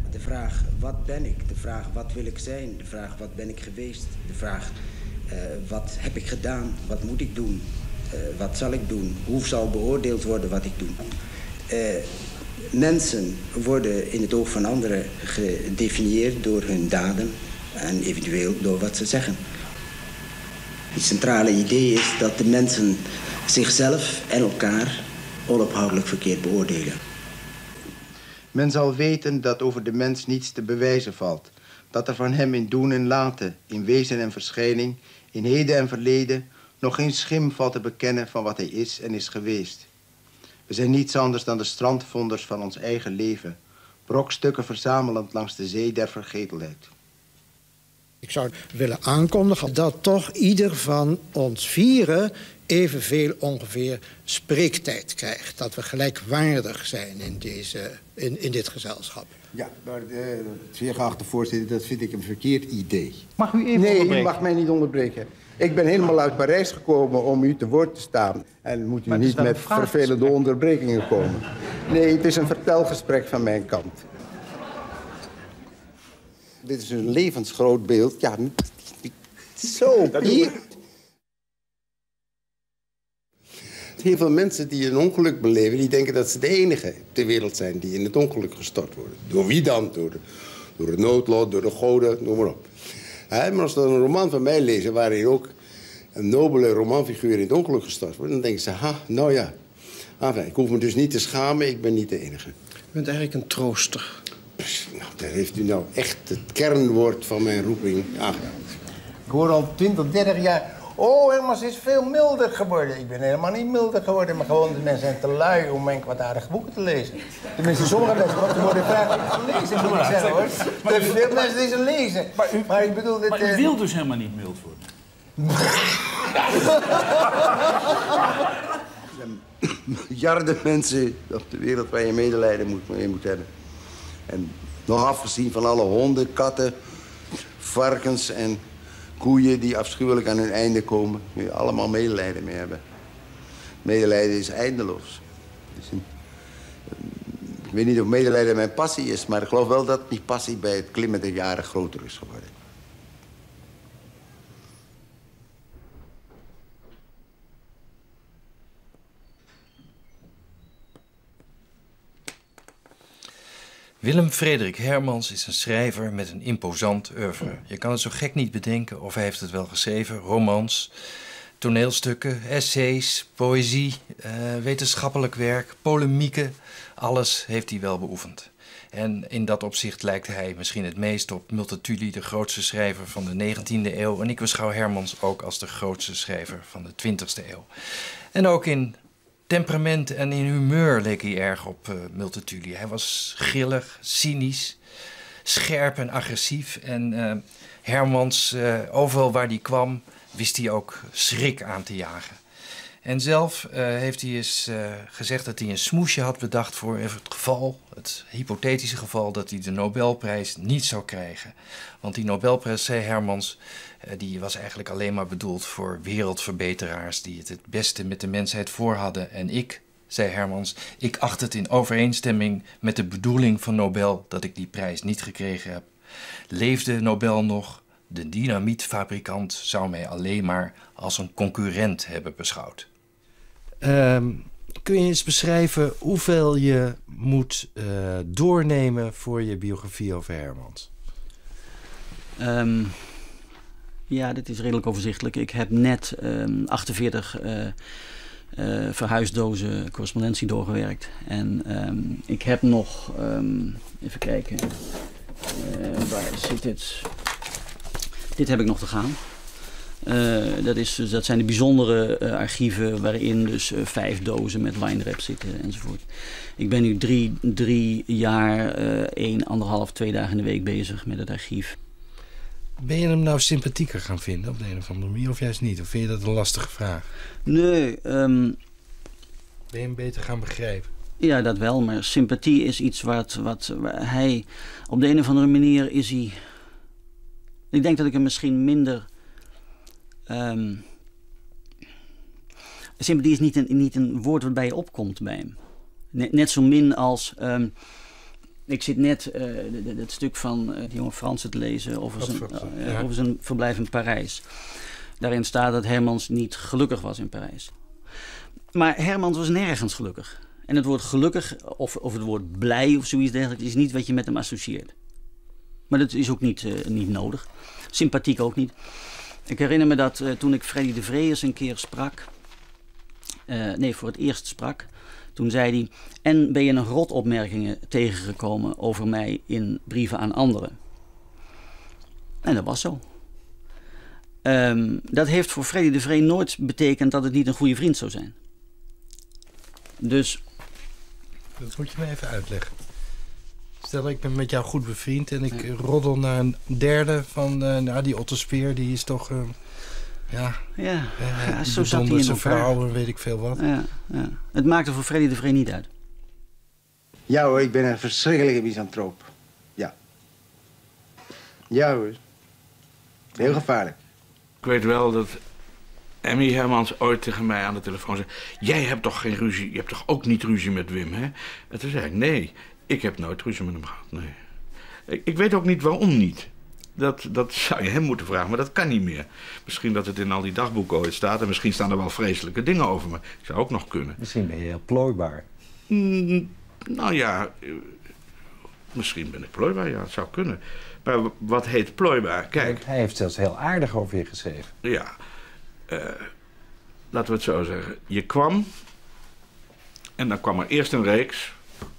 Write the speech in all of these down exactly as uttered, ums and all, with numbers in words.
De vraag wat ben ik, de vraag wat wil ik zijn, de vraag wat ben ik geweest, de vraag uh, wat heb ik gedaan, wat moet ik doen, uh, wat zal ik doen, hoe zal beoordeeld worden wat ik doe. Uh, mensen worden in het oog van anderen gedefinieerd door hun daden en eventueel door wat ze zeggen. Het centrale idee is dat de mensen zichzelf en elkaar onophoudelijk verkeerd beoordelen. Men zal weten dat over de mens niets te bewijzen valt. Dat er van hem in doen en laten, in wezen en verschijning, in heden en verleden, nog geen schim valt te bekennen van wat hij is en is geweest. We zijn niets anders dan de strandvonders van ons eigen leven, brokstukken verzamelend langs de zee der vergetelheid. Ik zou willen aankondigen dat toch ieder van ons vieren evenveel ongeveer spreektijd krijgt. Dat we gelijkwaardig zijn in, deze, in, in dit gezelschap. Ja, maar uh, zeer geachte voorzitter, dat vind ik een verkeerd idee. Mag u even Nee, onderbreken? u mag mij niet onderbreken. Ik ben helemaal uit Parijs gekomen om u te woord te staan. En moet u niet met vervelende onderbrekingen komen. Nee, het is een vertelgesprek van mijn kant. Dit is een levensgroot beeld. Ja, zo. Hier. Heel veel mensen die een ongeluk beleven, die denken dat ze de enige ter wereld zijn die in het ongeluk gestort worden. Door wie dan? Door, de, door het noodlot, door de goden, noem maar op. He, maar als ze dan een roman van mij lezen waarin ook een nobele romanfiguur in het ongeluk gestort wordt, dan denken ze, ha, nou ja. Enfin, ik hoef me dus niet te schamen, ik ben niet de enige. U bent eigenlijk een trooster. Nou, daar heeft u nou echt het kernwoord van mijn roeping aangedaan. Ik hoor al twintig, dertig jaar... Oh, Hermans is veel milder geworden. Ik ben helemaal niet milder geworden, maar gewoon de mensen zijn te lui om mijn kwaadaardige boeken te lezen. Tenminste, sommige mensen, want er worden vaak gelezen, moet ik zeggen, hoor. Er zijn veel mensen die ze lezen. Maar u, maar ik bedoel... Maar u wil dus helemaal niet mild worden? Er zijn miljarden mensen op de wereld waar je medelijden moet, mee moet hebben. En nog afgezien van alle honden, katten, varkens en koeien die afschuwelijk aan hun einde komen, moet je allemaal medelijden mee hebben. Medelijden is eindeloos. Dus een, ik weet niet of medelijden mijn passie is, maar ik geloof wel dat die passie bij het klimmen der jaren groter is geworden. Willem Frederik Hermans is een schrijver met een imposant oeuvre. Je kan het zo gek niet bedenken of hij heeft het wel geschreven. Romans, toneelstukken, essays, poëzie, uh, wetenschappelijk werk, polemieken. Alles heeft hij wel beoefend. En in dat opzicht lijkt hij misschien het meest op Multatuli, de grootste schrijver van de negentiende eeuw. En ik beschouw Hermans ook als de grootste schrijver van de twintigste eeuw. En ook in temperament en in humeur leek hij erg op uh, Multatuli. Hij was grillig, cynisch, scherp en agressief. En uh, Hermans, uh, overal waar hij kwam, wist hij ook schrik aan te jagen. En zelf uh, heeft hij eens uh, gezegd dat hij een smoesje had bedacht voor het geval, het hypothetische geval, dat hij de Nobelprijs niet zou krijgen. Want die Nobelprijs, zei Hermans, uh, die was eigenlijk alleen maar bedoeld voor wereldverbeteraars die het het beste met de mensheid voor hadden. En ik, zei Hermans, ik acht het in overeenstemming met de bedoeling van Nobel dat ik die prijs niet gekregen heb. Leefde Nobel nog, de dynamietfabrikant zou mij alleen maar als een concurrent hebben beschouwd. Um, kun je eens beschrijven hoeveel je moet uh, doornemen voor je biografie over Hermans? Um, ja, dit is redelijk overzichtelijk. Ik heb net um, achtenveertig uh, uh, verhuisdozen correspondentie doorgewerkt. En um, ik heb nog, um, even kijken, uh, waar zit dit? Dit heb ik nog te gaan. Uh, dat, is, dat zijn de bijzondere uh, archieven waarin dus uh, vijf dozen met wijnrep zitten enzovoort. Ik ben nu drie, drie jaar, uh, één, anderhalf, twee dagen in de week bezig met het archief. Ben je hem nou sympathieker gaan vinden op de een of andere manier of juist niet? Of vind je dat een lastige vraag? Nee. Um, ben je hem beter gaan begrijpen? Ja, dat wel. Maar sympathie is iets wat, wat waar hij... Op de een of andere manier is hij... Ik denk dat ik hem misschien minder... Um, sympathie is niet een, niet een woord wat bij je opkomt bij hem. Net, net zo min als... Um, Ik zit net uh, het stuk van uh, die jonge Fransen te lezen over zijn, uh, ja. over zijn verblijf in Parijs. Daarin staat dat Hermans niet gelukkig was in Parijs. Maar Hermans was nergens gelukkig. En het woord gelukkig of, of het woord blij of zoiets dergelijks is niet wat je met hem associeert. Maar dat is ook niet, uh, niet nodig. Sympathiek ook niet. Ik herinner me dat uh, toen ik Freddy de Vree eens een keer sprak... Uh, nee, voor het eerst sprak... Toen zei hij, en ben je nog rotopmerkingen tegengekomen over mij in brieven aan anderen? En dat was zo. Um, dat heeft voor Freddy de Vree nooit betekend dat het niet een goede vriend zou zijn. Dus... Dat moet je me even uitleggen. Stel, ik ben met jou goed bevriend en ik ja. roddel naar een derde van uh, nou, die Otto Speer, die is toch... Uh, Ja, ja, uh, ja zo zat hij in elkaar. Vrouwen, weet ik veel wat. Ja, ja. Het maakte voor Freddy de Vree niet uit. Ja hoor, ik ben een verschrikkelijke misantroop. Ja. Ja hoor. Heel gevaarlijk. Ik weet wel dat Emmy Hermans ooit tegen mij aan de telefoon zei... Jij hebt toch geen ruzie, je hebt toch ook niet ruzie met Wim, hè? En toen zei ik, nee, ik heb nooit ruzie met hem gehad, nee. Ik, ik weet ook niet waarom niet. Dat, dat zou je hem moeten vragen, maar dat kan niet meer. Misschien dat het in al die dagboeken ooit staat... en misschien staan er wel vreselijke dingen over me. Dat zou ook nog kunnen. Misschien ben je heel plooibaar. Mm, nou ja, misschien ben ik plooibaar, ja, het zou kunnen. Maar wat heet plooibaar? Kijk. Hij heeft zelfs heel aardig over je geschreven. Ja, uh, laten we het zo zeggen. Je kwam en dan kwam er eerst een reeks...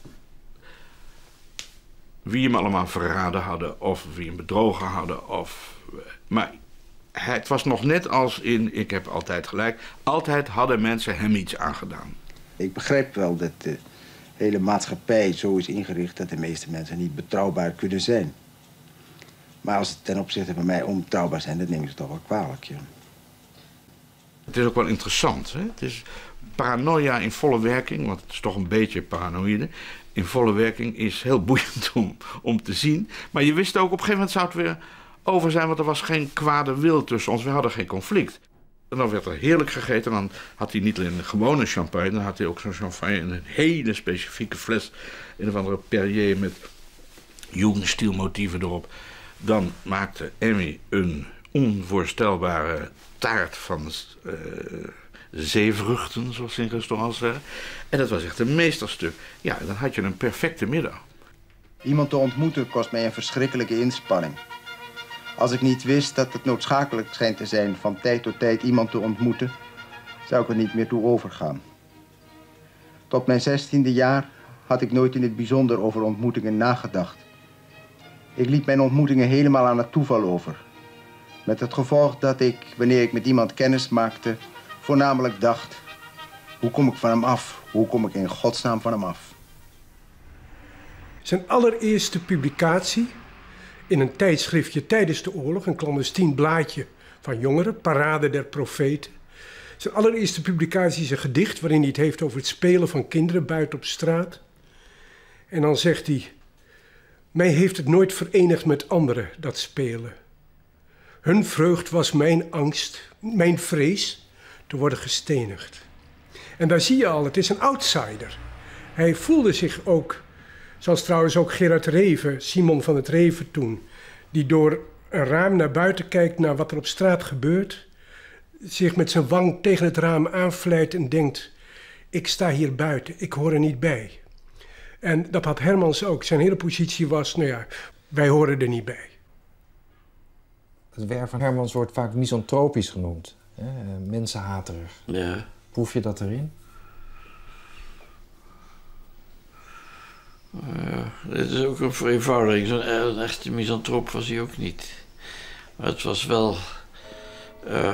wie hem allemaal verraden hadden of wie hem bedrogen hadden. Of, maar het was nog net als in Ik heb altijd gelijk. Altijd hadden mensen hem iets aangedaan. Ik begrijp wel dat de hele maatschappij zo is ingericht... dat de meeste mensen niet betrouwbaar kunnen zijn. Maar als ze ten opzichte van mij onbetrouwbaar zijn... dat nemen ze toch wel kwalijk, ja. Het is ook wel interessant, hè? Het is paranoia in volle werking, want het is toch een beetje paranoïde... in volle werking is heel boeiend om, om te zien. Maar je wist ook, op een gegeven moment zou het weer over zijn... want er was geen kwade wil tussen ons, we hadden geen conflict. En dan werd er heerlijk gegeten. En dan had hij niet alleen een gewone champagne... dan had hij ook zo'n champagne in een hele specifieke fles... een of andere Perrier met Jugendstilmotieven erop. Dan maakte Emmy een onvoorstelbare taart van... Uh, zeevruchten, zoals ze in restaurants zeggen. En dat was echt een meesterstuk. Ja, dan had je een perfecte middag. Iemand te ontmoeten kost mij een verschrikkelijke inspanning. Als ik niet wist dat het noodzakelijk schijnt te zijn... van tijd tot tijd iemand te ontmoeten... zou ik er niet meer toe overgaan. Tot mijn zestiende jaar had ik nooit in het bijzonder over ontmoetingen nagedacht. Ik liet mijn ontmoetingen helemaal aan het toeval over. Met het gevolg dat ik, wanneer ik met iemand kennis maakte... voornamelijk dacht, hoe kom ik van hem af? Hoe kom ik in godsnaam van hem af? Zijn allereerste publicatie in een tijdschriftje tijdens de oorlog... een clandestien blaadje van jongeren, Parade der Profeten. Zijn allereerste publicatie is een gedicht... waarin hij het heeft over het spelen van kinderen buiten op straat. En dan zegt hij... mij heeft het nooit verenigd met anderen, dat spelen. Hun vreugd was mijn angst, mijn vrees... te worden gestenigd. En daar zie je al, het is een outsider. Hij voelde zich ook, zoals trouwens ook Gerard Reven, Simon van het Reven toen... die door een raam naar buiten kijkt naar wat er op straat gebeurt... zich met zijn wang tegen het raam aanvlijt en denkt... ik sta hier buiten, ik hoor er niet bij. En dat had Hermans ook. Zijn hele positie was, nou ja, wij horen er niet bij. Het werk van Hermans wordt vaak misantropisch genoemd. Ja, mensenhaterig. Ja. Proef je dat erin? Ja, dit is ook een vereenvoudiging. Zo'n een echte misantroop was hij ook niet. Maar het was wel uh,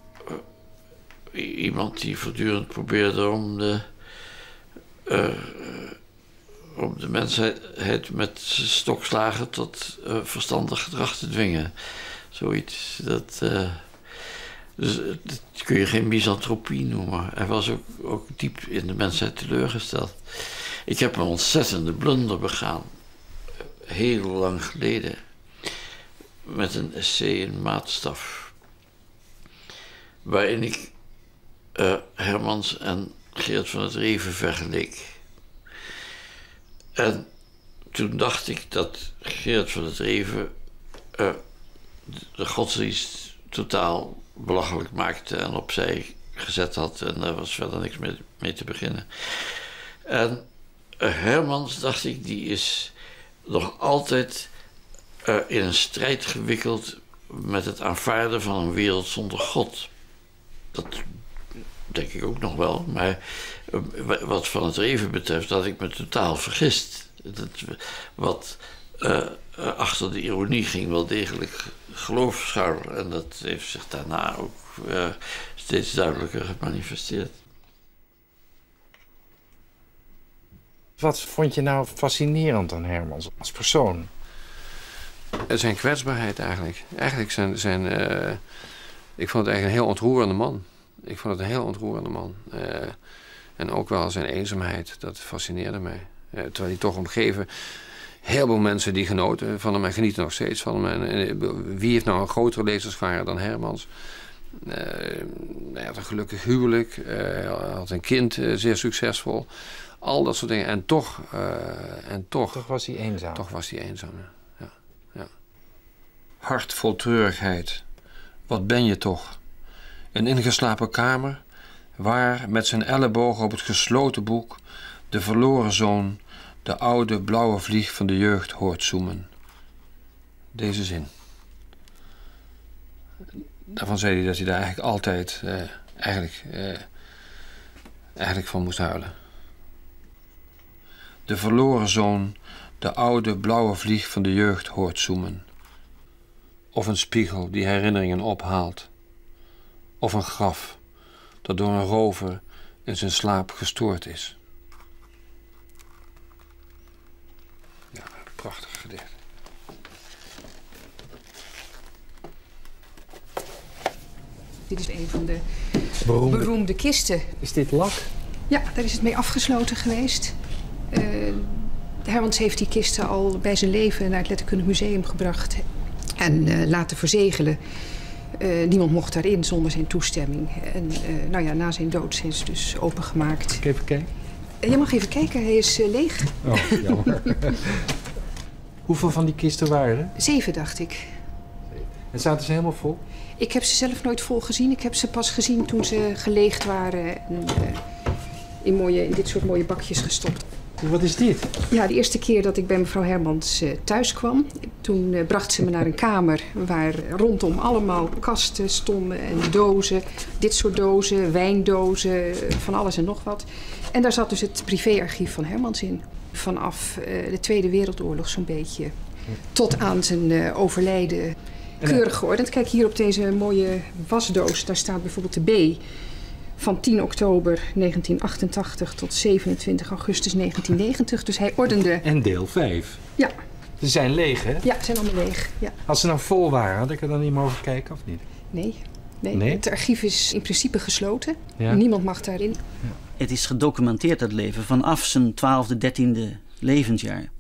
uh, iemand die voortdurend probeerde om de, uh, om de mensheid met stokslagen tot uh, verstandig gedrag te dwingen. Zoiets. Dat... Uh, Dus dat kun je geen misantropie noemen. Hij was ook, ook diep in de mensheid teleurgesteld. Ik heb een ontzettende blunder begaan. Heel lang geleden. Met een essay in Maatstaf. Waarin ik uh, Hermans en Geert van het Reven vergeleek. En toen dacht ik dat Gerard van der Dreven uh, de godsdienst totaal belachelijk maakte en opzij gezet had. En daar was verder niks mee, mee te beginnen. En uh, Hermans, dacht ik, die is nog altijd uh, in een strijd gewikkeld met het aanvaarden van een wereld zonder God. Dat denk ik ook nog wel. Maar uh, wat Van der Dreven betreft, had ik me totaal vergist. Dat, wat uh, uh, achter de ironie ging wel degelijk geloof schuilen. En dat heeft zich daarna ook uh, steeds duidelijker gemanifesteerd. Wat vond je nou fascinerend aan Hermans als persoon? Zijn kwetsbaarheid eigenlijk. Eigenlijk zijn... zijn uh, ik vond het eigenlijk een heel ontroerende man. Ik vond het een heel ontroerende man. Uh, en ook wel zijn eenzaamheid, dat fascineerde mij. Uh, terwijl hij toch omgeven... Heel veel mensen die genoten van hem en genieten nog steeds van hem. En, uh, wie heeft nou een grotere lezerschare dan Hermans? Uh, hij had een gelukkig huwelijk. Uh, hij had een kind, uh, zeer succesvol. Al dat soort dingen. En toch... Uh, en toch, toch was hij eenzaam. Toch was hij eenzaam, ja. ja. Hart vol treurigheid. Wat ben je toch? Een ingeslapen kamer, waar met zijn elleboog op het gesloten boek de verloren zoon de oude blauwe vlieg van de jeugd hoort zoemen. Deze zin. Daarvan zei hij dat hij daar eigenlijk altijd eh, eigenlijk, eh, eigenlijk van moest huilen. De verloren zoon de oude blauwe vlieg van de jeugd hoort zoemen. Of een spiegel die herinneringen ophaalt. Of een graf dat door een rover in zijn slaap gestoord is. Ja, prachtig gedicht. Dit is een van de beroemde, beroemde kisten. Is dit lak? Ja, daar is het mee afgesloten geweest. Uh, Hermans heeft die kisten al bij zijn leven naar het Letterkundig Museum gebracht en uh, laten verzegelen. Uh, niemand mocht daarin zonder zijn toestemming. En uh, nou ja, na zijn dood zijn ze dus opengemaakt. Mag ik even kijken? Uh, je mag even kijken, hij is uh, leeg. Oh, jammer. Hoeveel van die kisten waren er? Zeven, dacht ik. En zaten ze helemaal vol? Ik heb ze zelf nooit vol gezien. Ik heb ze pas gezien toen ze geleegd waren en uh, in, mooie, in dit soort mooie bakjes gestopt. Wat is dit? Ja, de eerste keer dat ik bij mevrouw Hermans uh, thuis kwam, toen uh, bracht ze me naar een kamer waar rondom allemaal kasten stonden en dozen. Dit soort dozen, wijndozen, van alles en nog wat. En daar zat dus het privéarchief van Hermans in. Vanaf uh, de Tweede Wereldoorlog zo'n beetje tot aan zijn uh, overlijden keurig geordend. Kijk hier op deze mooie wasdoos, daar staat bijvoorbeeld de B. Van tien oktober negentien achtentachtig tot zevenentwintig augustus negentien negentig. Dus hij ordende... En deel vijf. Ja. Ze zijn leeg, hè? Ja, ze zijn allemaal leeg. Ja. Als ze nou vol waren, had ik er dan niet mogen kijken of niet? Nee. Nee. nee? Het archief is in principe gesloten. Ja. Niemand mag daarin. Ja. Het is gedocumenteerd, dat leven, vanaf zijn twaalfde, dertiende levensjaar.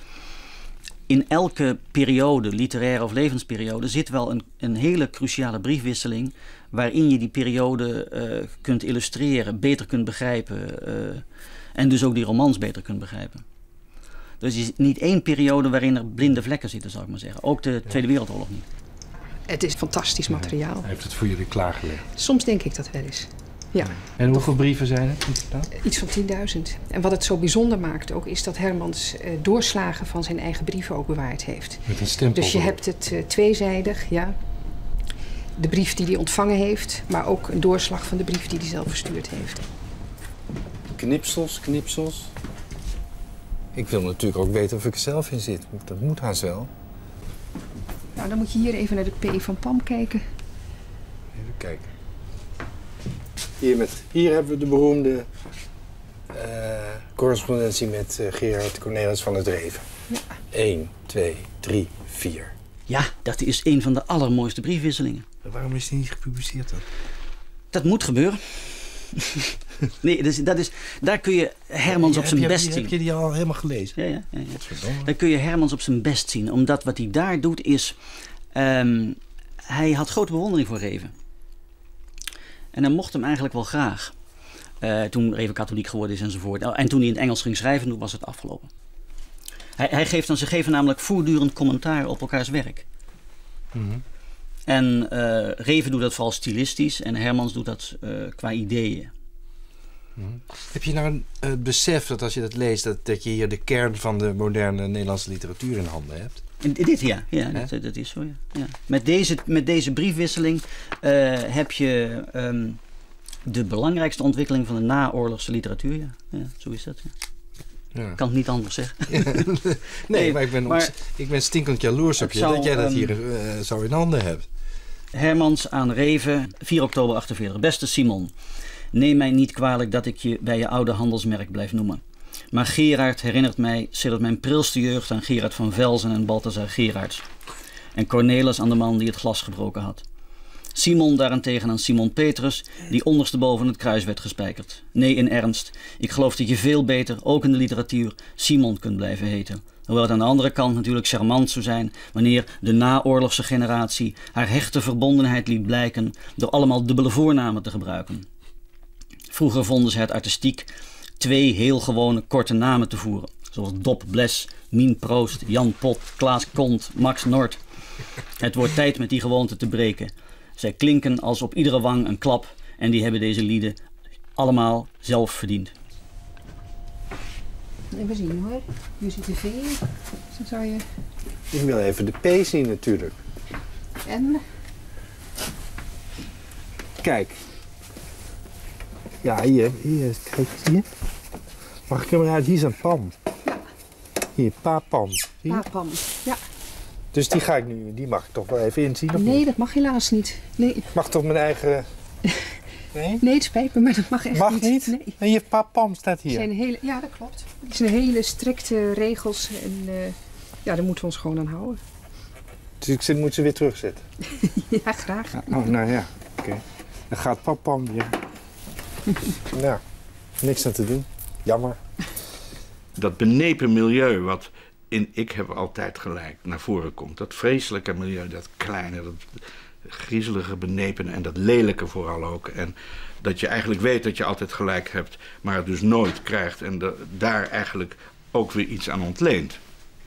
In elke periode, literaire of levensperiode, zit wel een, een hele cruciale briefwisseling waarin je die periode uh, kunt illustreren, beter kunt begrijpen uh, en dus ook die romans beter kunt begrijpen. Dus er is niet één periode waarin er blinde vlekken zitten, zou ik maar zeggen. Ook de Tweede Wereldoorlog niet. Het is fantastisch materiaal. Hij heeft het voor jullie klaargelegd. Soms denk ik dat wel eens. Ja. En hoeveel brieven zijn er? Iets van tienduizend. En wat het zo bijzonder maakt ook, is dat Hermans uh, doorslagen van zijn eigen brieven ook bewaard heeft. Met een stempel. Dus je hebt het uh, tweezijdig, ja. De brief die hij ontvangen heeft, maar ook een doorslag van de brief die hij zelf verstuurd heeft. Knipsels, knipsels. Ik wil natuurlijk ook weten of ik er zelf in zit. Dat moet haast wel. Nou, dan moet je hier even naar de P van Pam kijken. Even kijken. Hier, met, hier hebben we de beroemde uh, correspondentie met uh, Gerard Cornelis van der Dreven. Ja. Eén, twee, drie, vier. Ja, dat is een van de allermooiste briefwisselingen. Waarom is die niet gepubliceerd dan? Dat moet gebeuren. Nee, dus dat is, daar kun je Hermans ja, op zijn je, best heb, zien. Heb je die al helemaal gelezen? Ja, ja. ja, ja. Daar kun je Hermans op zijn best zien. Omdat wat hij daar doet is... Um, hij had grote bewondering voor Reven. En hij mocht hem eigenlijk wel graag. Uh, toen Reven katholiek geworden is enzovoort. En toen hij in het Engels ging schrijven, toen was het afgelopen. Hij, hij geeft dan, ze geven namelijk voortdurend commentaar op elkaars werk. Mm-hmm. En uh, Reven doet dat vooral stilistisch en Hermans doet dat uh, qua ideeën. Mm-hmm. Heb je nou een uh, besef dat als je dat leest, dat, dat je hier de kern van de moderne Nederlandse literatuur in handen hebt? En dit ja, ja dat, dat is zo. Ja. Ja. Met, deze, met deze briefwisseling uh, heb je um, de belangrijkste ontwikkeling van de naoorlogse literatuur. Ja, ja zo is dat. Ja. Ja. Ik kan het niet anders zeggen. nee, nee, maar ik ben, maar, ik ben stinkend jaloers op je zou, dat jij dat hier uh, zo in handen hebt. Hermans aan Reven, vier oktober achtenveertig. Beste Simon, neem mij niet kwalijk dat ik je bij je oude handelsmerk blijf noemen. Maar Gerard herinnert mij sedert mijn prilste jeugd aan Gerard van Velzen en Balthazar Gerards. En Cornelis aan de man die het glas gebroken had. Simon daarentegen aan Simon Petrus, die ondersteboven het kruis werd gespijkerd. Nee, in ernst. Ik geloof dat je veel beter, ook in de literatuur, Simon kunt blijven heten. Hoewel het aan de andere kant natuurlijk charmant zou zijn wanneer de naoorlogse generatie haar hechte verbondenheid liet blijken door allemaal dubbele voornamen te gebruiken. Vroeger vonden ze het artistiek twee heel gewone korte namen te voeren. Zoals Dop Bles, Mien Proost, Jan Pot, Klaas Kont, Max Nord. Het wordt tijd met die gewoonte te breken. Zij klinken als op iedere wang een klap en die hebben deze lieden allemaal zelf verdiend. Even zien hoor. Hier zit de V. Dus dan zou je... Ik wil even de P zien natuurlijk. En? Kijk. Ja, hier. Hier. Kijk, zie je? Mag ik hem eruit? Hier is een pan. Ja. Hier, papam. Papam, ja. Dus die ga ik nu, die mag ik toch wel even inzien? Of nee, niet? dat mag helaas niet. Nee. Mag toch mijn eigen... Nee? Nee, het spijt me, maar dat mag echt mag niet. niet? Nee. En je papam staat hier. Zijn hele, ja, dat klopt. Het zijn hele strikte regels en uh, ja, daar moeten we ons gewoon aan houden. Dus ik moet ze weer terugzetten? Ja, graag. Ja, oh, nou ja, oké. Okay. Dan gaat papam weer. Nou, niks aan te doen. Jammer. Dat benepen milieu wat in Ik heb altijd gelijk naar voren komt. Dat vreselijke milieu, dat kleine, dat griezelige, benepen en dat lelijke vooral ook. En dat je eigenlijk weet dat je altijd gelijk hebt, maar het dus nooit krijgt. En de, daar eigenlijk ook weer iets aan ontleent.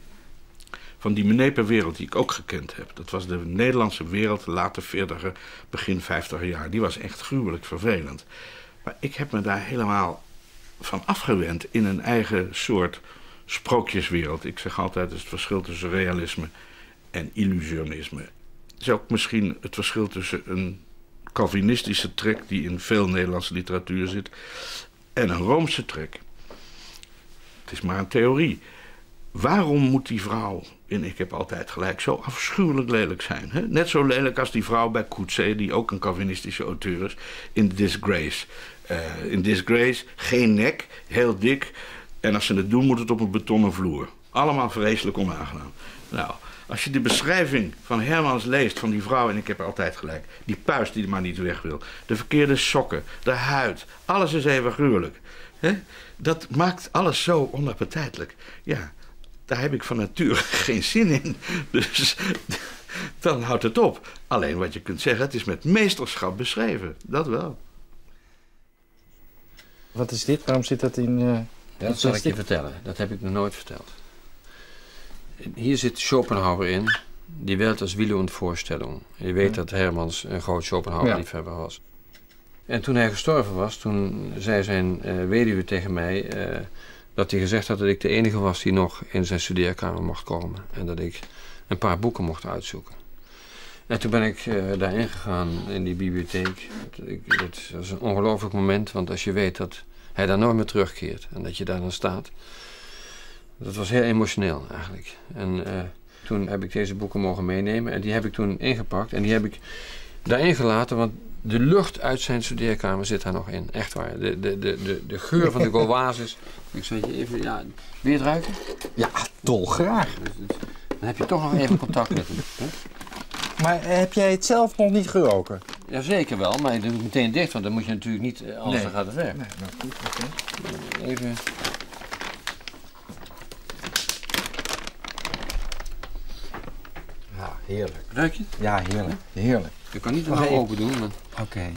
Van die benepen wereld die ik ook gekend heb. Dat was de Nederlandse wereld, late veertiger, begin vijftiger jaar. Die was echt gruwelijk vervelend. Maar ik heb me daar helemaal van afgewend in een eigen soort sprookjeswereld. Ik zeg altijd, het is het verschil tussen realisme en illusionisme. Het is ook misschien het verschil tussen een Calvinistische trek die in veel Nederlandse literatuur zit en een Roomse trek. Het is maar een theorie. Waarom moet die vrouw in Ik heb altijd gelijk zo afschuwelijk lelijk zijn? Hè? Net zo lelijk als die vrouw bij Coetzee, die ook een Calvinistische auteur is, in Disgrace. Uh, in Disgrace, geen nek, heel dik. En als ze het doen, moet het op een betonnen vloer. Allemaal vreselijk onaangenaam. Nou, als je de beschrijving van Hermans leest van die vrouw, en ik heb altijd gelijk, die puist die er maar niet weg wil, de verkeerde sokken, de huid, alles is even gruwelijk. Hè? Dat maakt alles zo onappetijtelijk. Ja, daar heb ik van nature geen zin in. Dus dan houdt het op. Alleen wat je kunt zeggen, het is met meesterschap beschreven. Dat wel. Wat is dit? Waarom zit dat in... Uh, ja, dat zal ik je vertellen. Dat heb ik nog nooit verteld. Hier zit Schopenhauer in. Die Welt als Wille und Vorstellung. Je weet ja. dat Hermans een groot Schopenhauer-liefhebber was. En toen hij gestorven was, toen zei zijn uh, weduwe tegen mij... Uh, dat hij gezegd had dat ik de enige was die nog in zijn studeerkamer mocht komen. En dat ik een paar boeken mocht uitzoeken. En toen ben ik uh, daarin gegaan in die bibliotheek. Het was een ongelooflijk moment, want als je weet dat hij daar nooit meer terugkeert en dat je daar dan staat. Dat was heel emotioneel eigenlijk. En uh, toen heb ik deze boeken mogen meenemen en die heb ik toen ingepakt en die heb ik daarin gelaten, want de lucht uit zijn studeerkamer zit daar nog in. Echt waar. De, de, de, de, de geur van de Gauloises. Ik zal je even, ja, wil je het ruiken? Ja, dolgraag. Dan heb je toch nog even contact met hem. Hè? Maar heb jij het zelf nog niet geroken? Jazeker wel, maar je doet het meteen dicht, want dan moet je natuurlijk niet uh, alles nee. gaat het weg. Nee, nou goed, oké. Okay. Even. Ja, heerlijk. Ruik je het? Ja, heerlijk. Heerlijk. Je kan niet de mouw open doen, maar... Oké. Okay.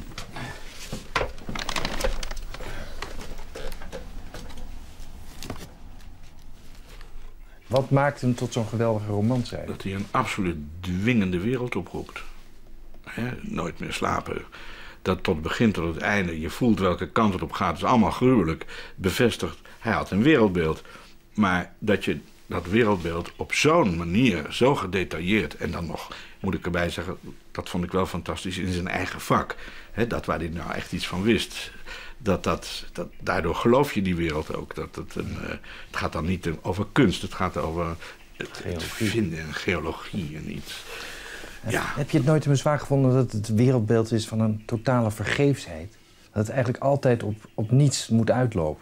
Wat maakt hem tot zo'n geweldige romanschrijver? Dat hij een absoluut dwingende wereld oproept. He, nooit meer slapen. Dat tot het begin tot het einde, je voelt welke kant het op gaat. Het is allemaal gruwelijk. Bevestigd, hij had een wereldbeeld. Maar dat je dat wereldbeeld op zo'n manier, zo gedetailleerd... en dan nog, moet ik erbij zeggen, dat vond ik wel fantastisch in zijn eigen vak. He, dat waar hij nou echt iets van wist. Dat, dat, dat, daardoor geloof je die wereld ook. Dat het, een, uh, het gaat dan niet over kunst, het gaat over het, het vinden en geologie en iets. Ja. Heb je het nooit in bezwaar gevonden dat het wereldbeeld is van een totale vergeefsheid? Dat het eigenlijk altijd op, op niets moet uitlopen?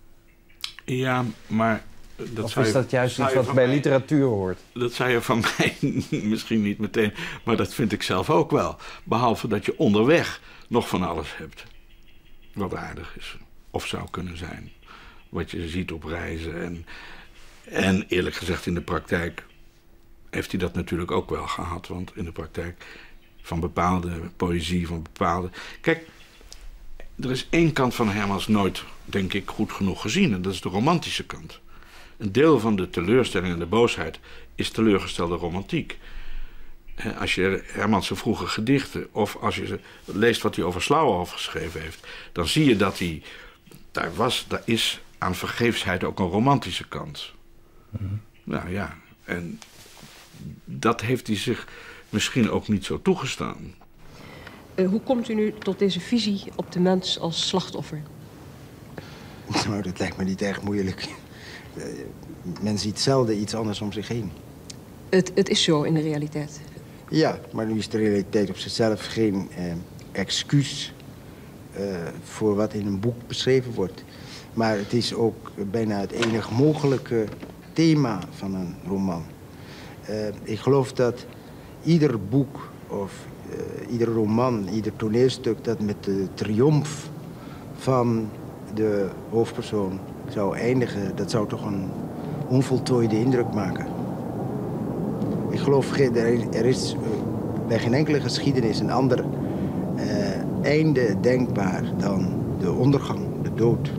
Ja, maar... Dat of is dat juist iets wat bij mij, literatuur hoort? Dat zei je van mij misschien niet meteen, maar dat vind ik zelf ook wel. Behalve dat je onderweg nog van alles hebt. Wat aardig is, of zou kunnen zijn. Wat je ziet op reizen. En, en eerlijk gezegd in de praktijk heeft hij dat natuurlijk ook wel gehad. Want in de praktijk van bepaalde poëzie, van bepaalde... Kijk, er is één kant van Hermans nooit, denk ik, goed genoeg gezien. En dat is de romantische kant. Een deel van de teleurstelling en de boosheid is teleurgestelde romantiek. Als je Hermans vroege gedichten, of als je leest wat hij over Slauerhoff geschreven heeft, dan zie je dat hij, daar was, daar is aan vergeefsheid ook een romantische kant. Mm-hmm. Nou ja, en dat heeft hij zich misschien ook niet zo toegestaan. Uh, hoe komt u nu tot deze visie op de mens als slachtoffer? Nou, dat lijkt me niet erg moeilijk. Uh, men ziet zelden iets anders om zich heen. Het, het is zo in de realiteit? Ja, maar nu is de realiteit op zichzelf geen uh, excuus uh, voor wat in een boek beschreven wordt. Maar het is ook bijna het enige mogelijke thema van een roman. Uh, ik geloof dat ieder boek of uh, ieder roman, ieder toneelstuk dat met de triomf van de hoofdpersoon zou eindigen, dat zou toch een onvoltooide indruk maken. Ik geloof, er is bij geen enkele geschiedenis een ander uh, einde denkbaar dan de ondergang, de dood.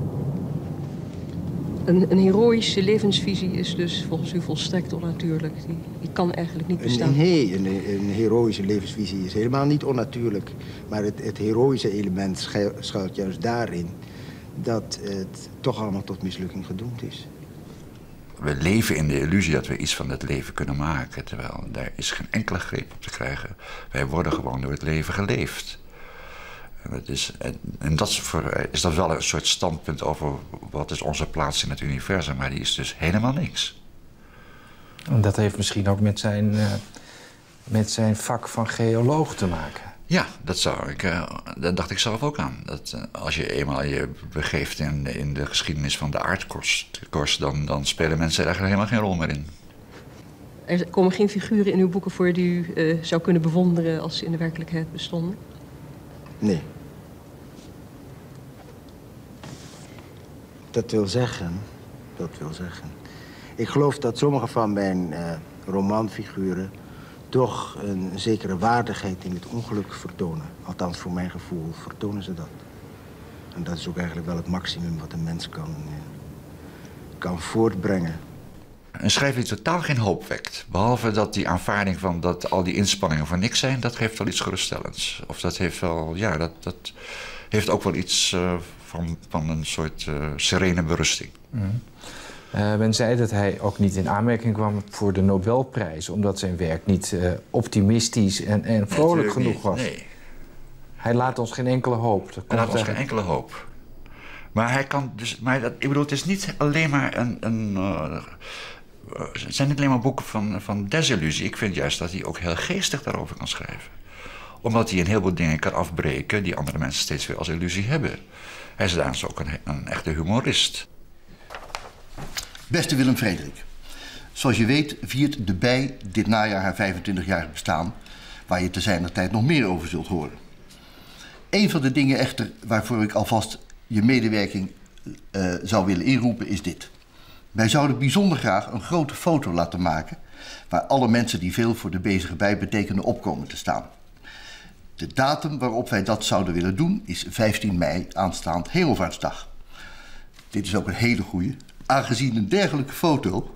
Een, een heroïsche levensvisie is dus volgens u volstrekt onnatuurlijk. Die, die kan eigenlijk niet bestaan. Nee, een, een heroïsche levensvisie is helemaal niet onnatuurlijk. Maar het, het heroïsche element schuilt juist daarin dat het toch allemaal tot mislukking gedoemd is. We leven in de illusie dat we iets van het leven kunnen maken, terwijl daar is geen enkele greep op te krijgen. Wij worden gewoon door het leven geleefd. En, het is, en, en dat is, voor, is dat wel een soort standpunt over wat is onze plaats in het universum, maar die is dus helemaal niks. En dat heeft misschien ook met zijn, uh, met zijn vak van geoloog te maken. Ja, dat zou ik, uh, daar dacht ik zelf ook aan. Dat, uh, als je eenmaal je begeeft in, in de geschiedenis van de aardkorst, dan, dan spelen mensen er eigenlijk helemaal geen rol meer in. Er komen geen figuren in uw boeken voor die u uh, zou kunnen bewonderen als ze in de werkelijkheid bestonden? Nee. Dat wil zeggen, dat wil zeggen. Ik geloof dat sommige van mijn uh, romanfiguren toch een zekere waardigheid in het ongeluk vertonen. Althans, voor mijn gevoel vertonen ze dat. En dat is ook eigenlijk wel het maximum wat een mens kan, uh, kan voortbrengen. Een schrijver die totaal geen hoop wekt. Behalve dat die aanvaarding van dat al die inspanningen voor niks zijn, dat geeft wel iets geruststellends. Of dat heeft wel, ja, dat, dat heeft ook wel iets uh, van, van een soort uh, serene berusting. Mm. Uh, men zei dat hij ook niet in aanmerking kwam voor de Nobelprijs, omdat zijn werk niet uh, optimistisch en, en vrolijk genoeg niet, was. Nee. Hij laat ons geen enkele hoop. Dat hij laat ons eigenlijk... geen enkele hoop. Maar hij kan dus, maar dat, ik bedoel, het is niet alleen maar een, een uh, het zijn niet alleen maar boeken van, van desillusie. Ik vind juist dat hij ook heel geestig daarover kan schrijven. Omdat hij een heleboel dingen kan afbreken die andere mensen steeds weer als illusie hebben. Hij is daarnaast ook een, een echte humorist. Beste Willem Frederik. Zoals je weet viert de Bij dit najaar haar vijfentwintigjarig bestaan, waar je te zijner tijd nog meer over zult horen. Een van de dingen echter waarvoor ik alvast je medewerking uh, zou willen inroepen is dit. Wij zouden bijzonder graag een grote foto laten maken waar alle mensen die veel voor de bezige bij betekenen op komen te staan. De datum waarop wij dat zouden willen doen is vijftien mei aanstaand Hemelvaartsdag. Dit is ook een hele goeie. Aangezien een dergelijke foto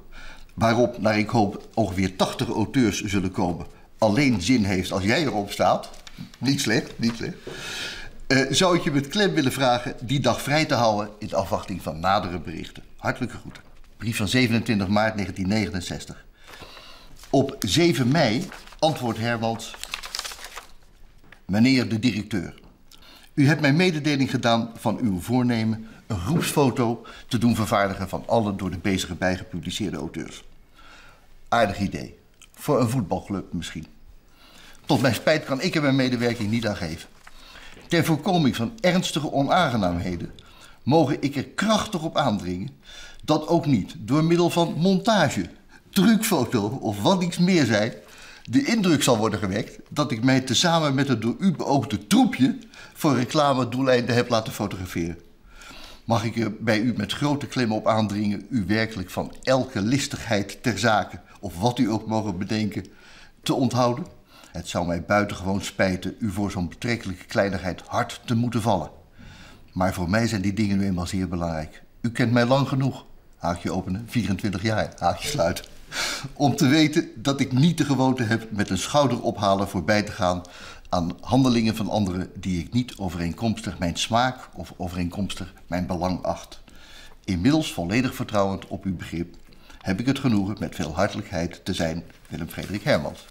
waarop, naar ik hoop, ongeveer tachtig auteurs zullen komen, alleen zin heeft als jij erop staat, niet slecht, niet slecht, uh, zou ik je met klem willen vragen die dag vrij te houden in afwachting van nadere berichten. Hartelijke groeten. Brief van zevenentwintig maart negentien negenenzestig. Op zeven mei antwoordt Hermans: meneer de directeur, u hebt mij mededeling gedaan van uw voornemen een groepsfoto te doen vervaardigen van alle door de bezige bij gepubliceerde auteurs. Aardig idee. Voor een voetbalclub misschien. Tot mijn spijt kan ik er mijn medewerking niet aan geven. Ter voorkoming van ernstige onaangenaamheden mogen ik er krachtig op aandringen dat ook niet door middel van montage, trucfoto of wat iets meer zij de indruk zal worden gewekt dat ik mij tezamen met het door u beoogde troepje voor reclamedoeleinden heb laten fotograferen. Mag ik er bij u met grote klem op aandringen u werkelijk van elke listigheid ter zake, of wat u ook mogen bedenken, te onthouden? Het zou mij buitengewoon spijten u voor zo'n betrekkelijke kleinigheid hard te moeten vallen. Maar voor mij zijn die dingen nu eenmaal zeer belangrijk. U kent mij lang genoeg, haakje openen, vierentwintig jaar, haakje sluiten, om te weten dat ik niet de gewoonte heb met een schouderophalen voorbij te gaan aan handelingen van anderen die ik niet overeenkomstig mijn smaak of overeenkomstig mijn belang acht. Inmiddels volledig vertrouwend op uw begrip heb ik het genoegen met veel hartelijkheid te zijn, Willem Frederik Hermans.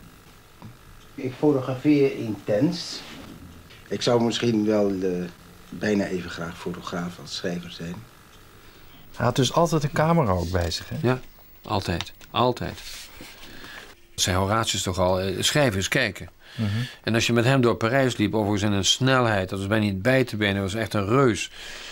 Ik fotografeer intens. Ik zou misschien wel uh, bijna even graag fotograaf als schrijver zijn. Hij had dus altijd een camera ook bij zich, hè? Ja, altijd. Altijd. Dat zei Horatius toch al, schrijven is kijken. Mm-hmm. En als je met hem door Parijs liep, overigens in een snelheid, dat was bijna niet bij te benen, dat was echt een reus.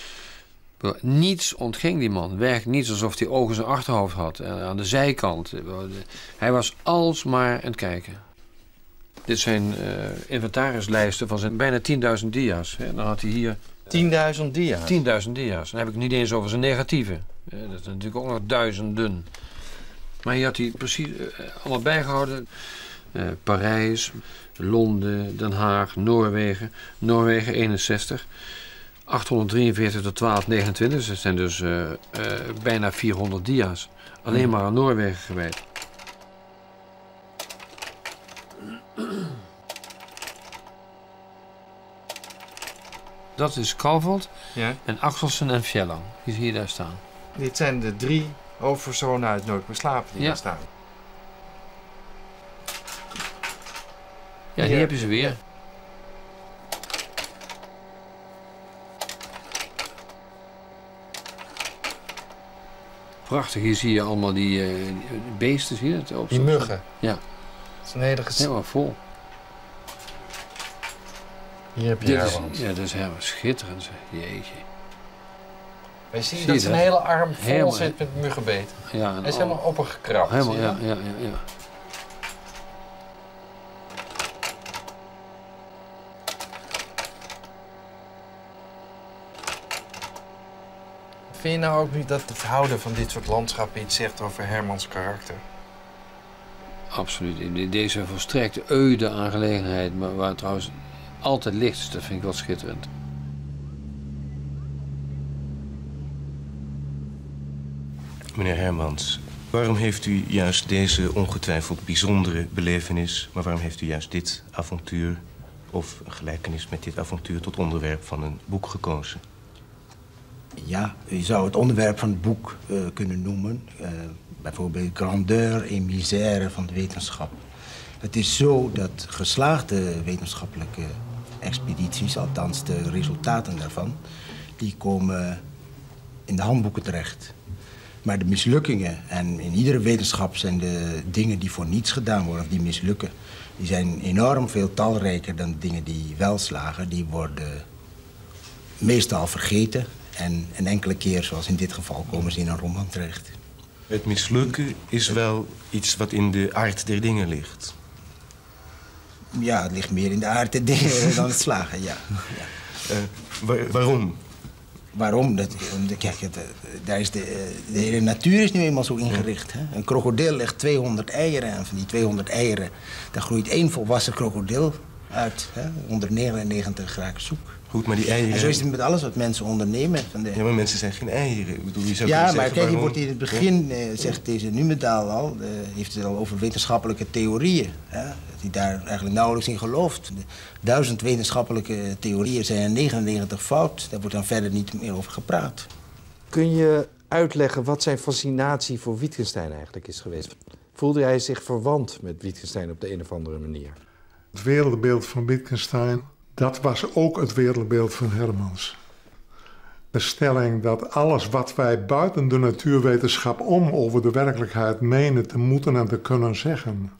Niets ontging die man. Werkelijk niets, alsof hij ogen in zijn achterhoofd had. Aan de zijkant. Hij was alsmaar aan het kijken. Dit zijn uh, inventarislijsten van zijn bijna tienduizend dia's. En dan had hij hier... tienduizend dia's? tienduizend dia's. Dan heb ik het niet eens over zijn negatieven. Dat is natuurlijk ook nog duizenden. Maar hier had hij precies uh, allemaal bijgehouden. Uh, Parijs, Londen, Den Haag, Noorwegen. Noorwegen eenenzestig. achthonderddrieënveertig tot twaalf negenentwintig. Dus dat zijn dus uh, uh, bijna vierhonderd dia's. Alleen maar aan Noorwegen gewijd. Dat is Calvold, ja. En Axelsen en Fjelland. Die zie je daar staan. Dit zijn de drie hoofdpersonen uit Nooit meer slapen die ja. daar staan. Ja, die ja. heb je ze weer. Prachtig, hier zie je allemaal die uh, beesten. Zie je het? Op die muggen. Ja. Het is een hele ges... helemaal vol. Hier heb je Hermans. Ja, dat is helemaal schitterend. Jeetje. Maar je ziet dat zijn hele arm vol helemaal, zit met muggenbeten. Ja, hij is helemaal opgekrapt. Helemaal, ja, ja, ja, ja. Vind je nou ook niet dat het houden van dit soort landschappen iets zegt over Hermans karakter? Absoluut. Deze volstrekte eude aangelegenheid, maar waar trouwens altijd licht is, dat vind ik wel schitterend. Meneer Hermans, waarom heeft u juist deze ongetwijfeld bijzondere belevenis, maar waarom heeft u juist dit avontuur of een gelijkenis met dit avontuur tot onderwerp van een boek gekozen? Ja, je zou het onderwerp van het boek uh, kunnen noemen. Uh, bijvoorbeeld grandeur en misère van de wetenschap. Het is zo dat geslaagde wetenschappelijke expedities, althans de resultaten daarvan, die komen in de handboeken terecht. Maar de mislukkingen, en in iedere wetenschap zijn de dingen die voor niets gedaan worden, of die mislukken, die zijn enorm veel talrijker dan de dingen die wel slagen. Die worden meestal vergeten en een enkele keer, zoals in dit geval, komen ze in een roman terecht. Het mislukken is wel iets wat in de aard der dingen ligt. Ja, het ligt meer in de aard der dingen dan het slagen, ja. ja. Uh, waar, waarom? Waarom? Dat, kijk, het, daar is de, de hele natuur is nu eenmaal zo ingericht. Hè? Een krokodil legt tweehonderd eieren en van die tweehonderd eieren, daar groeit één volwassen krokodil uit. Hè? honderdnegenennegentig raak zoek. Goed, maar die eieren... En zo is het met alles wat mensen ondernemen. Van de... Ja, maar mensen zijn geen eieren. Ik bedoel, je zou ja, kunnen maar zeggen, kijk, je waarom... wordt in het begin, ja. uh, zegt deze Numedal al, uh, heeft het al over wetenschappelijke theorieën. Hè? Dat hij daar eigenlijk nauwelijks in gelooft. De duizend wetenschappelijke theorieën zijn er negenennegentig fout. Daar wordt dan verder niet meer over gepraat. Kun je uitleggen wat zijn fascinatie voor Wittgenstein eigenlijk is geweest? Voelde hij zich verwant met Wittgenstein op de een of andere manier? Het wereldbeeld van Wittgenstein, dat was ook het wereldbeeld van Hermans. De stelling dat alles wat wij buiten de natuurwetenschap om over de werkelijkheid menen te moeten en te kunnen zeggen,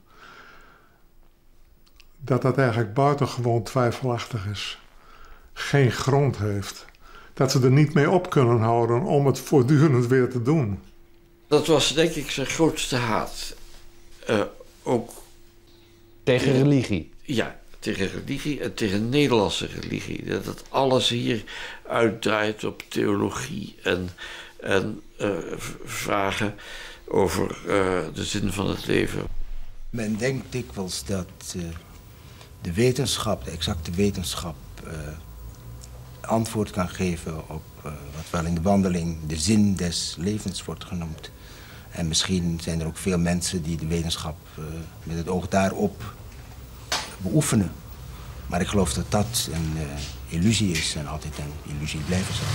dat dat eigenlijk buitengewoon twijfelachtig is. Geen grond heeft. Dat ze er niet mee op kunnen houden om het voortdurend weer te doen. Dat was denk ik zijn grootste haat. Uh, ook tegen religie? Ja, tegen religie en tegen Nederlandse religie. Dat het alles hier uitdraait op theologie en, en uh, vragen over uh, de zin van het leven. Men denkt dikwijls dat uh, de wetenschap, de exacte wetenschap, uh, antwoord kan geven op uh, wat wel in de wandeling de zin des levens wordt genoemd. En misschien zijn er ook veel mensen die de wetenschap uh, met het oog daarop beoefenen. Maar ik geloof dat dat een uh, illusie is en altijd een illusie blijven zal.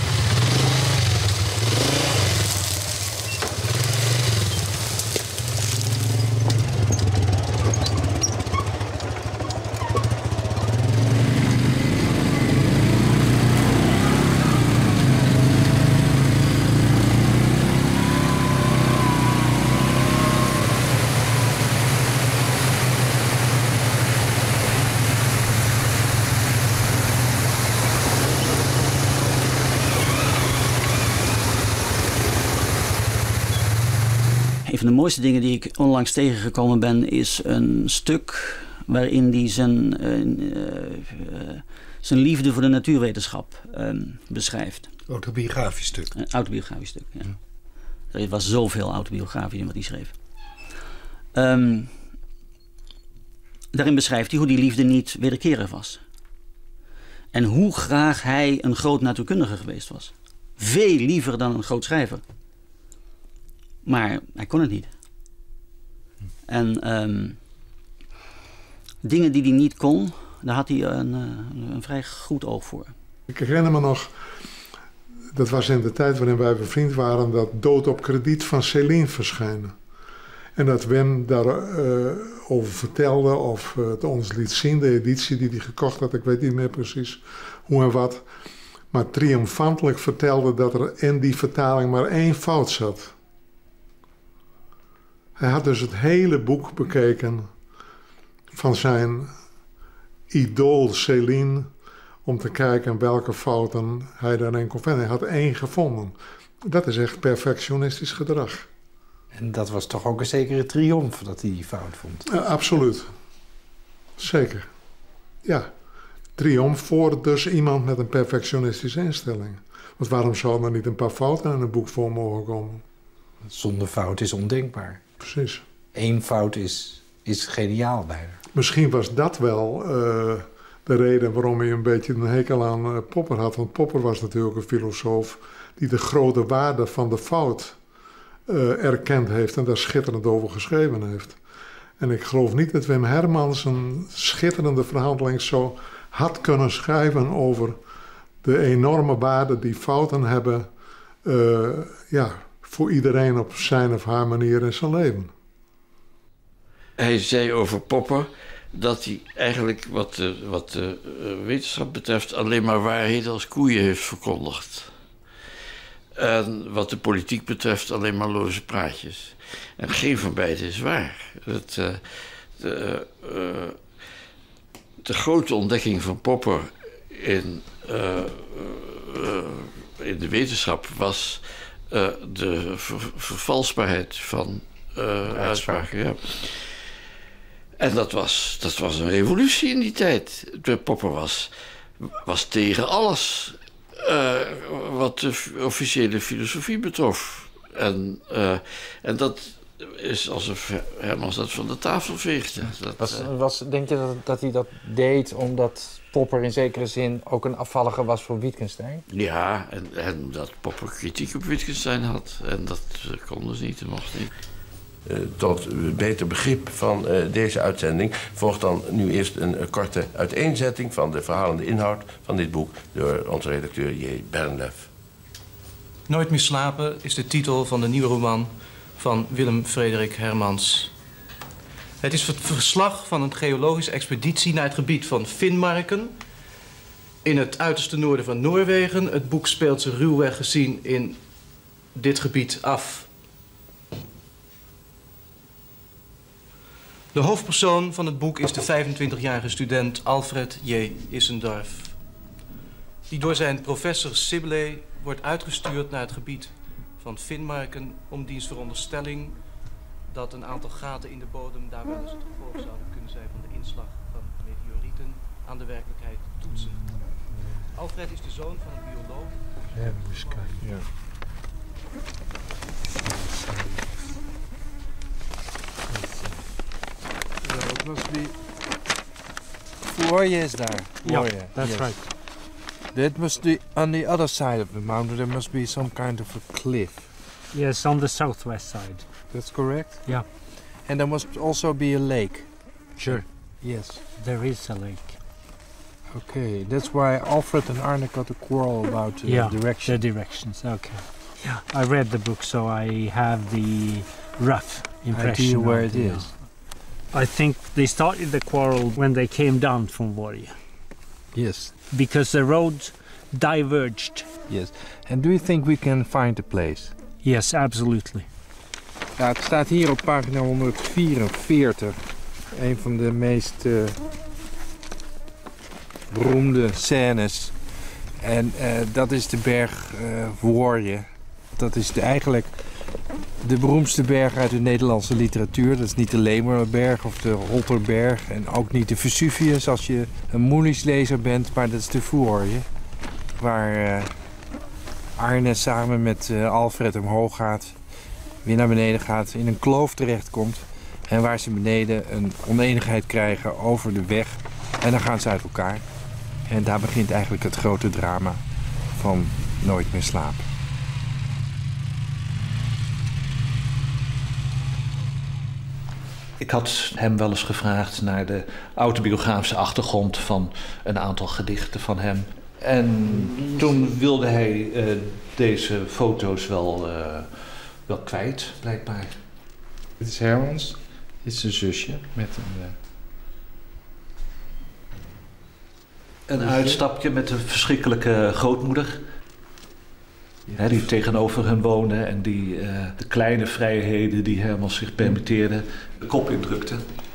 Een van de mooiste dingen die ik onlangs tegengekomen ben, is een stuk waarin hij zijn, uh, uh, zijn liefde voor de natuurwetenschap uh, beschrijft. Autobiografisch stuk. Een autobiografisch stuk, ja. ja. Er was zoveel autobiografisch in wat hij schreef. Um, daarin beschrijft hij hoe die liefde niet wederkerig was. En hoe graag hij een groot natuurkundige geweest was. Veel liever dan een groot schrijver. Maar hij kon het niet. En um, dingen die hij niet kon, daar had hij een, een, een vrij goed oog voor. Ik herinner me nog, dat was in de tijd waarin wij bevriend waren, dat Dood op krediet van Céline verschijnen. En dat Wim daarover uh, over vertelde of uh, het ons liet zien, de editie die hij gekocht had, ik weet niet meer precies hoe en wat. Maar triomfantelijk vertelde dat er in die vertaling maar één fout zat. Hij had dus het hele boek bekeken van zijn idool Céline om te kijken welke fouten hij daarin kon vinden. Hij had één gevonden. Dat is echt perfectionistisch gedrag. En dat was toch ook een zekere triomf dat hij die fout vond? Uh, absoluut. Zeker. Ja. Triomf voor dus iemand met een perfectionistische instelling. Want waarom zou er niet een paar fouten in een boek voor mogen komen? Zonder fout is ondenkbaar. Precies. Eén fout is, is geniaal bijna. Misschien was dat wel uh, de reden waarom hij een beetje een hekel aan uh, Popper had. Want Popper was natuurlijk een filosoof die de grote waarde van de fout uh, erkend heeft en daar schitterend over geschreven heeft. En ik geloof niet dat Wim Hermans een schitterende verhandeling zo had kunnen schrijven over de enorme waarde die fouten hebben, uh, ja, voor iedereen op zijn of haar manier in zijn leven. Hij zei over Popper dat hij eigenlijk wat de, wat de wetenschap betreft alleen maar waarheden als koeien heeft verkondigd. En wat de politiek betreft alleen maar loze praatjes. En geen van beide is waar. Het, uh, de, uh, de grote ontdekking van Popper in, uh, uh, in de wetenschap was uh, de ver, vervalsbaarheid van uh, uitspraken. Ja. En dat was, dat was een revolutie in die tijd. Popper was, was tegen alles uh, wat de officiële filosofie betrof. En, uh, en dat, is alsof Hermans dat van de tafel veegde. Dat, Was, uh, was, denk je dat, dat hij dat deed omdat Popper in zekere zin ook een afvallige was voor Wittgenstein? Ja, en, en dat Popper kritiek op Wittgenstein had. En dat uh, konden ze niet, dat mocht niet. Uh, tot beter begrip van uh, deze uitzending volgt dan nu eerst een uh, korte uiteenzetting van de verhalende inhoud van dit boek door onze redacteur J. Bernlef. Nooit meer slapen is de titel van de nieuwe roman van Willem Frederik Hermans. Het is het verslag van een geologische expeditie naar het gebied van Finnmarken in het uiterste noorden van Noorwegen. Het boek speelt zich ruwweg gezien in dit gebied af. De hoofdpersoon van het boek is de vijfentwintigjarige student Alfred J. Issendorf, die door zijn professor Sibley wordt uitgestuurd naar het gebied van Finnmarken om diens veronderstelling dat een aantal gaten in de bodem daar wel eens het gevolg zouden kunnen zijn van de inslag van meteorieten aan de werkelijkheid te toetsen. Alfred is de zoon van een bioloog. Ja, eens kijken. Ja. Yeah, it must be. Warrior is there. Yeah, Warrior. that's yes. right. That must be on the other side of the mountain. There must be some kind of a cliff. Yes, on the southwest side. That's correct? Yeah. And there must also be a lake. Sure. Yes. There is a lake. Okay, that's why Alfred and Arne got a quarrel about the yeah, direction. the directions. Okay. Yeah, I read the book, so I have the rough impression. Idea where of it the, is. I think they started the quarrel when they came down from Warrior. Yes. Because the road diverged. Yes. And do you think we can find the place? Yes, absolutely. Ja, het staat hier op pagina honderdvierenveertig. Een van de meest uh, beroemde scènes. En uh, dat is de berg uh, Warje. Dat is de, eigenlijk de beroemdste berg uit de Nederlandse literatuur. Dat is niet de Lemerberg of de Holterberg. En ook niet de Vesuvius als je een Moelis-lezer bent. Maar dat is de Warje. Waar uh, Arne samen met uh, Alfred omhoog gaat. Weer naar beneden gaat. In een kloof terechtkomt. En waar ze beneden een oneenigheid krijgen over de weg. En dan gaan ze uit elkaar. En daar begint eigenlijk het grote drama van Nooit meer slapen. Ik had hem wel eens gevraagd naar de autobiografische achtergrond van een aantal gedichten van hem. En toen wilde hij uh, deze foto's wel, uh, wel kwijt, blijkbaar. Dit is Hermans. Dit is een zusje met een... Uh... Een uitstapje met een verschrikkelijke grootmoeder. Hè, die tegenover hen woonde en die uh, de kleine vrijheden die Hermans zich permitteerde de kop indrukte.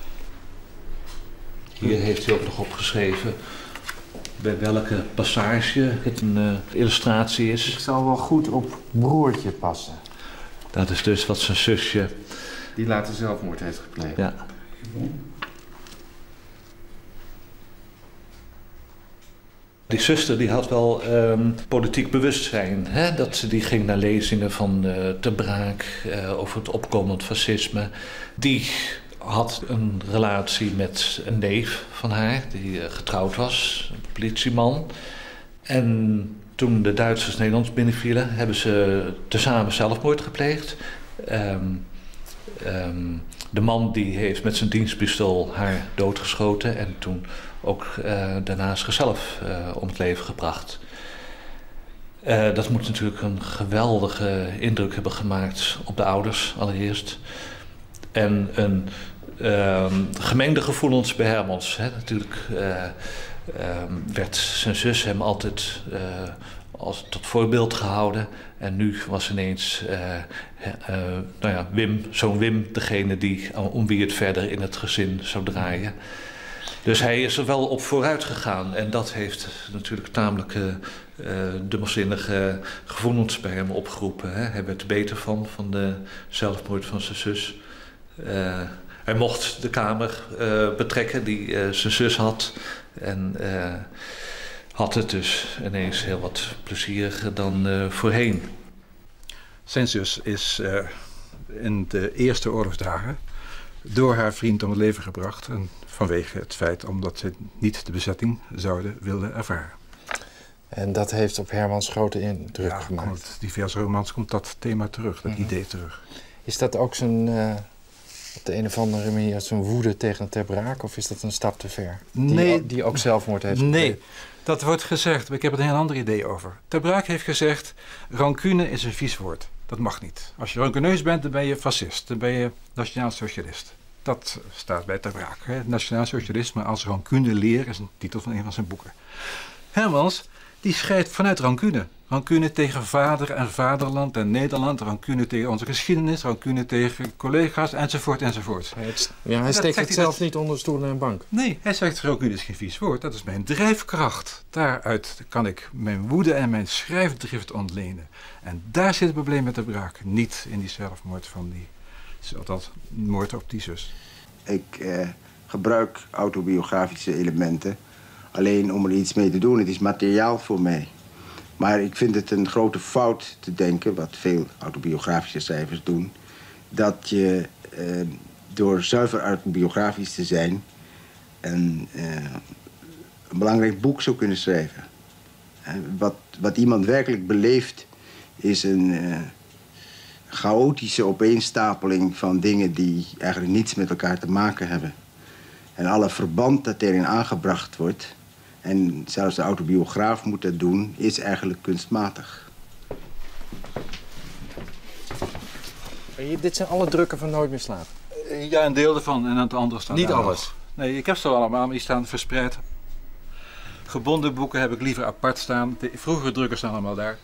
Hier heeft hij ook nog opgeschreven bij welke passage het een uh, illustratie is. Ik zal wel goed op broertje passen. Dat is dus wat zijn zusje... Die later zelfmoord heeft gepleegd. Ja. Die zuster die had wel um, politiek bewustzijn. Hè? Dat ze die ging naar lezingen van uh, Te Braak uh, over het opkomend fascisme. Die had een relatie met een neef van haar die uh, getrouwd was, een politieman. En toen de Duitsers Nederland binnenvielen, hebben ze tezamen zelfmoord gepleegd. Um, um, de man die heeft met zijn dienstpistool haar doodgeschoten en toen ook uh, daarna zichzelf uh, om het leven gebracht. Uh, dat moet natuurlijk een geweldige indruk hebben gemaakt op de ouders allereerst. En een uh, gemengde gevoelens bij Hermans. Hè. Natuurlijk uh, uh, werd zijn zus hem altijd uh, als tot voorbeeld gehouden. En nu was ineens uh, uh, nou ja, Wim, zo'n Wim degene die, om wie het verder in het gezin zou draaien. Dus hij is er wel op vooruit gegaan. En dat heeft natuurlijk tamelijk uh, dubbelzinnige gevoelens bij hem opgeroepen. Hè. Hij werd er beter van, van de zelfmoord van zijn zus. Uh, hij mocht de kamer uh, betrekken die uh, zijn zus had. En uh, had het dus ineens heel wat plezieriger dan uh, voorheen. Zijn zus is uh, in de eerste oorlogsdagen door haar vriend om het leven gebracht. En vanwege het feit omdat ze niet de bezetting zouden willen ervaren. En dat heeft op Hermans grote indruk ja, gemaakt. Uit diverse romans komt dat thema terug, dat mm-hmm. idee terug. Is dat ook zijn, uh, op de een of andere manier zijn woede tegen Ter Braak? Of is dat een stap te ver? Die, Nee. Die ook zelfmoord heeft Nee, gepleegd? dat wordt gezegd. Ik heb er een heel ander idee over. Ter Braak heeft gezegd, rancune is een vies woord. Dat mag niet. Als je rancuneus bent, dan ben je fascist. Dan ben je nationaal socialist. Dat staat bij Ter Braak. Hè. Nationaal socialisme als rancune leer is een titel van een van zijn boeken. Hermans, die schrijft vanuit rancune. Rancune tegen vader en vaderland en Nederland. Rancune tegen onze geschiedenis. Rancune tegen collega's enzovoort enzovoort. Ja, hij steekt het zelf niet onder stoel en bank. Nee, hij zegt rancune is geen vies woord. Dat is mijn drijfkracht. Daaruit kan ik mijn woede en mijn schrijfdrift ontlenen. En daar zit het probleem met Ter Braak. Niet in die zelfmoord van die... Althans, moord op die zus. Ik eh, gebruik autobiografische elementen alleen om er iets mee te doen. Het is materiaal voor mij. Maar ik vind het een grote fout te denken, wat veel autobiografische schrijvers doen, dat je eh, door zuiver autobiografisch te zijn een, eh, een belangrijk boek zou kunnen schrijven. Eh, wat, wat iemand werkelijk beleeft is een eh, chaotische opeenstapeling van dingen die eigenlijk niets met elkaar te maken hebben. En alle verband dat erin aangebracht wordt, en zelfs de autobiograaf moet dat doen, is eigenlijk kunstmatig. Dit zijn alle drukken van Nooit meer slapen? Ja, een deel ervan en het andere staat Niet daar alles? nog. Nee, ik heb ze allemaal, maar die staan verspreid. Gebonden boeken heb ik liever apart staan. De vroegere drukken staan allemaal daar.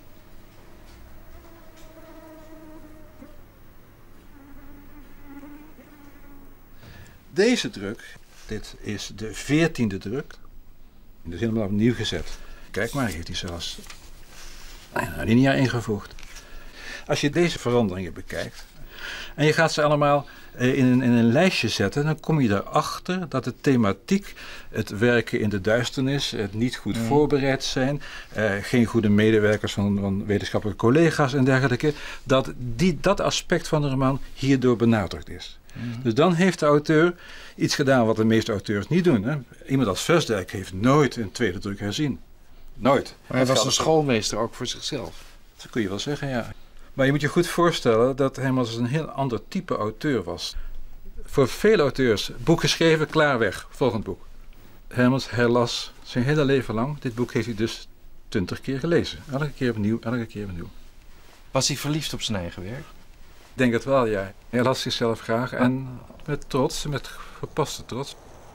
Deze druk, dit is de veertiende druk. Die is helemaal opnieuw gezet. Kijk maar, heeft hij zelfs een alinea ingevoegd. Als je deze veranderingen bekijkt en je gaat ze allemaal in een, in een lijstje zetten, dan kom je erachter dat de thematiek, het werken in de duisternis, het niet goed mm. voorbereid zijn, uh, geen goede medewerkers van, van wetenschappelijke collega's en dergelijke, dat die, dat aspect van de roman hierdoor benadrukt is. Mm. Dus dan heeft de auteur iets gedaan wat de meeste auteurs niet doen. Hè? Iemand als Vestdijk heeft nooit een tweede druk herzien. Nooit. Maar hij was een schoolmeester ook voor zichzelf. Dat kun je wel zeggen, ja. Maar je moet je goed voorstellen dat Hermans een heel ander type auteur was. Voor veel auteurs, boek geschreven, klaar, weg, volgend boek. Hermans herlas zijn hele leven lang. Dit boek heeft hij dus twintig keer gelezen. Elke keer opnieuw, elke keer opnieuw. Was hij verliefd op zijn eigen werk? Ik denk het wel, ja. Hij las zichzelf graag en met trots, met gepaste trots.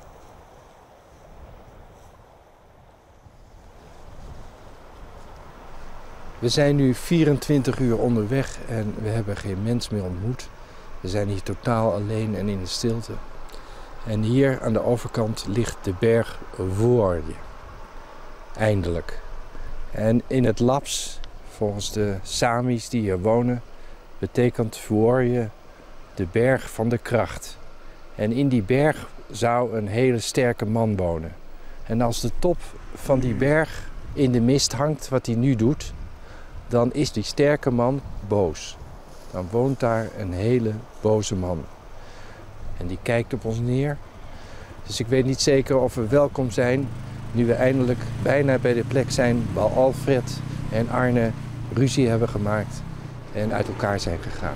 We zijn nu vierentwintig uur onderweg en we hebben geen mens meer ontmoet. We zijn hier totaal alleen en in de stilte. En hier aan de overkant ligt de berg voor je. Eindelijk. En in het Laps, volgens de Samis die hier wonen, betekent voor je de berg van de kracht. En in die berg zou een hele sterke man wonen. En als de top van die berg in de mist hangt, wat hij nu doet, dan is die sterke man boos. Dan woont daar een hele boze man. En die kijkt op ons neer. Dus ik weet niet zeker of we welkom zijn nu we eindelijk bijna bij de plek zijn waar Alfred en Arne ruzie hebben gemaakt en uit elkaar zijn gegaan.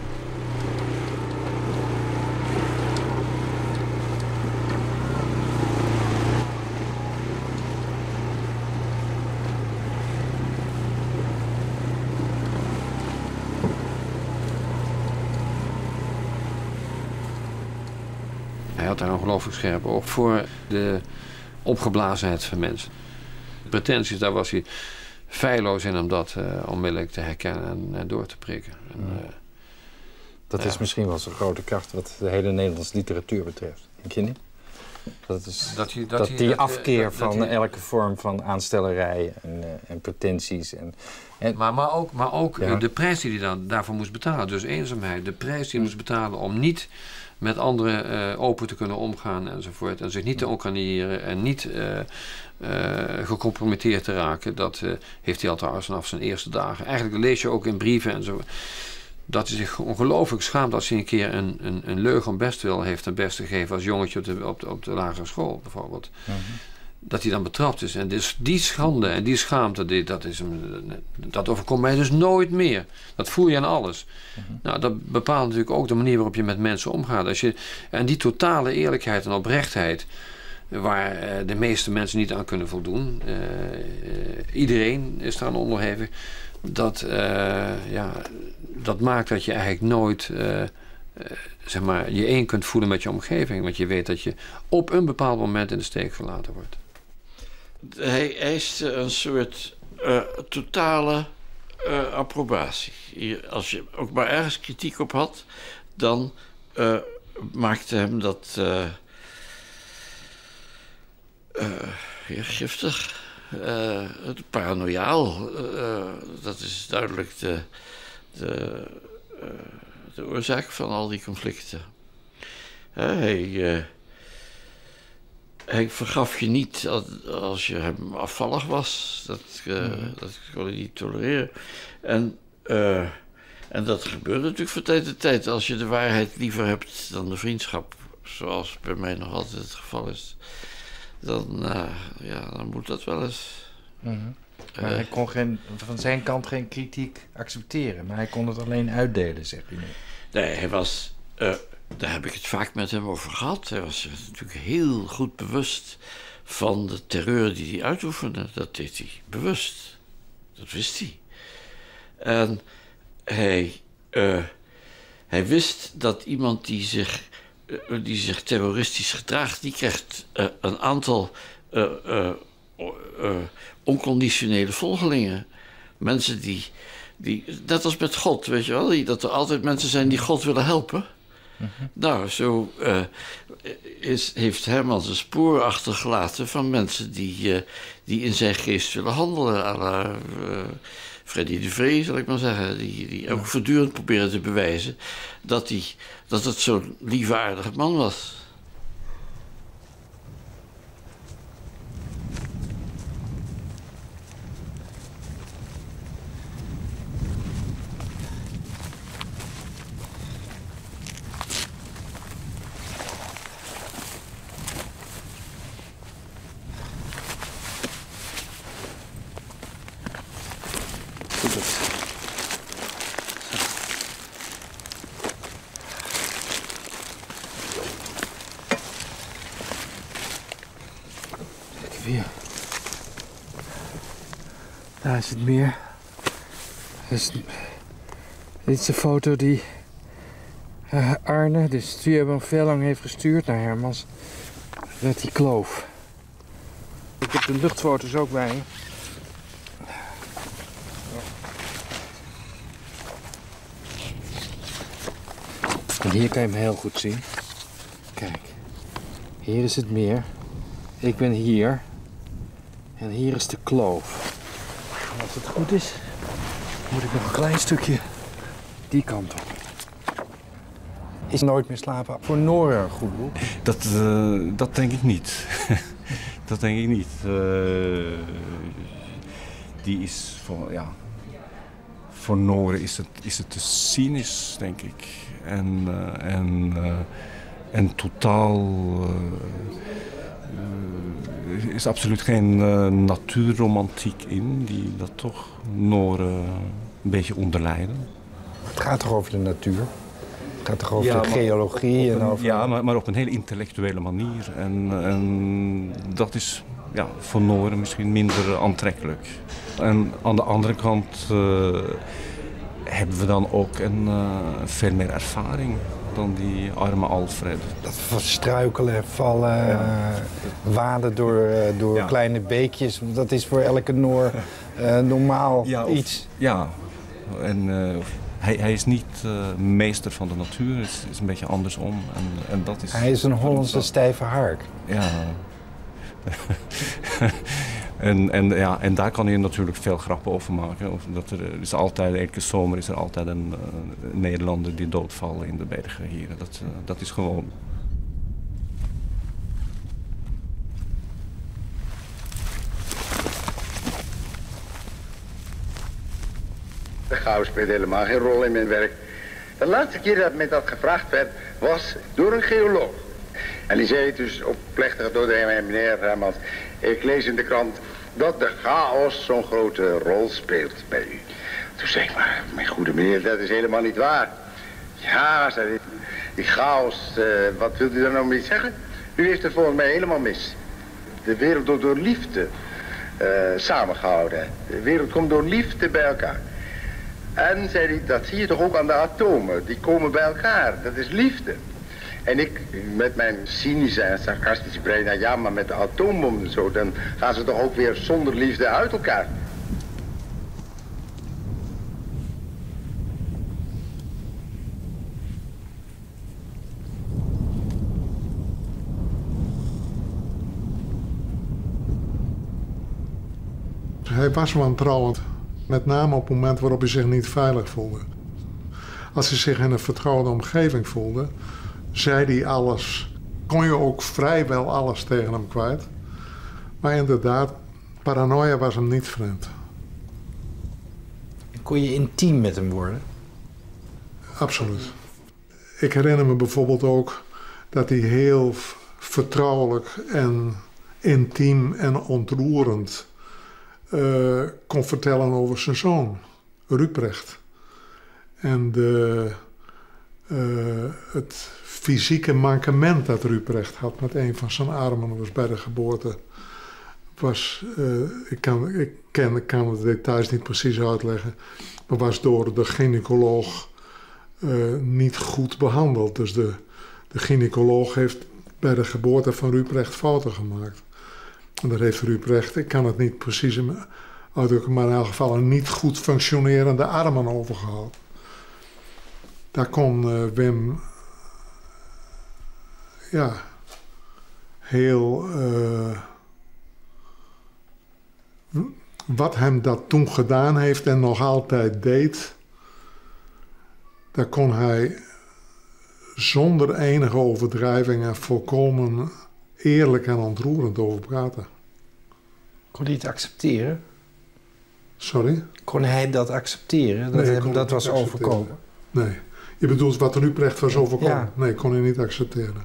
Hij had daar ongelooflijk scherp op voor de opgeblazenheid van mensen. De pretenties, daar was hij feilloos in om dat uh, onmiddellijk te herkennen en, en door te prikken. En, uh, dat ja. is misschien wel zo'n grote kracht wat de hele Nederlandse literatuur betreft. Denk je niet? Dat, is, dat, je, dat, dat die dat, afkeer dat, van dat elke vorm van aanstellerij en, uh, en pretenties. En, en, maar, maar ook, maar ook ja. de prijs die hij dan daarvoor moest betalen. Dus eenzaamheid. De prijs die hij moest betalen om niet met anderen uh, open te kunnen omgaan enzovoort. En zich niet te okaneren en niet uh, uh, gecompromitteerd te raken. Dat uh, heeft hij al trouwens vanaf zijn eerste dagen. Eigenlijk lees je ook in brieven en zo. dat hij zich ongelooflijk schaamt als hij een keer een, een, een leugen om bestwil heeft ten beste gegeven als jongetje op de, op de, op de lagere school bijvoorbeeld. Mm-hmm. Dat hij dan betrapt is. En dus die schande en die schaamte, die, dat, is hem, dat overkomt mij dus nooit meer. Dat voel je aan alles. Mm-hmm. Nou, dat bepaalt natuurlijk ook de manier waarop je met mensen omgaat. Als je, en die totale eerlijkheid en oprechtheid, waar uh, de meeste mensen niet aan kunnen voldoen. Uh, uh, iedereen is daar aan onderhevig. Dat, uh, ja, dat maakt dat je eigenlijk nooit uh, uh, zeg maar, je één kunt voelen met je omgeving. Want je weet dat je op een bepaald moment in de steek gelaten wordt. Hij eiste een soort uh, totale uh, approbatie. Als je ook maar ergens kritiek op had, dan uh, maakte hem dat uh, uh, ja, giftig. Uh, paranoïaal, uh, dat is duidelijk de, de, uh, de oorzaak van al die conflicten. Uh, hij, uh, hij vergaf je niet als je hem afvallig was. Dat, uh, mm. dat kon hij niet tolereren. En, uh, en dat gebeurde natuurlijk van tijd tot tijd. Als je de waarheid liever hebt dan de vriendschap, zoals bij mij nog altijd het geval is, dan, uh, ja, dan moet dat wel eens. Mm-hmm. Maar uh, hij kon geen, van zijn kant geen kritiek accepteren, maar hij kon het alleen uitdelen, zegt u nu. Nee, hij was, uh, daar heb ik het vaak met hem over gehad. Hij was natuurlijk heel goed bewust van de terreur die hij uitoefende. Dat deed hij bewust. Dat wist hij. En hij, uh, hij wist dat iemand die zich, uh, die zich terroristisch gedraagt, die krijgt uh, een aantal uh, uh, uh, onconditionele volgelingen. Mensen die, die, net als met God, weet je wel, die, dat er altijd mensen zijn die God willen helpen. Mm-hmm. Nou, zo uh, is, heeft Hermans een spoor achtergelaten van mensen die, uh, die in zijn geest willen handelen. À la uh, Freddy Duvray, zal ik maar zeggen. Die, die ook voortdurend proberen te bewijzen dat, die, dat het zo'n liefwaardige man was. Weer. Daar is het meer. Dit is, dit is de foto die uh, Arne, de stuurman, veel lang heeft gestuurd naar Hermans. Met die kloof. Ik heb de luchtfoto's ook bij me. En hier kan je hem heel goed zien. Kijk, hier is het meer. Ik ben hier. En hier is de kloof. En als het goed is, moet ik nog een klein stukje die kant op. Is Nooit meer slapen voor Nora een goed boek? Dat, uh, dat denk ik niet. dat denk ik niet. Uh, die is voor, ja... Voor Nora is het, is het te cynisch, denk ik. En, uh, en, uh, en totaal... Uh, Er is absoluut geen uh, natuurromantiek in die dat toch Noor uh, een beetje onderlijden. Het gaat toch over de natuur? Het gaat toch over ja, de geologie? Een, en over... Ja, maar, maar op een hele intellectuele manier. En, en dat is ja, voor Noor misschien minder aantrekkelijk. En aan de andere kant uh, hebben we dan ook een, uh, veel meer ervaring dan die arme Alfred. Dat struikelen, vallen, ja. uh, waden door, uh, door ja. kleine beekjes. Dat is voor elke Noor uh, normaal ja, of, iets. Ja, en uh, hij, hij is niet uh, meester van de natuur. Het is, is een beetje andersom. En, en dat is, hij is een Hollandse stijve hark. Ja. En, en, ja, en daar kan je natuurlijk veel grappen over maken. Of dat er, er is altijd, elke zomer is er altijd een uh, Nederlander die doodvallen in de bergen hier. Dat, uh, dat is gewoon. De chaos speelt helemaal geen rol in mijn werk. De laatste keer dat mij dat gevraagd werd, was door een geoloog. En die zei dus op plechtige dood aan meneer Hermans, ik lees in de krant dat de chaos zo'n grote rol speelt bij u. Toen zei ik, maar mijn goede meneer, dat is helemaal niet waar. Ja, zei hij, die chaos, uh, wat wilt u daar nou mee zeggen? U heeft het volgens mij helemaal mis. De wereld wordt door liefde uh, samengehouden. De wereld komt door liefde bij elkaar. En zei hij, dat zie je toch ook aan de atomen. Die komen bij elkaar. Dat is liefde. En ik, met mijn cynische en sarcastische brein, nou ja, maar met de atoombom en zo, dan gaan ze toch ook weer zonder liefde uit elkaar. Hij was wantrouwend, met name op het moment waarop hij zich niet veilig voelde. Als hij zich in een vertrouwde omgeving voelde, zei hij alles. Kon je ook vrijwel alles tegen hem kwijt. Maar inderdaad, paranoia was hem niet vreemd. Kon je intiem met hem worden? Absoluut. Ik herinner me bijvoorbeeld ook dat hij heel vertrouwelijk en intiem en ontroerend Uh, kon vertellen over zijn zoon, Ruprecht. En de, uh, het fysieke mankement dat Ruprecht had met een van zijn armen was bij de geboorte. Was, uh, ik, kan, ik, ken, ik kan de details niet precies uitleggen, maar was door de gynaecoloog uh, niet goed behandeld. Dus de, de gynaecoloog heeft bij de geboorte van Ruprecht fouten gemaakt. En dat heeft Ruprecht, ik kan het niet precies uitdrukken, maar in elk geval een niet goed functionerende armen overgehouden. Daar kon uh, Wim ja, heel uh, wat hem dat toen gedaan heeft en nog altijd deed, daar kon hij zonder enige overdrijving en volkomen eerlijk en ontroerend over praten. Kon hij het accepteren? Sorry? Kon hij dat accepteren? Dat, nee, hem, dat was overkomen? Nee. Je bedoelt wat Ruprecht was overkomen? Ja. Nee, kon hij niet accepteren.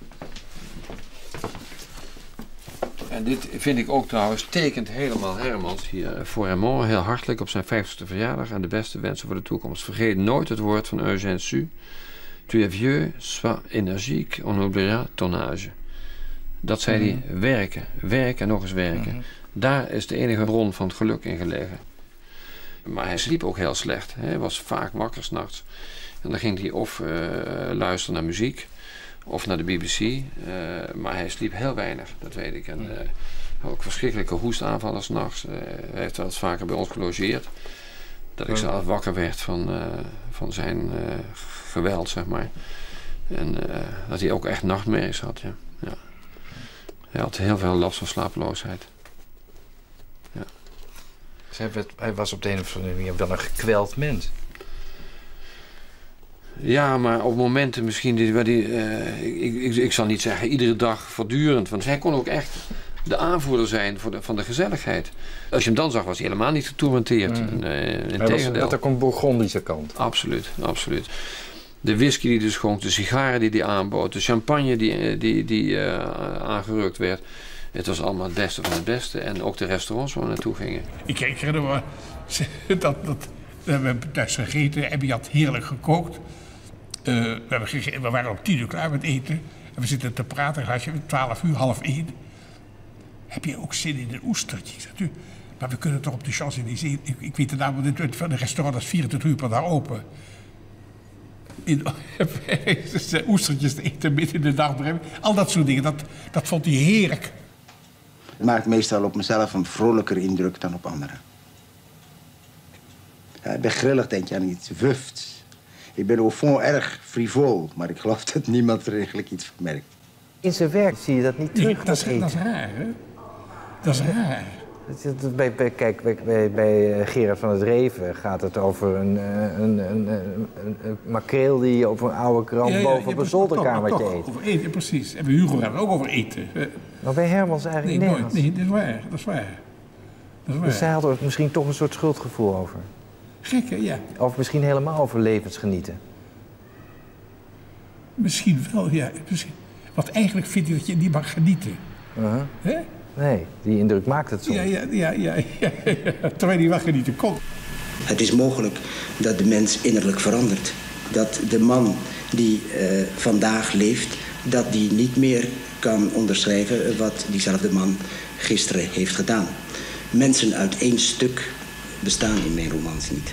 En dit vind ik ook trouwens tekent helemaal Hermans hier voor Raymond heel hartelijk op zijn vijftigste verjaardag en de beste wensen voor de toekomst. Vergeet nooit het woord van Eugène Sue. Tu es vieux, sois énergique, on oubliera ton âge. Dat zei hij, mm-hmm. werken, werken en nog eens werken. Mm-hmm. Daar is de enige bron van het geluk in gelegen. Maar hij sliep ook heel slecht. Hij was vaak wakker 's nachts. En dan ging hij of uh, luisteren naar muziek of naar de B B C. Uh, maar hij sliep heel weinig, dat weet ik. En uh, had ook verschrikkelijke hoestaanvallen 's nachts. Uh, hij heeft wel eens vaker bij ons gelogeerd. Dat ik zelf wakker werd van, uh, van zijn uh, geweld, zeg maar. En uh, dat hij ook echt nachtmerries had, ja. ja. Hij had heel veel last van slapeloosheid. Ja. Dus hij, werd, hij was op de een of andere manier wel een gekweld mens. Ja, maar op momenten misschien... Die, waar die, uh, ik, ik, ik zal niet zeggen iedere dag voortdurend. Want hij kon ook echt de aanvoerder zijn voor de, van de gezelligheid. Als je hem dan zag, was hij helemaal niet getormenteerd. Mm. Uh, Integendeel. Dat ook een Bourgondische kant. Absoluut, absoluut. De whisky die hij schonk, de sigaren die hij aanbood, de champagne die, die, die uh, aangerukt werd. Het was allemaal het beste van het beste. En ook de restaurants waar we naartoe gingen. Ik, ik herinner me dat, dat we hebben thuis gegeten en die had heerlijk gekookt. Uh, we, hebben gegeten, we waren om tien uur klaar met eten. En we zitten te praten, een glasje, twaalf uur, half één. Heb je ook zin in een oestertje? Zegt u, maar we kunnen toch op de Champs-Élysées... Ik, ik weet de naam van de restaurant, dat is vierentwintig uur per dag open. In, oestertjes te eten midden in de dag brengen. Al dat soort dingen, dat, dat vond hij heerlijk. Het maakt meestal op mezelf een vrolijker indruk dan op anderen. Ja, ik ben grillig, denk je aan iets. Wuft. Ik ben au fond erg frivol, maar ik geloof dat niemand er eigenlijk iets van merkt. In zijn werk zie je dat niet terug. Nee, dat, is, dat is raar, hè? Dat is raar. Bij, bij, kijk, bij, bij, bij Gerard van het Reven gaat het over een, een, een, een, een makreel die op een oude krant ja, ja, boven op een zolderkamertje toch, eet. Over eten, precies. En bij Hugo gaat het ook over eten. Maar bij Hermans eigenlijk nee, nergens. Nee, dat is waar. Dat is waar. Dat is waar. Dus zij hadden er misschien toch een soort schuldgevoel over. Gek, hè? Ja. Of misschien helemaal over levensgenieten. Misschien wel, ja. Misschien. Want eigenlijk vind ik dat je niet mag genieten. Uh-huh. Hè? Nee, die indruk maakt het soms. Ja, ja, ja, ja, ja, ja. Terwijl je niet mag genieten kon. Het is mogelijk dat de mens innerlijk verandert. Dat de man die uh, vandaag leeft, dat die niet meer kan onderschrijven wat diezelfde man gisteren heeft gedaan. Mensen uit één stuk bestaan in mijn romans niet.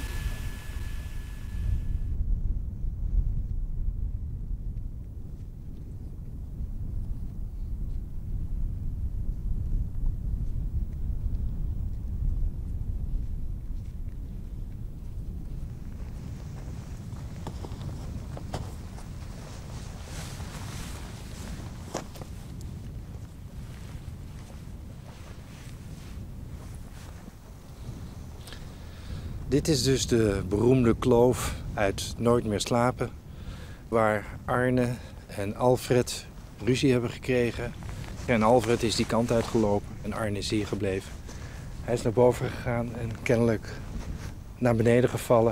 Dit is dus de beroemde kloof uit Nooit meer slapen, waar Arne en Alfred ruzie hebben gekregen. En Alfred is die kant uitgelopen en Arne is hier gebleven. Hij is naar boven gegaan en kennelijk naar beneden gevallen.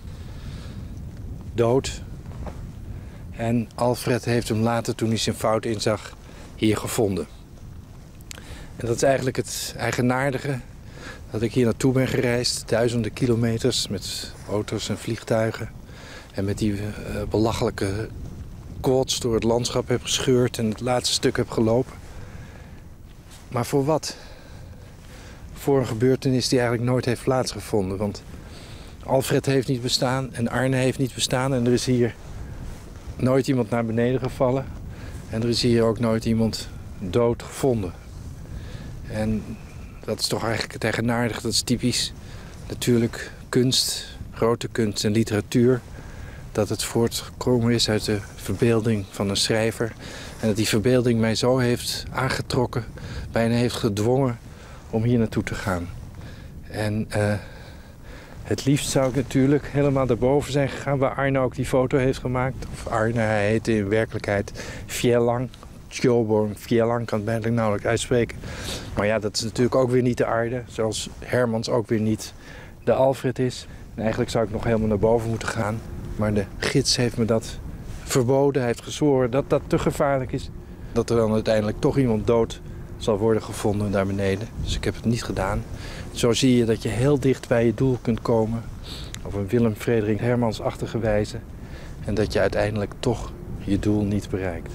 Dood. En Alfred heeft hem later, toen hij zijn fout inzag, hier gevonden. En dat is eigenlijk het eigenaardige. Dat ik hier naartoe ben gereisd, duizenden kilometers met auto's en vliegtuigen. En met die uh, belachelijke quads door het landschap heb gescheurd en het laatste stuk heb gelopen. Maar voor wat? Voor een gebeurtenis die eigenlijk nooit heeft plaatsgevonden. Want Alfred heeft niet bestaan en Arne heeft niet bestaan. En er is hier nooit iemand naar beneden gevallen. En er is hier ook nooit iemand dood gevonden. En dat is toch eigenlijk het eigenaardige, dat is typisch natuurlijk kunst, grote kunst en literatuur. Dat het voortgekomen is uit de verbeelding van een schrijver. En dat die verbeelding mij zo heeft aangetrokken, bijna heeft gedwongen om hier naartoe te gaan. En uh, het liefst zou ik natuurlijk helemaal daarboven zijn gegaan, waar Arne ook die foto heeft gemaakt. Of Arne, hij heette in werkelijkheid Fjellang. Tjolborn, Fjellang, kan het bijna nauwelijks uitspreken. Maar ja, dat is natuurlijk ook weer niet de aarde. Zoals Hermans ook weer niet de Alfred is. En eigenlijk zou ik nog helemaal naar boven moeten gaan. Maar de gids heeft me dat verboden. Hij heeft gezworen dat dat te gevaarlijk is. Dat er dan uiteindelijk toch iemand dood zal worden gevonden daar beneden. Dus ik heb het niet gedaan. Zo zie je dat je heel dicht bij je doel kunt komen. Op een Willem Frederik Hermans-achtige wijze. En dat je uiteindelijk toch je doel niet bereikt.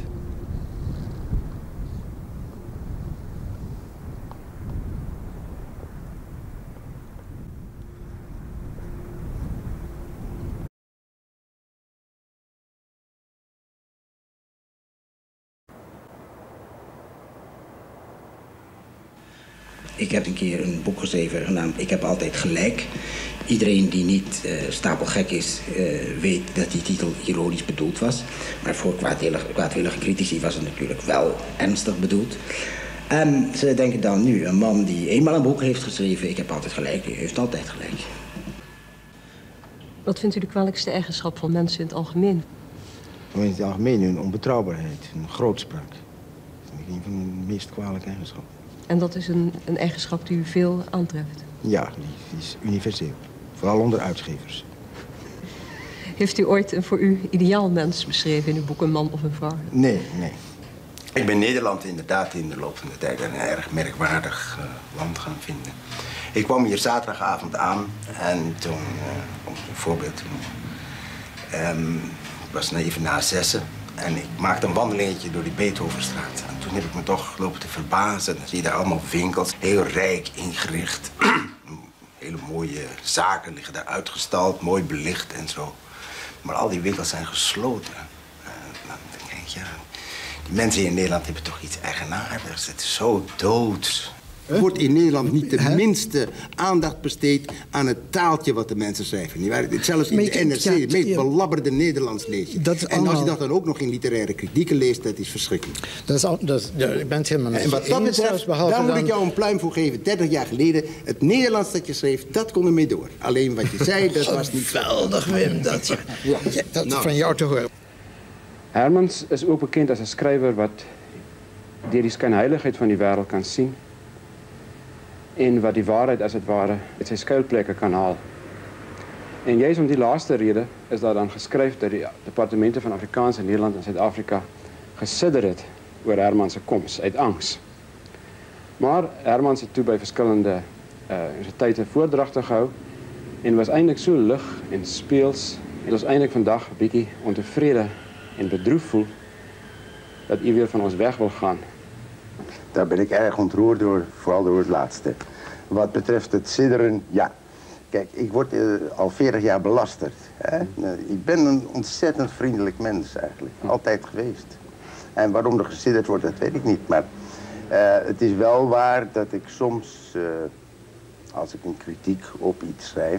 Ik heb een keer een boek geschreven genaamd Ik heb altijd gelijk. Iedereen die niet uh, stapelgek is, uh, weet dat die titel ironisch bedoeld was. Maar voor kwaadwillige, kwaadwillige critici was het natuurlijk wel ernstig bedoeld. En ze denken dan nu, een man die eenmaal een boek heeft geschreven, ik heb altijd gelijk, die heeft altijd gelijk. Wat vindt u de kwalijkste eigenschap van mensen in het algemeen? In het algemeen hun onbetrouwbaarheid, hun grootspraak. Dat vind ik een van de meest kwalijke eigenschappen. En dat is een, een eigenschap die u veel aantreft? Ja, die is universeel. Vooral onder uitgevers. Heeft u ooit een voor u ideaal mens beschreven in uw boek, een man of een vrouw? Nee, nee. Ik ben Nederland inderdaad in de loop van de tijd een erg merkwaardig uh, land gaan vinden. Ik kwam hier zaterdagavond aan en toen, uh, om een voorbeeld te noemen, um, ik was even na zessen. En ik maakte een wandelingetje door die Beethovenstraat. En toen heb ik me toch lopen te verbazen. Dan zie je daar allemaal winkels, heel rijk ingericht. Hele mooie zaken liggen daar uitgestald, mooi belicht en zo. Maar al die winkels zijn gesloten. Uh, dan denk ik, ja, die mensen in Nederland hebben toch iets eigenaardigs. Het is zo dood. Er wordt in Nederland niet de minste aandacht besteed aan het taaltje wat de mensen schrijven. Niet? Zelfs in de N R C, het meest belabberde Nederlands lees je. Dat is en als je dat dan ook nog in literaire kritieken leest, dat is verschrikkelijk. Dat is al, dat, ja, ik ben het helemaal met en wat dat betreft, daar dan... moet ik jou een pluim voor geven. dertig jaar geleden, het Nederlands dat je schreef, dat kon ermee door. Alleen wat je zei, dat was niet... Geweldig, Wim, dat, ja. Ja, dat nou. Van jou te horen. Hermans is ook bekend als een schrijver wat deur die skynheiligheid van die wereld kan zien. En wat die waarheid, als het ware, uit zijn schuilplekken kan halen. En juist om die laatste rede is daar dan geskryf dat die departemente van Afrikaans in Nederland en Suid-Afrika gesidder het oor Herman se koms uit angs. Maar Herman het toe by verskillende uh, universiteite voordragte gehou en was eintlik so lig en speels en ons eintlik vandag 'n bietjie ontevrede en bedroef voel dat u weer van ons weg wil gaan. Daar ben ik erg ontroerd door, vooral door het laatste. Wat betreft het sidderen, ja. Kijk, ik word uh, al veertig jaar belasterd. Hè? Uh, ik ben een ontzettend vriendelijk mens eigenlijk. Altijd geweest. En waarom er gesidderd wordt, dat weet ik niet. Maar uh, het is wel waar dat ik soms, uh, als ik een kritiek op iets schrijf,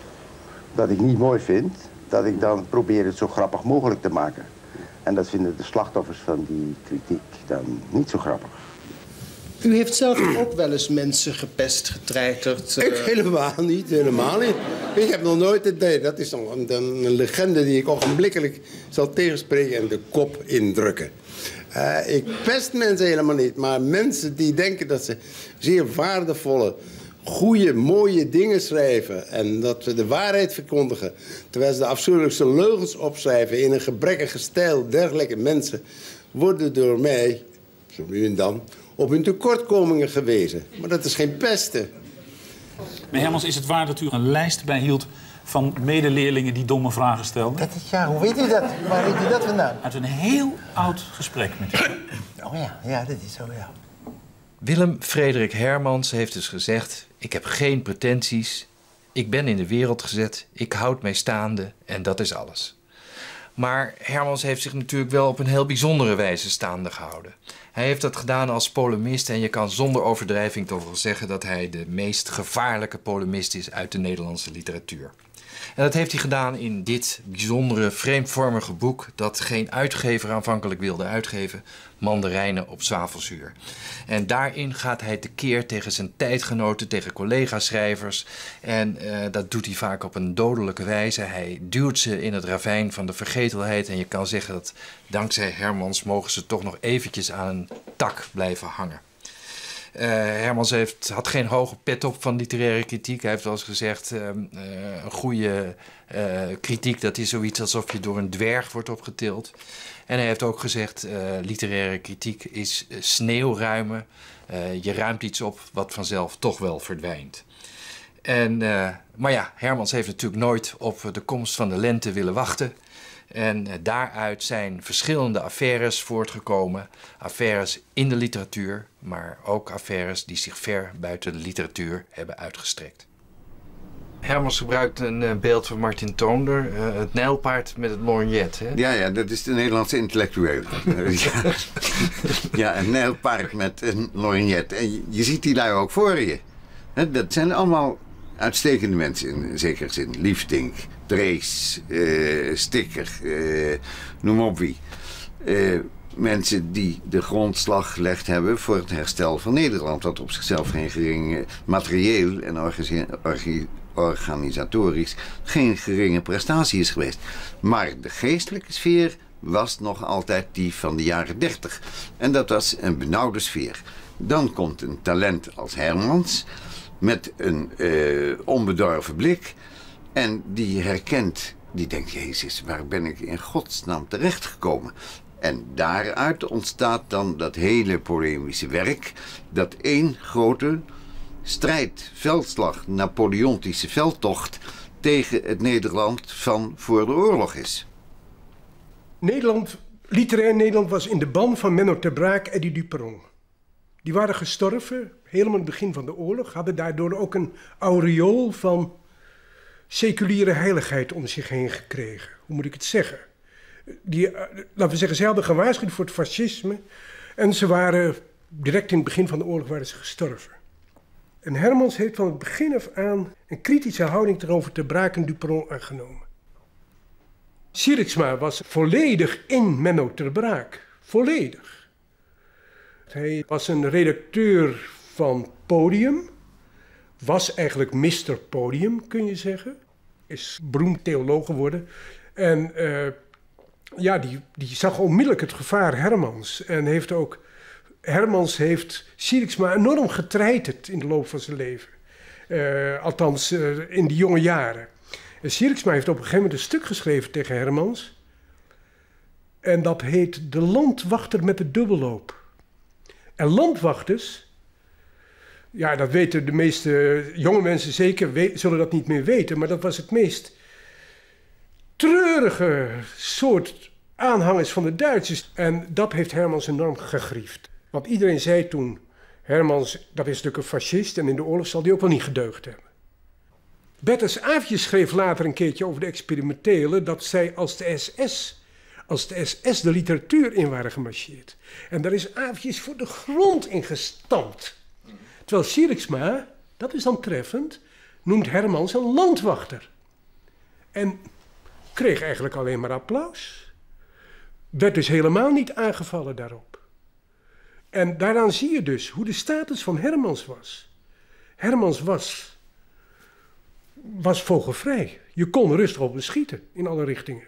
dat ik niet mooi vind, dat ik dan probeer het zo grappig mogelijk te maken. En dat vinden de slachtoffers van die kritiek dan niet zo grappig. U heeft zelf ook wel eens mensen gepest, getreiterd. Uh... Ik helemaal niet, helemaal niet. Ik heb nog nooit het idee. Dat is een, een, een legende die ik ogenblikkelijk zal tegenspreken en de kop indrukken. Uh, ik pest mensen helemaal niet, maar mensen die denken dat ze zeer waardevolle, goede, mooie dingen schrijven en dat we de waarheid verkondigen, terwijl ze de afschuwelijkste leugens opschrijven in een gebrekkige stijl, dergelijke mensen worden door mij, zo nu en dan, op hun tekortkomingen gewezen. Maar dat is geen pesten. Maar Hermans, is het waar dat u een lijst bijhield van medeleerlingen die domme vragen stelden? Dat is, ja, hoe weet u dat? Waar weet u dat vandaan? Uit een heel oud gesprek met u. Oh ja, ja, dat is zo, ja. Willem Frederik Hermans heeft dus gezegd: ik heb geen pretenties, ik ben in de wereld gezet, ik houd mij staande en dat is alles. Maar Hermans heeft zich natuurlijk wel op een heel bijzondere wijze staande gehouden. Hij heeft dat gedaan als polemist en je kan zonder overdrijving toch wel zeggen dat hij de meest gevaarlijke polemist is uit de Nederlandse literatuur. En dat heeft hij gedaan in dit bijzondere, vreemdvormige boek dat geen uitgever aanvankelijk wilde uitgeven, Mandarijnen op zwavelzuur. En daarin gaat hij tekeer tegen zijn tijdgenoten, tegen collega-schrijvers. En uh, dat doet hij vaak op een dodelijke wijze. Hij duwt ze in het ravijn van de vergetelheid. En je kan zeggen dat dankzij Hermans mogen ze toch nog eventjes aan een tak blijven hangen. Uh, Hermans heeft, had geen hoge pet op van literaire kritiek. Hij heeft wel eens gezegd, uh, uh, een goede uh, kritiek, dat is zoiets alsof je door een dwerg wordt opgetild. En hij heeft ook gezegd, uh, literaire kritiek is uh, sneeuwruimen. Uh, je ruimt iets op wat vanzelf toch wel verdwijnt. En, uh, maar ja, Hermans heeft natuurlijk nooit op de komst van de lente willen wachten. En uh, daaruit zijn verschillende affaires voortgekomen. Affaires in de literatuur, maar ook affaires die zich ver buiten de literatuur hebben uitgestrekt. Hermans gebruikt een uh, beeld van Martin Toonder, uh, het nijlpaard met het lorgnet. Hè? Ja, ja, dat is de Nederlandse intellectueel. ja. ja, een nijlpaard met een lorgnet. En je, je ziet die daar ook voor je. He, dat zijn allemaal uitstekende mensen in zekere zin. Liefdink, Drees, uh, Stikker, uh, noem op wie. Uh, mensen die de grondslag gelegd hebben voor het herstel van Nederland. Wat op zichzelf geen geringe materieel en organi orgi organisatorisch geen geringe prestatie is geweest. Maar de geestelijke sfeer was nog altijd die van de jaren dertig. En dat was een benauwde sfeer. Dan komt een talent als Hermans met een uh, onbedorven blik en die herkent, die denkt, Jezus, waar ben ik in godsnaam terechtgekomen? En daaruit ontstaat dan dat hele polemische werk, dat één grote strijd, veldslag, Napoleontische veldtocht tegen het Nederland van voor de oorlog is. Nederland, literair Nederland was in de ban van Menno ter Braak en Eddy Duperron. Die waren gestorven, helemaal in het begin van de oorlog, hadden daardoor ook een aureool van seculiere heiligheid om zich heen gekregen. Hoe moet ik het zeggen? Die, laten we zeggen, ze hadden gewaarschuwd voor het fascisme en ze waren, direct in het begin van de oorlog waren ze gestorven. En Hermans heeft van het begin af aan een kritische houding tegenover ter Braak en Duperron aangenomen. Sieriksma was volledig in Menno ter Braak. Volledig. Hij was een redacteur van Podium. Was eigenlijk mister Podium, kun je zeggen. Is beroemd theoloog geworden. En uh, ja, die, die zag onmiddellijk het gevaar Hermans. En heeft ook... Hermans heeft Sieriksma enorm getreiterd in de loop van zijn leven. Uh, althans, uh, in die jonge jaren. En Sieriksma heeft op een gegeven moment een stuk geschreven tegen Hermans. En dat heet De Landwachter met de dubbelloop. En landwachters, ja, dat weten de meeste jonge mensen zeker, we, zullen dat niet meer weten, maar dat was het meest treurige soort aanhangers van de Duitsers. En dat heeft Hermans enorm gegriefd. Want iedereen zei toen, Hermans, dat is natuurlijk een fascist en in de oorlog zal die ook wel niet gedeugd hebben. Bertus Aafjes schreef later een keertje over de experimentelen dat zij als de S S, als de S S de literatuur in waren gemarcheerd. En daar is Aafjes voor de grond in gestampt. Terwijl Sieriksma, dat is dan treffend, noemt Hermans een landwachter. En kreeg eigenlijk alleen maar applaus. Werd dus helemaal niet aangevallen daarop. En daaraan zie je dus hoe de status van Hermans was. Hermans was, was vogelvrij. Je kon rustig op hem schieten in alle richtingen.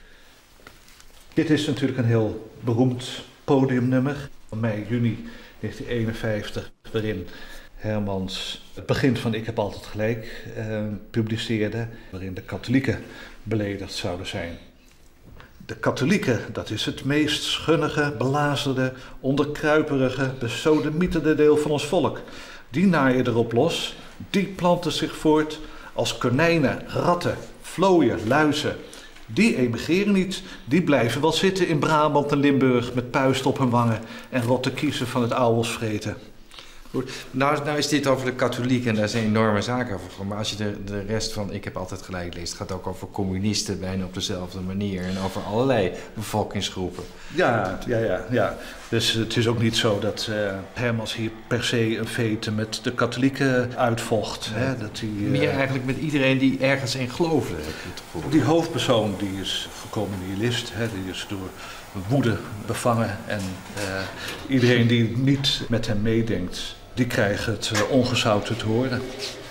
Dit is natuurlijk een heel beroemd podiumnummer van mei, juni negentien eenenvijftig, waarin Hermans het begin van Ik heb altijd gelijk eh, publiceerde, waarin de katholieken beledigd zouden zijn. De katholieken, dat is het meest schunnige, belazerde, onderkruiperige, besodemieterde deel van ons volk. Die naaien erop los, die planten zich voort als konijnen, ratten, vlooien, luizen. Die emigreren niet, die blijven wel zitten in Brabant en Limburg met puist op hun wangen en rotte kiezen van het ouwels vreten. Goed, nou, nou is dit over de katholieken en daar zijn enorme zaken over. Maar als je de, de rest van Ik heb altijd gelijk leest, het gaat ook over communisten bijna op dezelfde manier. En over allerlei bevolkingsgroepen. Ja, ja, ja, ja. Dus het is ook niet zo dat uh, Hermans hier per se een vete met de katholieken uitvocht. Hè? Dat die, uh, Meer eigenlijk met iedereen die ergens in geloofde, heb je het gevoel. Die hoofdpersoon die is volkomen nihilist. Hè? Die is door woede bevangen. En uh, iedereen die niet met hem meedenkt, die krijgt het uh, ongezouten te horen.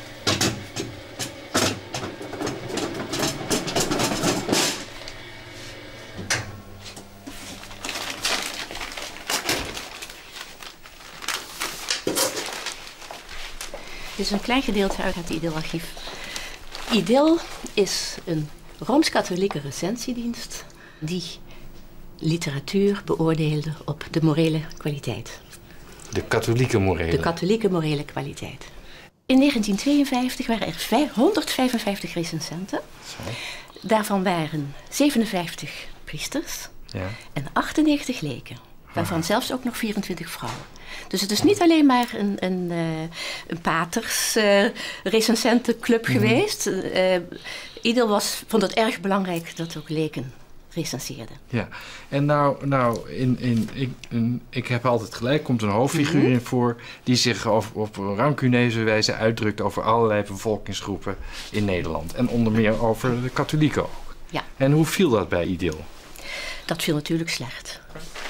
Dit is een klein gedeelte uit het Idyll-archief. Idyll is een Rooms-Katholieke recensiedienst die literatuur beoordeelde op de morele kwaliteit. De katholieke morele? De katholieke morele kwaliteit. In negentien tweeënvijftig waren er honderdvijfenvijftig recensenten. Zo. Daarvan waren zevenenvijftig priesters ja. en achtennegentig leken. Waarvan Aha. zelfs ook nog vierentwintig vrouwen. Dus het is niet alleen maar een, een, uh, een paters uh, recensentenclub mm-hmm. geweest. Uh, Idyll was, vond het erg belangrijk dat ook leken recenseerden. Ja, en nou, nou in, in, ik, in, ik heb altijd gelijk, komt een hoofdfiguur mm-hmm. in voor die zich op, op een rancuneuze wijze uitdrukt over allerlei bevolkingsgroepen in Nederland. En onder meer over de katholieken ook. Ja. En hoe viel dat bij Idyll? Dat viel natuurlijk slecht.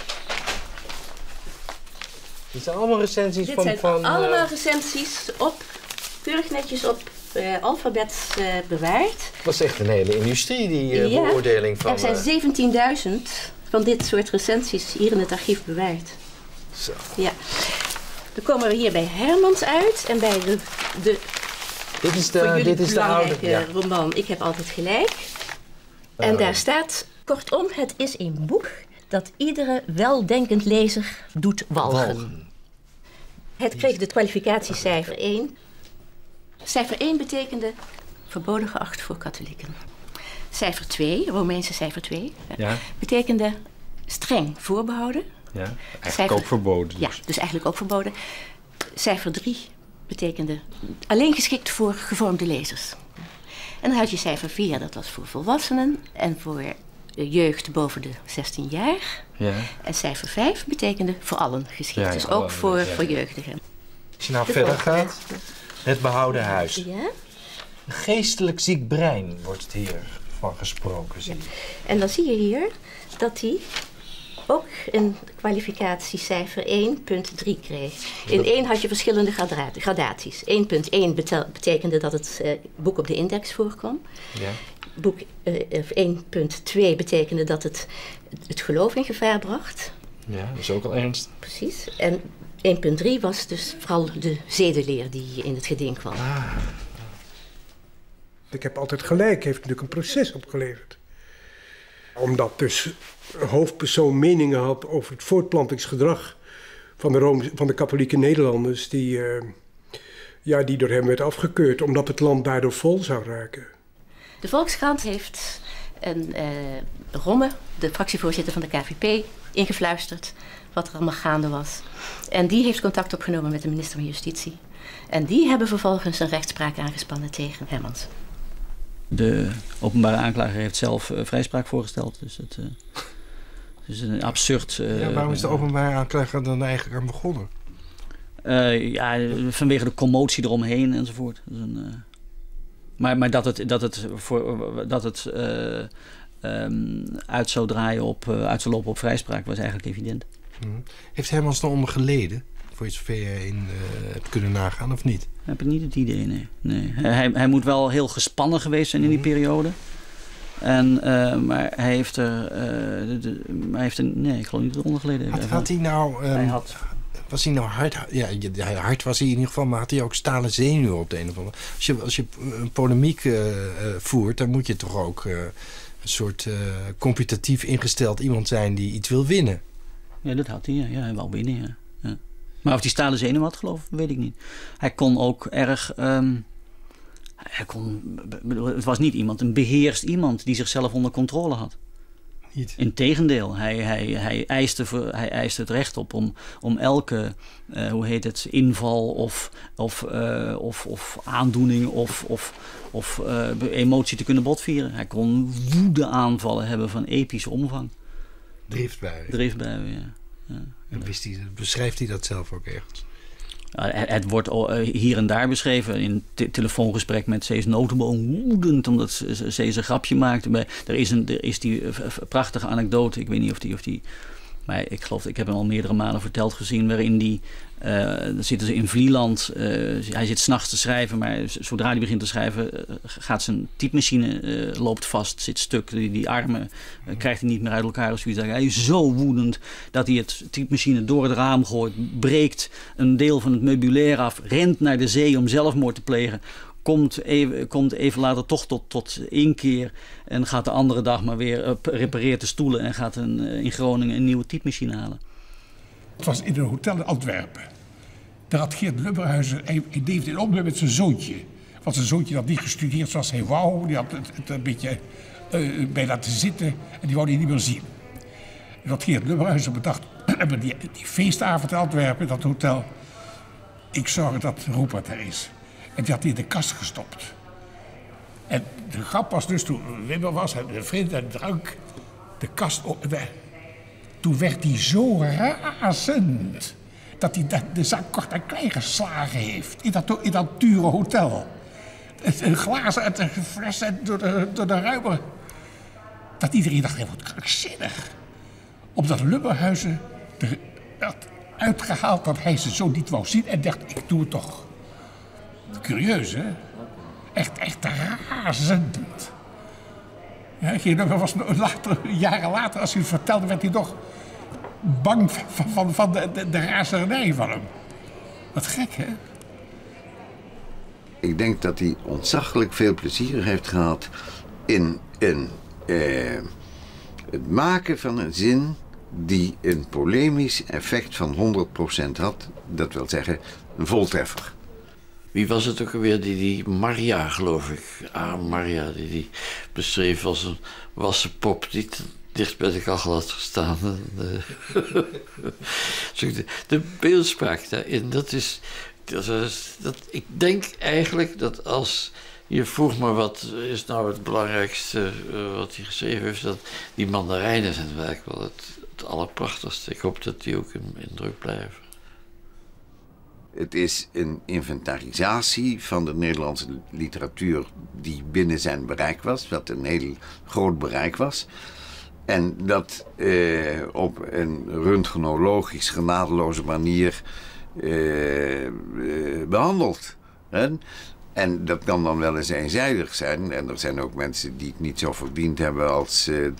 Dit zijn allemaal recensies Dit van... zijn van, allemaal uh... recensies op, keurig netjes op uh, alfabet uh, bewaard. Dat is echt een hele industrie, die uh, ja, beoordeling van... Er zijn zeventienduizend van dit soort recensies hier in het archief bewaard. Zo. Ja. Dan komen we hier bij Hermans uit en bij de... de dit is de, dit is de oude ja. roman Ik heb altijd gelijk. Uh, en daar staat, kortom, het is een boek dat iedere weldenkend lezer doet walgen. walgen. Het kreeg de kwalificatiecijfer één. Cijfer één betekende verboden geacht voor katholieken. Cijfer twee, Romeinse cijfer twee, ja. betekende streng voorbehouden. Ja, eigenlijk cijfer, ook verboden. Dus. Ja, dus eigenlijk ook verboden. Cijfer drie betekende alleen geschikt voor gevormde lezers. En dan had je cijfer vier, dat was voor volwassenen en voor jeugd boven de zestien jaar. Ja. En cijfer vijf betekende voor allen geschikt. Ja, ja, dus ook voor, ja. voor jeugdigen. Als je nou de verder gaat, het behouden huis. Ja. Geestelijk ziek brein wordt het hier van gesproken. Zie je. Ja. En dan zie je hier dat hij ook een kwalificatiecijfer één punt drie kreeg. In één had je verschillende gradaties. één punt één betekende dat het uh, boek op de index voorkwam. Ja. Boek uh, één punt twee betekende dat het het geloof in gevaar bracht. Ja, dat is ook al ernst. Precies. En één punt drie was dus vooral de zedeleer die in het geding kwam. Ah. Ik heb altijd gelijk, heeft natuurlijk een proces opgeleverd. Omdat dus een hoofdpersoon meningen had over het voortplantingsgedrag van de, Rome, van de katholieke Nederlanders, die, uh, ja, die door hem werd afgekeurd, omdat het land daardoor vol zou raken. De Volkskrant heeft een uh, Romme, de fractievoorzitter van de K V P, ingefluisterd wat er allemaal gaande was. En die heeft contact opgenomen met de minister van Justitie. En die hebben vervolgens een rechtspraak aangespannen tegen Hermans. De openbare aanklager heeft zelf uh, vrijspraak voorgesteld. Dus het uh, is een absurd... Uh, ja, waarom is de openbare aanklager dan eigenlijk aan begonnen? Uh, ja, vanwege de commotie eromheen enzovoort. Dus een, uh, maar, maar dat het, dat het, voor, dat het uh, um, uit zou draaien op, uh, uit zou lopen op vrijspraak was eigenlijk evident. Hmm. Heeft Hermans dan onder geleden? Voor je zover je in uh, hebt kunnen nagaan, of niet? Heb ik niet het idee, nee. nee. Hij, hij moet wel heel gespannen geweest zijn in die periode. En, uh, maar hij heeft er... Uh, de, de, hij heeft er nee, ik geloof niet eronder geleden. Had, had hij nou... Um, hij had... Was hij nou hard? Ja, hard was hij in ieder geval, maar had hij ook stalen zenuwen op de een of andere... Als je, als je een polemiek uh, uh, voert, dan moet je toch ook uh, een soort uh, competitief ingesteld iemand zijn die iets wil winnen. Ja, dat had hij, ja. ja hij wou winnen, ja. ja. Maar of hij stalen zenuwen had, geloof ik, weet ik niet. Hij kon ook erg... Um, hij kon, het was niet iemand, een beheerst iemand die zichzelf onder controle had. Niet. Integendeel, hij, hij, hij, eiste, hij eiste het recht op om, om elke, uh, hoe heet het, inval of, of, uh, of, of aandoening of, of, of uh, emotie te kunnen botvieren. Hij kon woedeaanvallen hebben van epische omvang. Driftbuien. Driftbuien, ja. ja. En wist hij, beschrijft hij dat zelf ook ergens? Het, het wordt hier en daar beschreven in een te telefoongesprek met Cees Notenboom, woedend omdat Cees een grapje maakte. Er is, een, er is die prachtige anekdote, ik weet niet of die, of die maar ik geloof, ik heb hem al meerdere malen verteld gezien, waarin die, uh, dan zitten ze in Vlieland, uh, hij zit 's nachts te schrijven, maar zodra hij begint te schrijven uh, gaat zijn typemachine, uh, loopt vast, zit stuk, die, die armen uh, krijgt hij niet meer uit elkaar of zoiets. Hij is zo woedend dat hij het typemachine door het raam gooit, breekt een deel van het meubilair af, rent naar de zee om zelfmoord te plegen. Komt even, komt even later toch tot, tot inkeer en gaat de andere dag maar weer uh, repareert de stoelen en gaat een, uh, in Groningen een nieuwe typemachine halen. Het was in een hotel in Antwerpen. Daar had Geert Lubberhuizen, hij, hij deed in opnemen met zijn zoontje. Want zijn zoontje had niet gestudeerd zoals hij wou. Die had het, het een beetje uh, bij laten zitten en die wou hij niet meer zien. En dat Geert Lubberhuizen bedacht, die, die feestavond in Antwerpen, dat hotel. Ik zorg dat Rupert er is. En die had hij in de kast gestopt. En de grap was dus, toen Wimmer was, en de vriend en drank, de kast op. Toen werd hij zo razend dat hij de zak kort en klein geslagen heeft. In dat, in dat dure hotel. Een glazen en een fles door de, door de ruimer. Dat iedereen dacht, hij wordt krankzinnig. Omdat Lubberhuizen er had uitgehaald dat hij ze zo niet wou zien en dacht, ik doe het toch. Curieus, hè? Echt, echt razend. Ja, Geert was later, jaren later, als hij het vertelde, werd hij toch bang van, van, van de, de, de razernij van hem. Wat gek, hè? Ik denk dat hij ontzaglijk veel plezier heeft gehad in, in eh, het maken van een zin die een polemisch effect van honderd procent had. Dat wil zeggen, een voltreffer. Wie was het ook alweer, die, die Maria, geloof ik. Ah, Maria, die die beschreef als een wassen pop die dicht bij de kachel had gestaan. De, de beeldspraak daarin, dat is, dat is... Dat, ik denk eigenlijk dat als je vroeg me wat is nou het belangrijkste uh, wat hij geschreven heeft, dat die mandarijnen zijn werk wel het, het allerprachtigste. Ik hoop dat die ook in, in druk blijven. Het is een inventarisatie van de Nederlandse literatuur die binnen zijn bereik was, wat een heel groot bereik was. En dat eh, op een röntgenologisch genadeloze manier eh, eh, behandeld. Hè? En dat kan dan wel eens eenzijdig zijn. En er zijn ook mensen die het niet zo verdiend hebben als uh,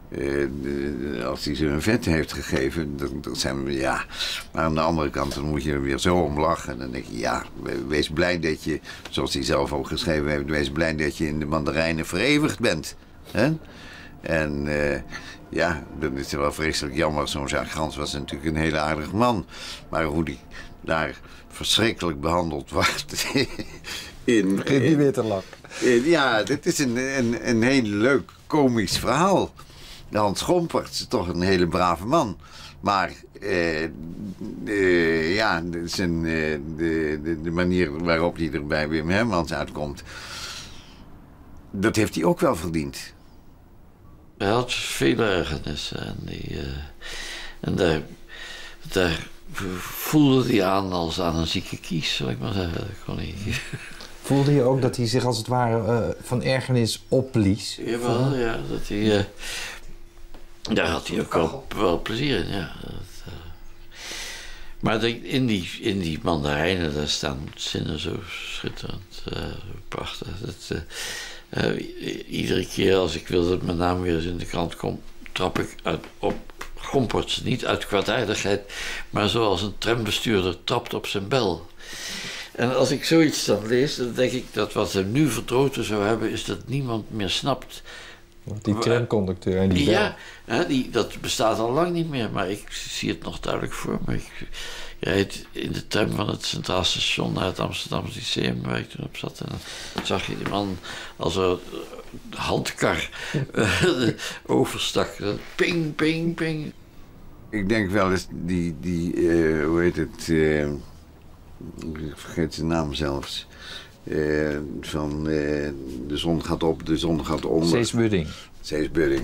Uh, als hij ze een vet heeft gegeven, dan, dan zijn we, ja. Maar aan de andere kant, dan moet je er weer zo om lachen. En dan denk je, ja, wees blij dat je, zoals hij zelf ook geschreven heeft, wees blij dat je in de mandarijnen vereeuwigd bent. Hè? En uh, ja, dan is het wel vreselijk jammer. Zo'n Jacques Gans was natuurlijk een hele aardige man. Maar hoe die daar verschrikkelijk behandeld wordt. in, Begint niet weer te lachen. Ja, dit is een, een, een heel leuk komisch verhaal. Hans Gomperts is toch een hele brave man. Maar uh, uh, ja, zijn, uh, de, de, de manier waarop hij er bij Wim Hermans uitkomt, dat heeft hij ook wel verdiend. Hij had veel ergernissen en, die, uh, en daar, daar voelde hij aan als aan een zieke kies, zal ik maar zeggen. Dat kon hij. Voelde je ook dat hij zich als het ware uh, van ergernis opblies? Jawel, ja. Dat hij, uh, daar had hij ook wel, wel plezier in, ja. Dat, uh, maar de, in, die, in die mandarijnen, daar staan zinnen zo schitterend, uh, prachtig. Dat, uh, uh, iedere keer als ik wil dat mijn naam weer eens in de krant komt, trap ik uit, op Gomperts. Niet uit kwaadaardigheid, maar zoals een trambestuurder trapt op zijn bel. En als ik zoiets dan lees, dan denk ik dat wat hem nu verdroten zou hebben, is dat niemand meer snapt. Die tramconducteur en die bel. Ja, hè, die, dat bestaat al lang niet meer, maar ik zie het nog duidelijk voor me. Ik reed in de tram van het Centraal Station naar het Amsterdamse Lyceum, waar ik toen op zat. En dan zag je die man als een handkar overstak. Ping, ping, ping. Ik denk wel eens die, die uh, hoe heet het, uh, ik vergeet zijn naam zelfs. Uh, van uh, de zon gaat op, de zon gaat onder. Cees Budding. Cees Budding.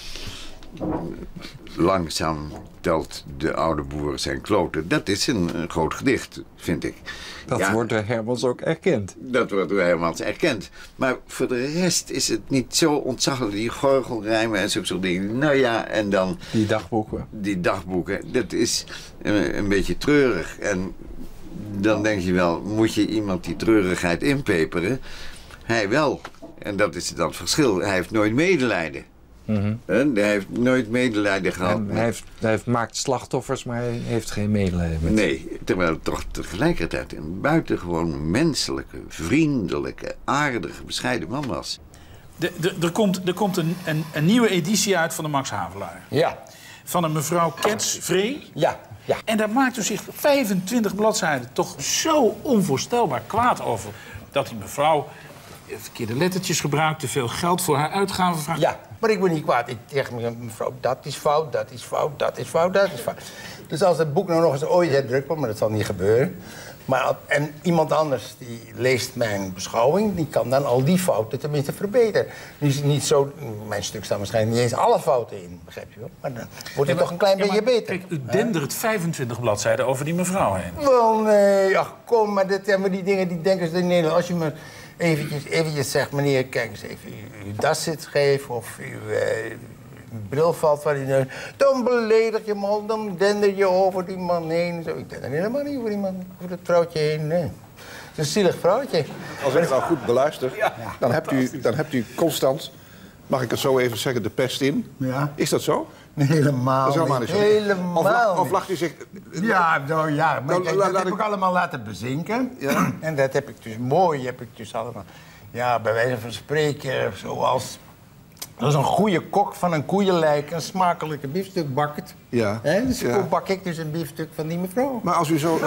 Langzaam telt de oude boer zijn kloten. Dat is een, een groot gedicht, vind ik. Dat ja, wordt door Hermans ook erkend. Dat wordt door Hermans erkend. Maar voor de rest is het niet zo ontzaglijk. Die gorgelrijmen en zulke soort dingen. Nou ja, en dan... Die dagboeken. Die dagboeken. Dat is een, een beetje treurig. En dan denk je wel, moet je iemand die treurigheid inpeperen? Hij wel. En dat is dan het verschil. Hij heeft nooit medelijden. Mm-hmm. Hij heeft nooit medelijden gehad. Hij, heeft, hij heeft, maakt slachtoffers, maar hij heeft geen medelijden met. Nee, terwijl het toch tegelijkertijd een buitengewoon menselijke, vriendelijke, aardige, bescheiden man was. De, de, er komt, er komt een, een, een nieuwe editie uit van de Max Havelaar. Ja. Van een mevrouw Kets Vree. Ja. Ja. En daar maakt u zich vijfentwintig bladzijden toch zo onvoorstelbaar kwaad over. Dat die mevrouw verkeerde lettertjes gebruikt, te veel geld voor haar uitgaven vraagt. Ja, maar ik ben niet kwaad. Ik zeg mevrouw, dat is fout, dat is fout, dat is fout, dat is fout. Dus als het boek nou nog eens ooit herdrukt wordt, maar dat zal niet gebeuren. Maar, en iemand anders die leest mijn beschouwing, die kan dan al die fouten tenminste verbeteren. Nu is het niet zo, mijn stuk staan waarschijnlijk niet eens alle fouten in, begrijp je wel? Maar dan wordt het ja, toch een klein ja, beetje beter. Kijk, u dendert vijfentwintig bladzijden over die mevrouw heen. Wel, nee, ach kom, maar, dit, ja, maar die dingen die denken ze in Nederland. Als je me eventjes, eventjes zegt, meneer, kijk eens even, uw das zit scheef of uw uh, bril valt waar die neus. Dan beledig je man, dan dender je over die man heen. Zo. Ik dender helemaal niet over die man, over dat vrouwtje heen, nee. Het is een zielig vrouwtje. Als ik het nou goed beluister, ja, dan, hebt u, dan hebt u constant, mag ik het zo even zeggen, de pest in. Ja. Is dat zo? Nee, helemaal, dat is helemaal niet. niet. Helemaal of, lacht, niet. of lacht u zich... Ja, nou, ja maar nou, kijk, la, dat la, heb ik... ik allemaal laten bezinken. Ja. En dat heb ik dus mooi, heb ik dus allemaal... Ja, bij wijze van spreken, zoals... Als een goede kok van een koeienlijk een smakelijke biefstuk bakt. Ja. Hè? Dus ja. bak ik dus een biefstuk van die mevrouw. Maar als u zo...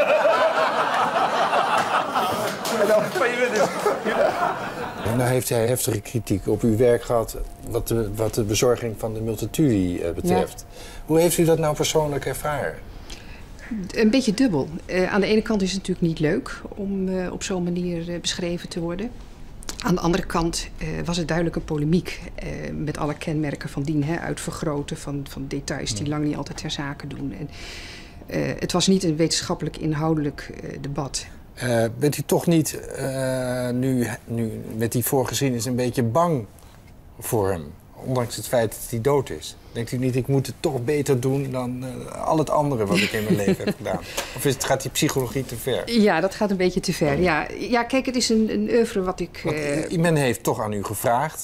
En nou heeft hij heftige kritiek op uw werk gehad wat de, wat de bezorging van de Multatuli uh, betreft. Ja. Hoe heeft u dat nou persoonlijk ervaren? Een beetje dubbel. Uh, aan de ene kant is het natuurlijk niet leuk om uh, op zo'n manier uh, beschreven te worden. Aan de andere kant uh, was het duidelijk een polemiek uh, met alle kenmerken van dien, hè, uitvergroten van, van details die ja. lang niet altijd ter zake doen. En, uh, het was niet een wetenschappelijk inhoudelijk uh, debat. Uh, bent u toch niet uh, nu, nu met die voorgeschiedenis een beetje bang voor hem? Ondanks het feit dat hij dood is. Denkt u niet, ik moet het toch beter doen dan uh, al het andere wat ik in mijn leven heb gedaan? Of is het, gaat die psychologie te ver? Ja, dat gaat een beetje te ver. Ja, ja kijk, het is een, een oeuvre wat ik... Uh... Want, men heeft toch aan u gevraagd.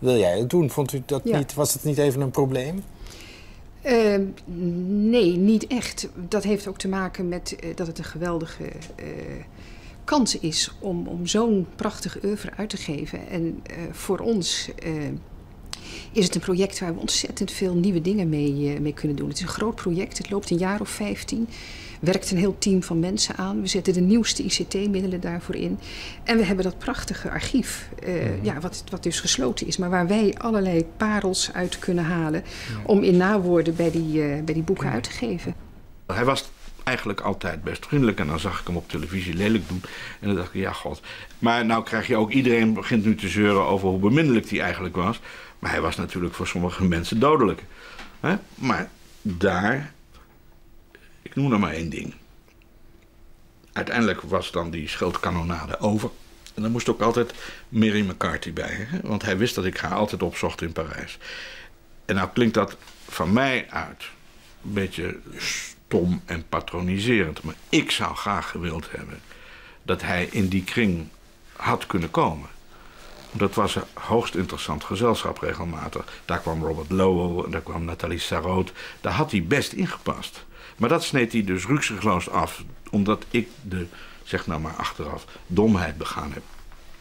wil jij het doen? Vond u dat Ja. niet, was het niet even een probleem? Uh, nee, niet echt. Dat heeft ook te maken met uh, dat het een geweldige uh, kans is om, om zo'n prachtig oeuvre uit te geven. En uh, voor ons uh, is het een project waar we ontzettend veel nieuwe dingen mee, uh, mee kunnen doen. Het is een groot project, het loopt een jaar of vijftien. Werkt een heel team van mensen aan. We zetten de nieuwste I C T-middelen daarvoor in. En we hebben dat prachtige archief, uh, mm-hmm. ja, wat, wat dus gesloten is, maar waar wij allerlei parels uit kunnen halen ja. om in nawoorden bij die, uh, bij die boeken ja. uit te geven. Hij was eigenlijk altijd best vriendelijk en dan zag ik hem op televisie lelijk doen. En dan dacht ik, ja god. Maar nou krijg je ook, iedereen begint nu te zeuren over hoe beminnelijk hij eigenlijk was. Maar hij was natuurlijk voor sommige mensen dodelijk. Hè? Maar daar... Ik noem er maar één ding. Uiteindelijk was dan die schildkanonade over. En dan moest ook altijd Mary McCarthy bij. Hè? Want hij wist dat ik haar altijd opzocht in Parijs. En nou klinkt dat van mij uit een beetje stom en patroniserend. Maar ik zou graag gewild hebben dat hij in die kring had kunnen komen. Dat was een hoogst interessant gezelschap regelmatig. Daar kwam Robert Lowell en daar kwam Nathalie Sarraute. Daar had hij best ingepast. Maar dat sneed hij dus rukzichtloos af, omdat ik de, zeg nou maar achteraf, domheid begaan heb.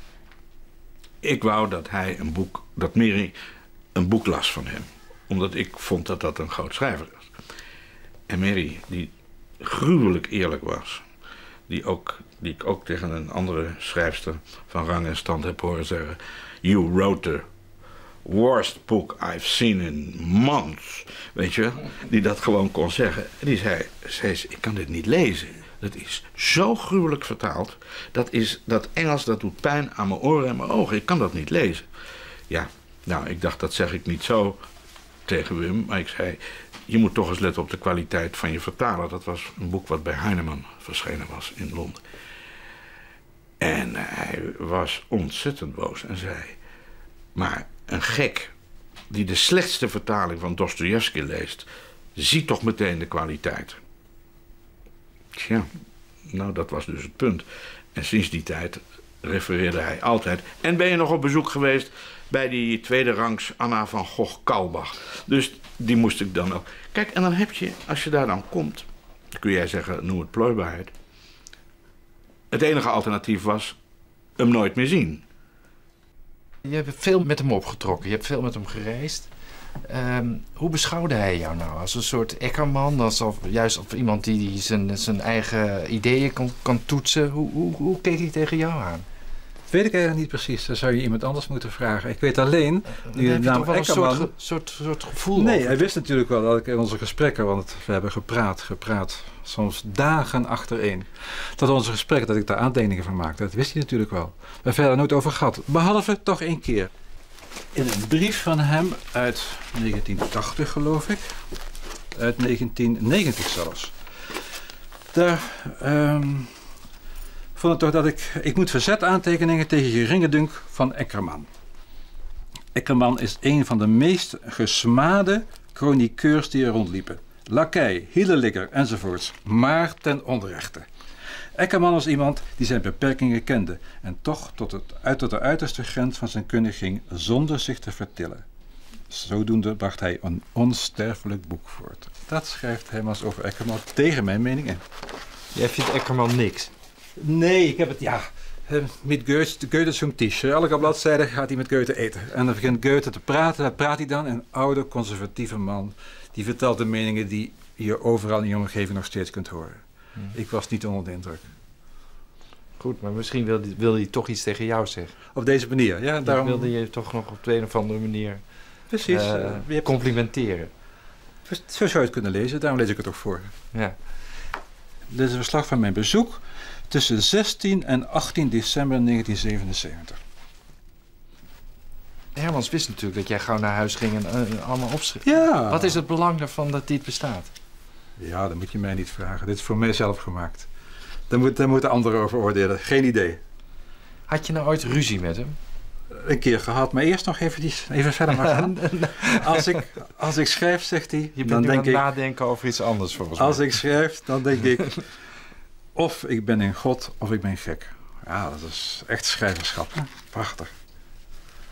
Ik wou dat hij een boek, dat Mary een boek las van hem. Omdat ik vond dat dat een groot schrijver was. En Mary, die gruwelijk eerlijk was, die, ook, die ik ook tegen een andere schrijfster van rang en stand heb horen zeggen: You wrote the worst book I've seen in months. Weet je, die dat gewoon kon zeggen. En die zei, zei ze, ik kan dit niet lezen. Dat is zo gruwelijk vertaald. Dat, is, dat Engels, dat doet pijn aan mijn oren en mijn ogen. Ik kan dat niet lezen. Ja, nou, ik dacht, dat zeg ik niet zo tegen Wim. Maar ik zei, je moet toch eens letten op de kwaliteit van je vertaler. Dat was een boek wat bij Heinemann verschenen was in Londen. En hij was ontzettend boos en zei, maar een gek die de slechtste vertaling van Dostojevski leest, ziet toch meteen de kwaliteit. Tja, nou dat was dus het punt. En sinds die tijd refereerde hij altijd. En ben je nog op bezoek geweest bij die tweede rangs Anna van Gogh-Kaulbach. Dus die moest ik dan ook. Kijk, en dan heb je, als je daar dan komt, kun jij zeggen, noem het plooibaarheid. Het enige alternatief was hem nooit meer zien. Je hebt veel met hem opgetrokken, je hebt veel met hem gereisd. Um, hoe beschouwde hij jou nou? Als een soort Eckermann, alsof, juist als iemand die, die zijn, zijn eigen ideeën kan, kan toetsen. Hoe, hoe, hoe keek hij tegen jou aan? Dat weet ik eigenlijk niet precies. Dan zou je iemand anders moeten vragen. Ik weet alleen... Nu heb je toch wel Eckermann, een soort, soort, soort gevoel Nee, over. hij wist natuurlijk wel dat ik in onze gesprekken... want we hebben gepraat, gepraat, soms dagen achtereen. Dat onze gesprekken, dat ik daar aantekeningen van maakte. Dat wist hij natuurlijk wel. We hebben verder nooit over gehad. Behalve toch één keer. In een brief van hem uit negentien tachtig, geloof ik. Uit negentien negentig zelfs. Daar... Um, vond ik toch dat ik... Ik moet verzet aantekeningen tegen geringe-dunk van Eckermann. Eckermann is een van de meest gesmade chroniqueurs die er rondliepen. Lakij, hielenligger enzovoorts. Maar ten onrechte. Eckermann was iemand die zijn beperkingen kende en toch tot, het, uit, tot de uiterste grens van zijn kunnen ging zonder zich te vertillen. Zodoende bracht hij een onsterfelijk boek voort. Dat schrijft Hermans over Eckermann tegen mijn mening in. Jij vindt Eckermann niks? Nee, ik heb het, ja, met Goethe, Goethe zo'n tisch. Elke bladzijde gaat hij met Goethe eten. En dan begint Goethe te praten, daar praat hij dan. Een oude, conservatieve man, die vertelt de meningen die je overal in je omgeving nog steeds kunt horen. Hmm. Ik was niet onder de indruk. Goed, maar misschien wilde hij, wilde hij toch iets tegen jou zeggen. Op deze manier, ja. Daarom wilde je toch nog op de een of andere manier Precies, uh, uh, hebt... complimenteren. Zo zou je het kunnen lezen, daarom lees ik het ook voor. Ja. Dit is een verslag van mijn bezoek tussen zestien en achttien december negentien zevenenzeventig. Hermans wist natuurlijk dat jij gauw naar huis ging en uh, allemaal opschreef. Ja. Wat is het belang daarvan dat dit bestaat? Ja, dat moet je mij niet vragen. Dit is voor mij zelf gemaakt. Daar, moet, daar moeten anderen over oordelen. Geen idee. Had je nou ooit ruzie met hem? Een keer gehad, maar eerst nog even, die, even verder maar gaan. als, ik, als ik schrijf, zegt hij... Je bent dan nu denk aan het ik, nadenken over iets anders volgens mij. Als ik schrijf, dan denk ik... of ik ben een god, of ik ben gek. Ja, dat is echt schrijverschap. Hè? Prachtig.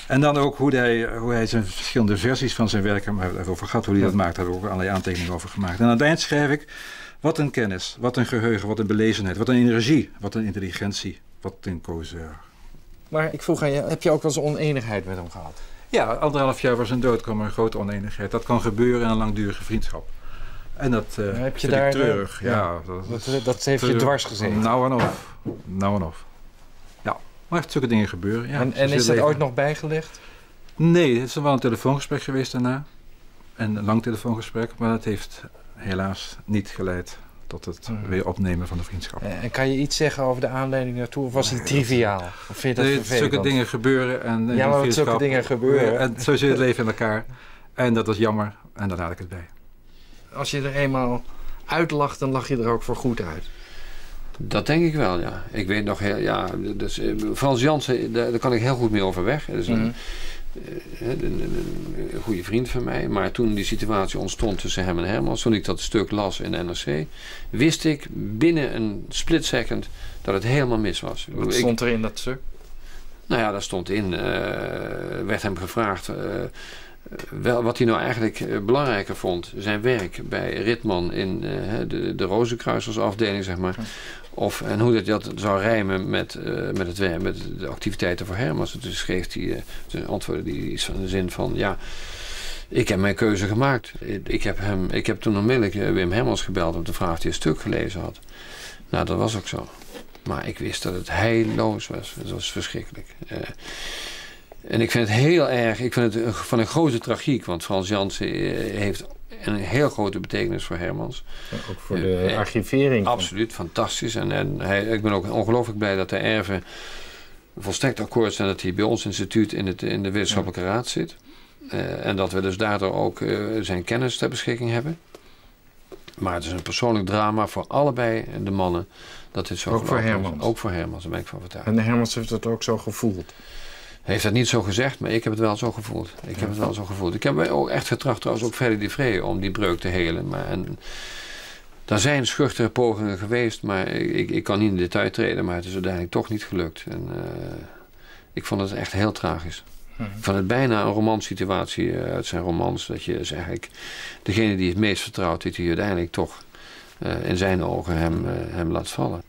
En dan ook hoe hij, hoe hij zijn verschillende versies van zijn werk, maar even over gehad, hoe hij dat maakt, daar heb ik ook allerlei aantekeningen over gemaakt. En aan het eind schrijf ik, wat een kennis, wat een geheugen, wat een belezenheid, wat een energie, wat een intelligentie, wat een causeur. Maar ik vroeg aan je, heb je ook wel eens oneenigheid met hem gehad? Ja, anderhalf jaar voor zijn dood kwam er een grote oneenigheid. Dat kan gebeuren in een langdurige vriendschap. En dat uh, heb je vind daar, ik treurig. Uh, ja, ja, dat, dat, dat heeft je dwars gezeten. Nou en of. Nou en of. Ja, maar zulke dingen gebeuren. Ja, en en is dat ooit nog bijgelegd? Nee, het is wel een telefoongesprek geweest daarna. En een lang telefoongesprek, maar dat heeft helaas niet geleid tot het hmm. weer opnemen van de vriendschap. En kan je iets zeggen over de aanleiding daartoe? Of was die triviaal? Of vind je dat nee, vervelend? Zulke dingen gebeuren. En, ja, maar zulke dingen gebeuren. En zo zit het leven in elkaar. En dat is jammer. En daar laat ik het bij. Als je er eenmaal uitlacht, dan lach je er ook voor goed uit. Dat denk ik wel, ja. Ik weet nog heel, ja, dus, Frans Jansen, daar, daar kan ik heel goed mee overweg. Dat is een, mm-hmm. een, een, een, een goede vriend van mij. Maar toen die situatie ontstond tussen hem en Hermans, toen ik dat stuk las in de N R C, wist ik binnen een split second dat het helemaal mis was. Wat stond er in dat stuk? Nou ja, daar stond in, uh, werd hem gevraagd uh, wel, wat hij nou eigenlijk uh, belangrijker vond. Zijn werk bij Ritman in uh, de, de Rozenkruisersafdeling, zeg maar. Of, en hoe dat, dat zou rijmen met, uh, met, het werk, met de activiteiten voor Hermans. Dus schreef hij, uh, dus antwoordde hij iets van de zin van, ja, ik heb mijn keuze gemaakt. Ik heb, hem, ik heb toen onmiddellijk uh, Wim Hermans gebeld om te vragen of hij een stuk gelezen had. Nou, dat was ook zo. Maar ik wist dat het heilloos was. Het was verschrikkelijk. Uh, en ik vind het heel erg, ik vind het van een grote tragiek, want Frans Jansen heeft een heel grote betekenis voor Hermans. Ja, ook voor de uh, archivering. Absoluut, fantastisch. En, en hij, ik ben ook ongelooflijk blij dat de erven volstrekt akkoord zijn dat hij bij ons instituut in, het, in de wetenschappelijke raad zit. Uh, en dat we dus daardoor ook uh, zijn kennis ter beschikking hebben. Maar het is een persoonlijk drama voor allebei de mannen. Dat dit zo ook voor Hermans. Ook voor Hermans, daar ben ik van overtuigd. En de Hermans heeft dat ook zo gevoeld? Hij heeft dat niet zo gezegd, maar ik heb het wel zo gevoeld. Ik ja. heb het wel zo gevoeld. Ik heb ook echt getracht, trouwens ook Freddy de Vree, om die breuk te helen. Maar en, er zijn schuchtere pogingen geweest, maar ik, ik kan niet in detail treden. Maar het is uiteindelijk toch niet gelukt. En uh, ik vond het echt heel tragisch. Hm. Ik vond het bijna een romansituatie uit zijn romans. Dat je dus eigenlijk degene die het meest vertrouwt, dat hij uiteindelijk toch uh, in zijn ogen hem, uh, hem laat vallen.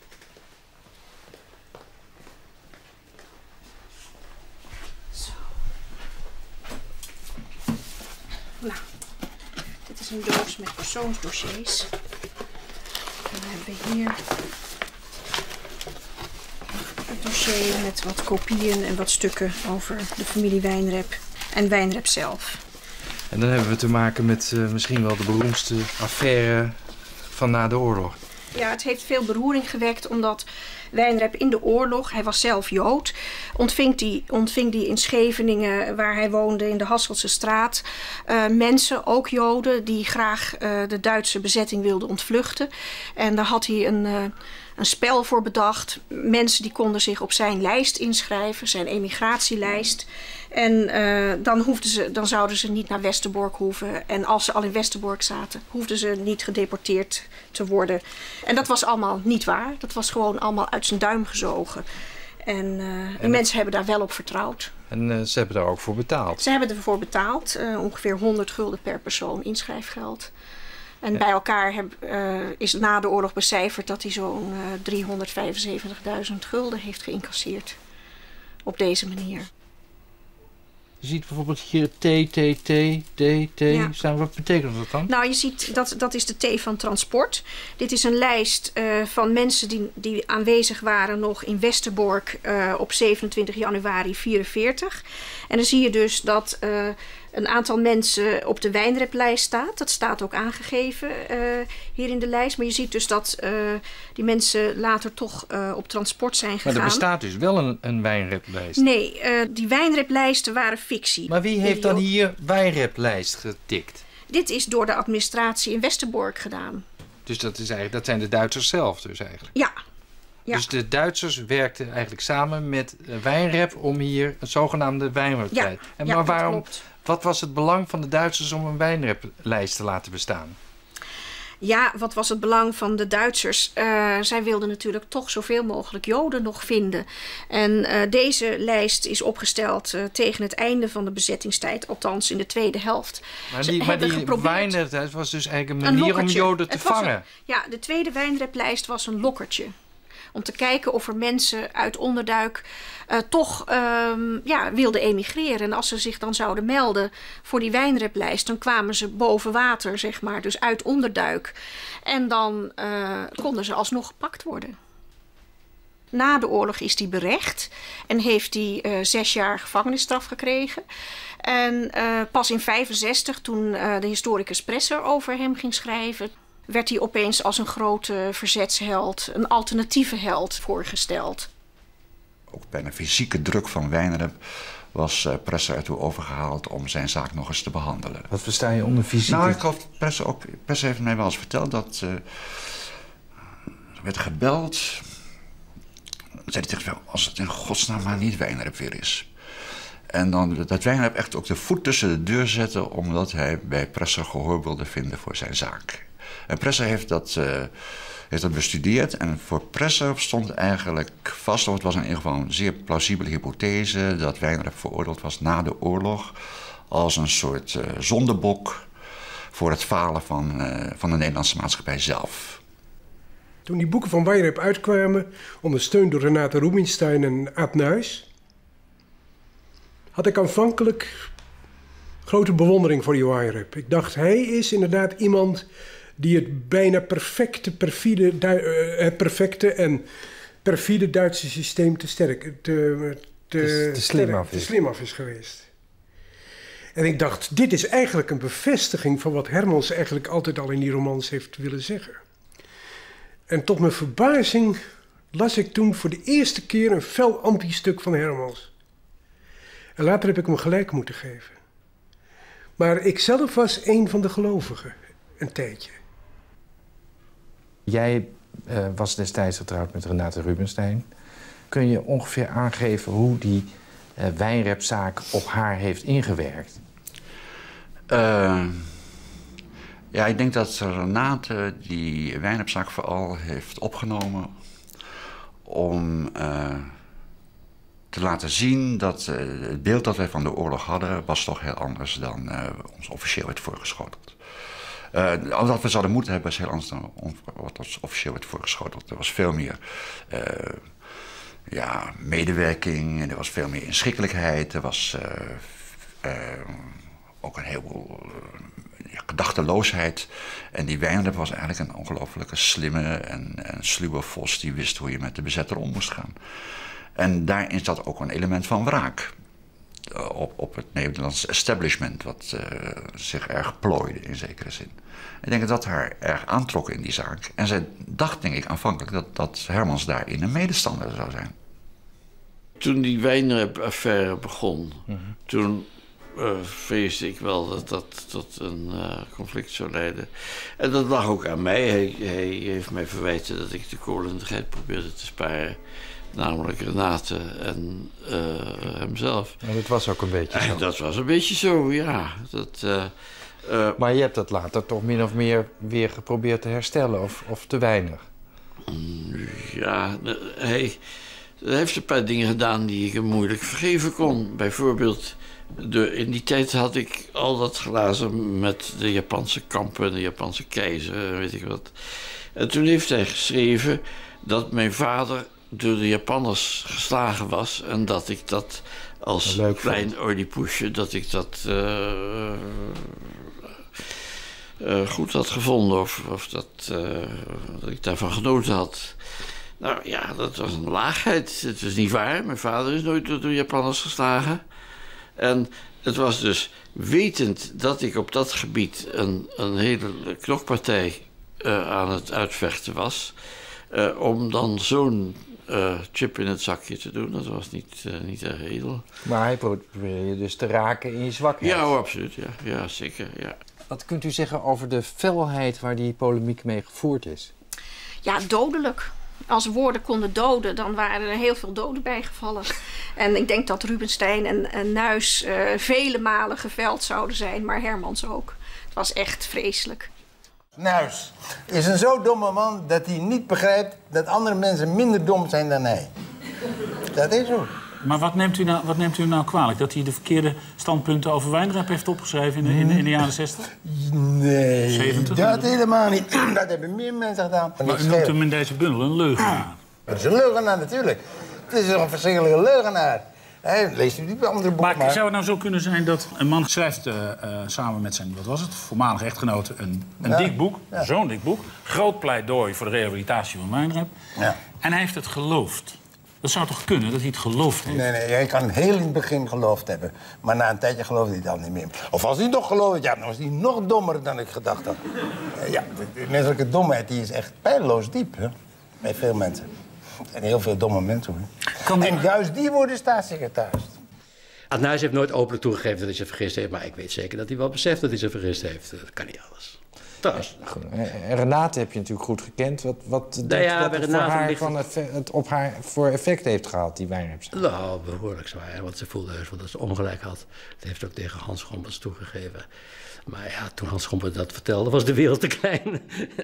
Nou, dit is een doos met persoonsdossiers. En dan hebben we hier een dossier met wat kopieën en wat stukken over de familie Wijnrep en Wijnrep zelf. En dan hebben we te maken met uh, misschien wel de beroemdste affaire van na de oorlog. Ja, het heeft veel beroering gewekt omdat Wijnrep in de oorlog, hij was zelf Jood, ontving die, ontving die in Scheveningen, waar hij woonde in de Hasselse straat, uh, mensen, ook Joden, die graag uh, de Duitse bezetting wilden ontvluchten. En daar had hij een, uh, een spel voor bedacht. Mensen die konden zich op zijn lijst inschrijven, zijn emigratielijst. En uh, dan, hoefden ze, dan zouden ze niet naar Westerbork hoeven. En als ze al in Westerbork zaten, hoefden ze niet gedeporteerd te worden. En dat was allemaal niet waar. Dat was gewoon allemaal uit zijn duim gezogen. En, uh, en de mensen hebben daar wel op vertrouwd. En uh, ze hebben daar ook voor betaald? Ze hebben ervoor betaald. Uh, ongeveer honderd gulden per persoon inschrijfgeld. En ja. bij elkaar heb, uh, is na de oorlog becijferd dat hij zo'n uh, driehonderdvijfenzeventigduizend gulden heeft geïncasseerd. Op deze manier. Je ziet bijvoorbeeld hier T, T, T, T, T ja. staan. Wat betekent dat dan? Nou, je ziet, dat, dat is de T van transport. Dit is een lijst uh, van mensen die, die aanwezig waren nog in Westerbork uh, op zevenentwintig januari vierenveertig. En dan zie je dus dat uh, een aantal mensen op de Wijnreplijst staat. Dat staat ook aangegeven uh, hier in de lijst. Maar je ziet dus dat uh, die mensen later toch uh, op transport zijn gegaan. Maar er bestaat dus wel een, een Wijnreplijst? Nee, uh, die Wijnreplijsten waren fictie. Maar wie heeft dan hier Wijnreplijst getikt? Dit is door de administratie in Westerbork gedaan. Dus dat, is eigenlijk, dat zijn de Duitsers zelf dus eigenlijk? Ja. Ja. Dus de Duitsers werkten eigenlijk samen met Wijnrep om hier een zogenaamde Wijnreplijst. Ja, en ja, maar waarom, klopt. Wat was het belang van de Duitsers om een Wijnreplijst te laten bestaan? Ja, wat was het belang van de Duitsers? Uh, zij wilden natuurlijk toch zoveel mogelijk Joden nog vinden. En uh, deze lijst is opgesteld uh, tegen het einde van de bezettingstijd, althans in de tweede helft. Maar die, maar die wijnrep was dus eigenlijk een manier een om Joden te het was vangen. Een, ja, de tweede wijnreplijst was een lokkertje. Om te kijken of er mensen uit Onderduik uh, toch um, ja, wilden emigreren. En als ze zich dan zouden melden voor die wijnreplijst, dan kwamen ze boven water, zeg maar, dus uit Onderduik. En dan uh, konden ze alsnog gepakt worden. Na de oorlog is hij berecht en heeft hij uh, zes jaar gevangenisstraf gekregen. En uh, pas in vijfenzestig, toen uh, de historicus Presser over hem ging schrijven, werd hij opeens als een grote verzetsheld, een alternatieve held voorgesteld. Ook bijna fysieke druk van Wijnrep was uh, Presser ertoe overgehaald om zijn zaak nog eens te behandelen. Wat versta je onder fysieke? Nou, ik geloof, Presser, ook, Presser heeft mij wel eens verteld dat uh, er werd gebeld. Dan zei hij tegen mij, als het in godsnaam maar niet Wijnrep weer is. En dan dat Wijnrep echt ook de voet tussen de deur zette, omdat hij bij Presser gehoor wilde vinden voor zijn zaak. En Presser heeft dat, uh, heeft dat bestudeerd en voor Presser stond eigenlijk vast, of het was in ieder geval een zeer plausibele hypothese, dat Wijnrep veroordeeld was na de oorlog als een soort uh, zondebok voor het falen van, uh, van de Nederlandse maatschappij zelf. Toen die boeken van Wijnrep uitkwamen, ondersteund door Renate Rubinstein en Aad Nuis, had ik aanvankelijk grote bewondering voor die Wijnrep. Ik dacht, hij is inderdaad iemand die het bijna perfecte, perfide, uh, het perfecte en perfide Duitse systeem te sterk, te, te, te, te, slim, sterk, af te slim af is geweest. En ik dacht, dit is eigenlijk een bevestiging van wat Hermans eigenlijk altijd al in die romans heeft willen zeggen. En tot mijn verbazing las ik toen voor de eerste keer een fel anti-stuk van Hermans. En later heb ik hem gelijk moeten geven. Maar ik zelf was een van de gelovigen, een tijdje. Jij uh, was destijds getrouwd met Renate Rubinstein. Kun je ongeveer aangeven hoe die uh, Wijnrepzaak op haar heeft ingewerkt? Uh, ja, ik denk dat Renate die Wijnrepzaak vooral heeft opgenomen om uh, te laten zien dat uh, het beeld dat wij van de oorlog hadden was toch heel anders dan uh, ons officieel werd voorgeschoteld. Uh, wat we zouden moeten hebben is heel anders dan wat ons officieel werd voorgeschoteld. Er was veel meer uh, ja, medewerking, en er was veel meer inschikkelijkheid. Er was uh, uh, ook een heleboel uh, ja, gedachteloosheid. En die Wijnrep was eigenlijk een ongelooflijke slimme en, en sluwe vos die wist hoe je met de bezetter om moest gaan. En daarin zat ook een element van wraak. Op, op het Nederlandse establishment, wat uh, zich erg plooide in zekere zin. Ik denk dat dat haar erg aantrok in die zaak. En zij dacht, denk ik, aanvankelijk dat, dat Hermans daarin een medestander zou zijn. Toen die Wijnrep-affaire begon, mm-hmm. toen uh, vreesde ik wel dat dat tot een uh, conflict zou leiden. En dat lag ook aan mij. Hij, hij heeft mij verwijten dat ik de kolen en de geit probeerde te sparen. Namelijk Renate en uh, hemzelf. En dat was ook een beetje zo. En dat was een beetje zo, ja. Dat, uh, uh, maar je hebt dat later toch min of meer weer geprobeerd te herstellen, of, of te weinig? Ja, hij, hij heeft een paar dingen gedaan die ik hem moeilijk vergeven kon. Bijvoorbeeld, de, in die tijd had ik al dat glazen met de Japanse kampen en de Japanse keizer, weet ik wat. En toen heeft hij geschreven dat mijn vader door de Japanners geslagen was en dat ik dat als Leuk klein Oedipusje, dat ik dat uh, uh, goed had gevonden of, of dat, uh, dat ik daarvan genoten had. Nou ja, dat was een laagheid. Het is niet waar. Mijn vader is nooit door de Japanners geslagen. En het was dus wetend dat ik op dat gebied een, een hele knokpartij uh, aan het uitvechten was, uh, om dan zo'n Uh, chip in het zakje te doen, dat was niet, uh, niet erg edel. Maar hij probeerde je dus te raken in je zwakheid. Ja, oh, absoluut. Ja. Ja, zeker. Ja. Wat kunt u zeggen over de felheid waar die polemiek mee gevoerd is? Ja, dodelijk. Als woorden konden doden, dan waren er heel veel doden bijgevallen. En ik denk dat Rubinstein en, en Nuis uh, vele malen geveld zouden zijn, maar Hermans ook. Het was echt vreselijk. Nuis is een zo domme man dat hij niet begrijpt dat andere mensen minder dom zijn dan hij. Dat is zo. Maar wat neemt u nou, wat neemt u nou kwalijk? Dat hij de verkeerde standpunten over wijnrap heeft opgeschreven in de, in de, in de jaren zestig? Nee, zeventig? dat helemaal niet. Dat hebben meer mensen gedaan. Maar u noemt hem in deze bundel een leugenaar. Dat is een leugenaar natuurlijk. Het is een verschrikkelijke leugenaar. Hey, leest u die andere boek maar. maar. Zou het nou zo kunnen zijn dat een man schrijft uh, uh, samen met zijn, wat was het, voormalige echtgenote een, een Ja. dik boek, Ja. zo'n dik boek, groot pleidooi voor de rehabilitatie van wijnrap. Ja. En hij heeft het geloofd. Dat zou toch kunnen, dat hij het geloofd heeft? Nee, nee, jij kan heel in het begin geloofd hebben. Maar na een tijdje geloofde hij het al niet meer. Of als hij nog geloofde, ja, dan was hij nog dommer dan ik gedacht had. Ja, de menselijke domheid die is echt pijnloos diep, hè? Bij veel mensen. En heel veel domme mensen, hoor. En juist die worden staatssecretaris. Adnuis heeft nooit openlijk toegegeven dat hij zich vergist heeft... maar ik weet zeker dat hij wel beseft dat hij zich vergist heeft. Dat kan niet alles. Trouwens. En Renate heb je natuurlijk goed gekend. Wat, wat denk Nou ja, je dat bij het, voor Renate haar ligt van effe- het op haar voor effect heeft gehad, die wijnrap? Nou, behoorlijk zwaar, want ze voelde heus wel dat ze ongelijk had. Dat heeft ook tegen Hans Schompers toegegeven. Maar ja, toen Hans Schompers dat vertelde, was de wereld te klein.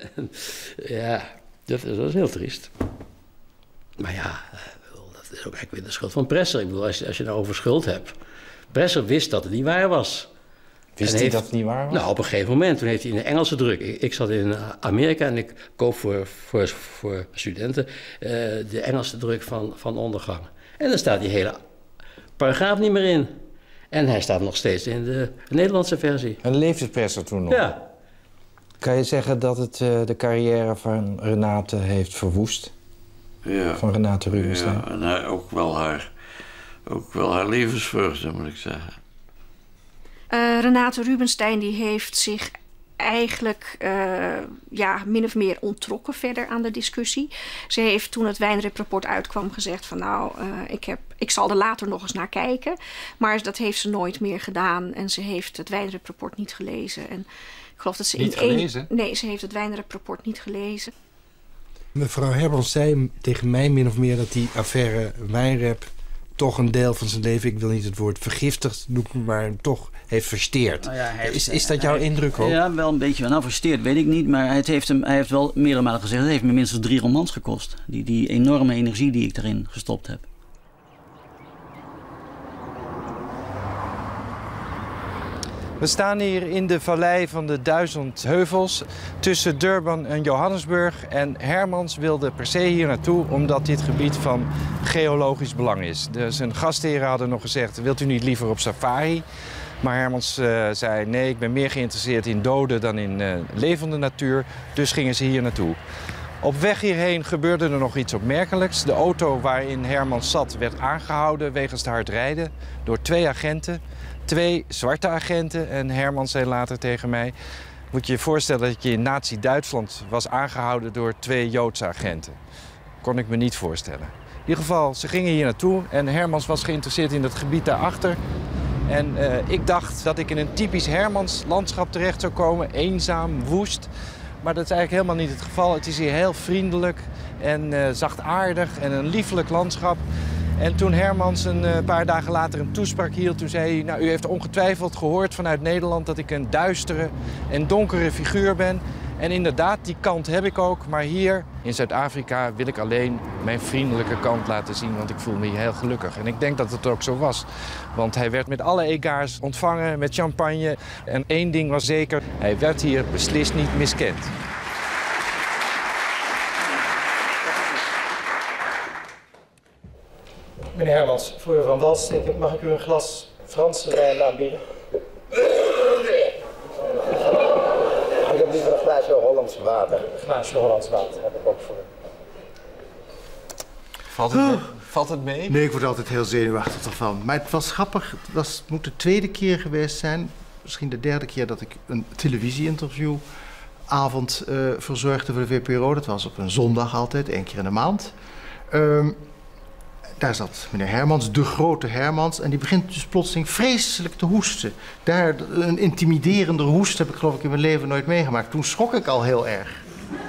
Ja, dat is, dat is heel triest. Maar ja, dat is ook eigenlijk weer de schuld van Presser. Ik bedoel, als je, als je nou over schuld hebt. Presser wist dat het niet waar was. Wist En hij heeft, dat het niet waar was? Nou, op een gegeven moment. Toen heeft hij in de Engelse druk... Ik, ik zat in Amerika en ik koop voor, voor, voor studenten... Uh, de Engelse druk van, van Ondergang. En dan staat die hele paragraaf niet meer in. En hij staat nog steeds in de Nederlandse versie. En leeft het Presser toen nog? Ja. Kan je zeggen dat het uh, de carrière van Renate heeft verwoest? Ja. Van Renate Rubenstein? Ja, en hij, ook, wel haar, ook wel haar levensvreugde, moet ik zeggen. Uh, Renate Rubenstein die heeft zich eigenlijk uh, ja, min of meer onttrokken verder aan de discussie. Ze heeft toen het wijnraprapport uitkwam gezegd van nou, uh, ik, heb, ik zal er later nog eens naar kijken. Maar dat heeft ze nooit meer gedaan en ze heeft het wijnraprapport niet gelezen. En ik geloof dat ze niet in gelezen? Één, nee, ze heeft het wijnraprapport niet gelezen. Mevrouw Hermans zei tegen mij min of meer dat die affaire wijnrap toch een deel van zijn leven, ik wil niet het woord vergiftigd noemen, maar toch heeft versteerd. Nou ja, hij heeft, is, is dat jouw hij, indruk ook? Ja, wel een beetje. Nou, versteerd weet ik niet, maar het heeft hem, hij heeft wel meerdere malen gezegd, het heeft me minstens drie romans gekost. Die, die enorme energie die ik erin gestopt heb. We staan hier in de vallei van de Duizend Heuvels tussen Durban en Johannesburg. En Hermans wilde per se hier naartoe omdat dit gebied van geologisch belang is. Dus zijn gastheren hadden nog gezegd, wilt u niet liever op safari? Maar Hermans uh, zei, nee, ik ben meer geïnteresseerd in dode dan in uh, levende natuur. Dus gingen ze hier naartoe. Op weg hierheen gebeurde er nog iets opmerkelijks. De auto waarin Hermans zat werd aangehouden wegens te hard rijden door twee agenten. Twee zwarte agenten en Hermans zei later tegen mij, moet je je voorstellen dat je in Nazi-Duitsland was aangehouden door twee Joodse agenten. Kon ik me niet voorstellen. In ieder geval, ze gingen hier naartoe en Hermans was geïnteresseerd in het gebied daarachter. En uh, ik dacht dat ik in een typisch Hermans landschap terecht zou komen, eenzaam, woest. Maar dat is eigenlijk helemaal niet het geval. Het is hier heel vriendelijk en uh, zachtaardig en een liefelijk landschap. En toen Hermans een uh, paar dagen later een toespraak hield, toen zei hij, nou, u heeft ongetwijfeld gehoord vanuit Nederland dat ik een duistere en donkere figuur ben. En inderdaad, die kant heb ik ook. Maar hier in Zuid-Afrika wil ik alleen mijn vriendelijke kant laten zien, want ik voel me hier heel gelukkig. En ik denk dat het ook zo was. Want hij werd met alle egaars ontvangen, met champagne. En één ding was zeker, hij werd hier beslist niet miskend. Meneer Hermans, voor u van wal steken, mag ik u een glas Franse wijn aanbieden? Ik heb liever een glaasje Hollands water. Een glaasje Hollands water heb ik ook voor u. Valt het, mee? Valt het mee? Nee, ik word altijd heel zenuwachtig ervan. Maar het was grappig, het was, moet de tweede keer geweest zijn, misschien de derde keer dat ik een televisie-interview avond uh, verzorgde voor de V P R O. Dat was op een zondag altijd, één keer in de maand. Um, Daar zat meneer Hermans, de grote Hermans, en die begint dus plotseling vreselijk te hoesten. Daar, een intimiderende hoest heb ik geloof ik in mijn leven nooit meegemaakt. Toen schrok ik al heel erg.